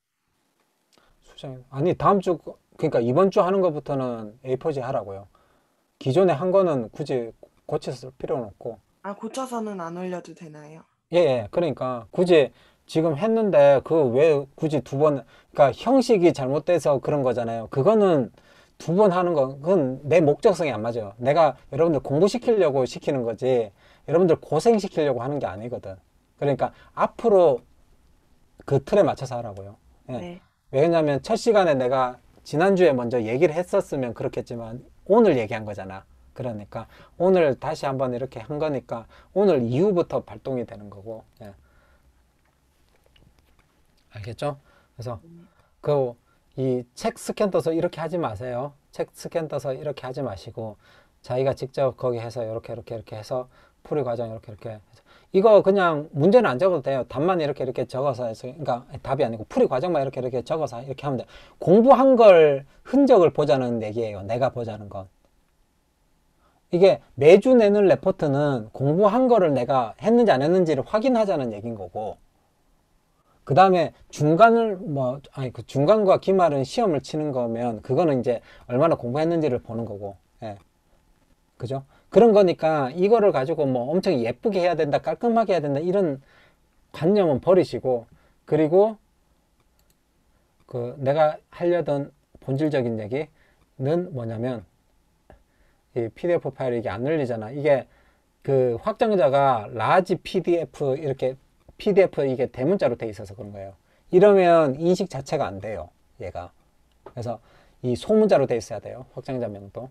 아니, 그러니까 이번 주 하는 것부터는 A4지 하라고요. 기존에 한 거는 굳이 고쳐서 쓸 필요는 없고. 고쳐서는 안 올려도 되나요? 예. 그러니까 굳이 지금 했는데 왜 굳이 두 번, 그러니까 형식이 잘못돼서 그런 거잖아요. 그거는 두 번 하는 건 그건 내 목적성이 안 맞아요. 내가 여러분들 공부시키려고 시키는 거지 여러분들 고생시키려고 하는 게 아니거든. 그러니까 앞으로 그 틀에 맞춰서 하라고요. 네. 왜냐면 첫 시간에 내가 지난주에 먼저 얘기를 했었으면 그렇겠지만 오늘 얘기한 거잖아. 그러니까 오늘 다시 한번 이렇게 한 거니까 오늘 이후부터 발동이 되는 거고. 알겠죠? 그래서 이 책 스캔 떠서 이렇게 하지 마세요. 책 스캔 떠서 이렇게 하지 마시고 자기가 직접 거기 해서 이렇게 해서 풀이 과정 이렇게 해서 이거 그냥 문제는 안 적어도 돼요. 답만 이렇게 적어서 해서 그러니까 답이 아니고 풀이 과정만 이렇게 적어서 이렇게 하면 돼. 공부한 걸 흔적을 보자는 얘기예요. 내가 보자는 건. 이게 매주 내는 레포트는 공부한 거를 내가 했는지 안 했는지를 확인하자는 얘기인 거고 그 다음에 그 중간과 기말은 시험을 치는 거면 그거는 이제 얼마나 공부했는지를 보는 거고, 예. 그죠? 그런 거니까 이거를 가지고 뭐 엄청 예쁘게 해야 된다, 깔끔하게 해야 된다 이런 관념은 버리시고 그리고 그 내가 하려던 본질적인 얘기는 뭐냐면 이 PDF 파일이 이게 안 열리잖아. 이게 그 확장자가 라지 PDF 이렇게 PDF 이게 대문자로 돼 있어서 그런 거예요. 이러면 인식 자체가 안 돼요. 얘가. 그래서 이 소문자로 돼 있어야 돼요. 확장자명도.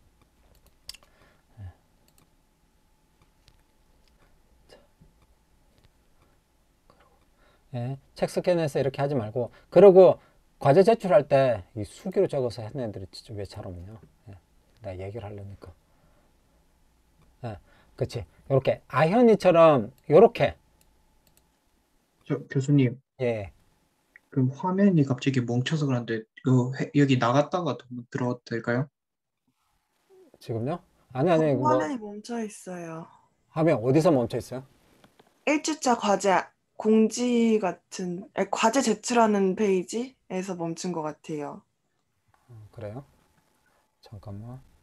예, 책 스캔해서 이렇게 하지 말고 그리고 과제 제출할 때 이 수기로 적어서 했는 애들이 진짜 왜 잘 없냐. 예, 내가 얘기를 하려니까. 예, 그치. 요렇게 아현이처럼 요렇게 교수님, 예. 그 화면이 갑자기 멈춰서 그런데 여기 나갔다가 들어도 될까요? 지금요? 아니 뭐 화면이 멈춰 있어요. 화면 어디서 멈춰 있어요? 1주차 과제 공지 같은 과제 제출하는 페이지에서 멈춘 것 같아요. 그래요? 잠깐만.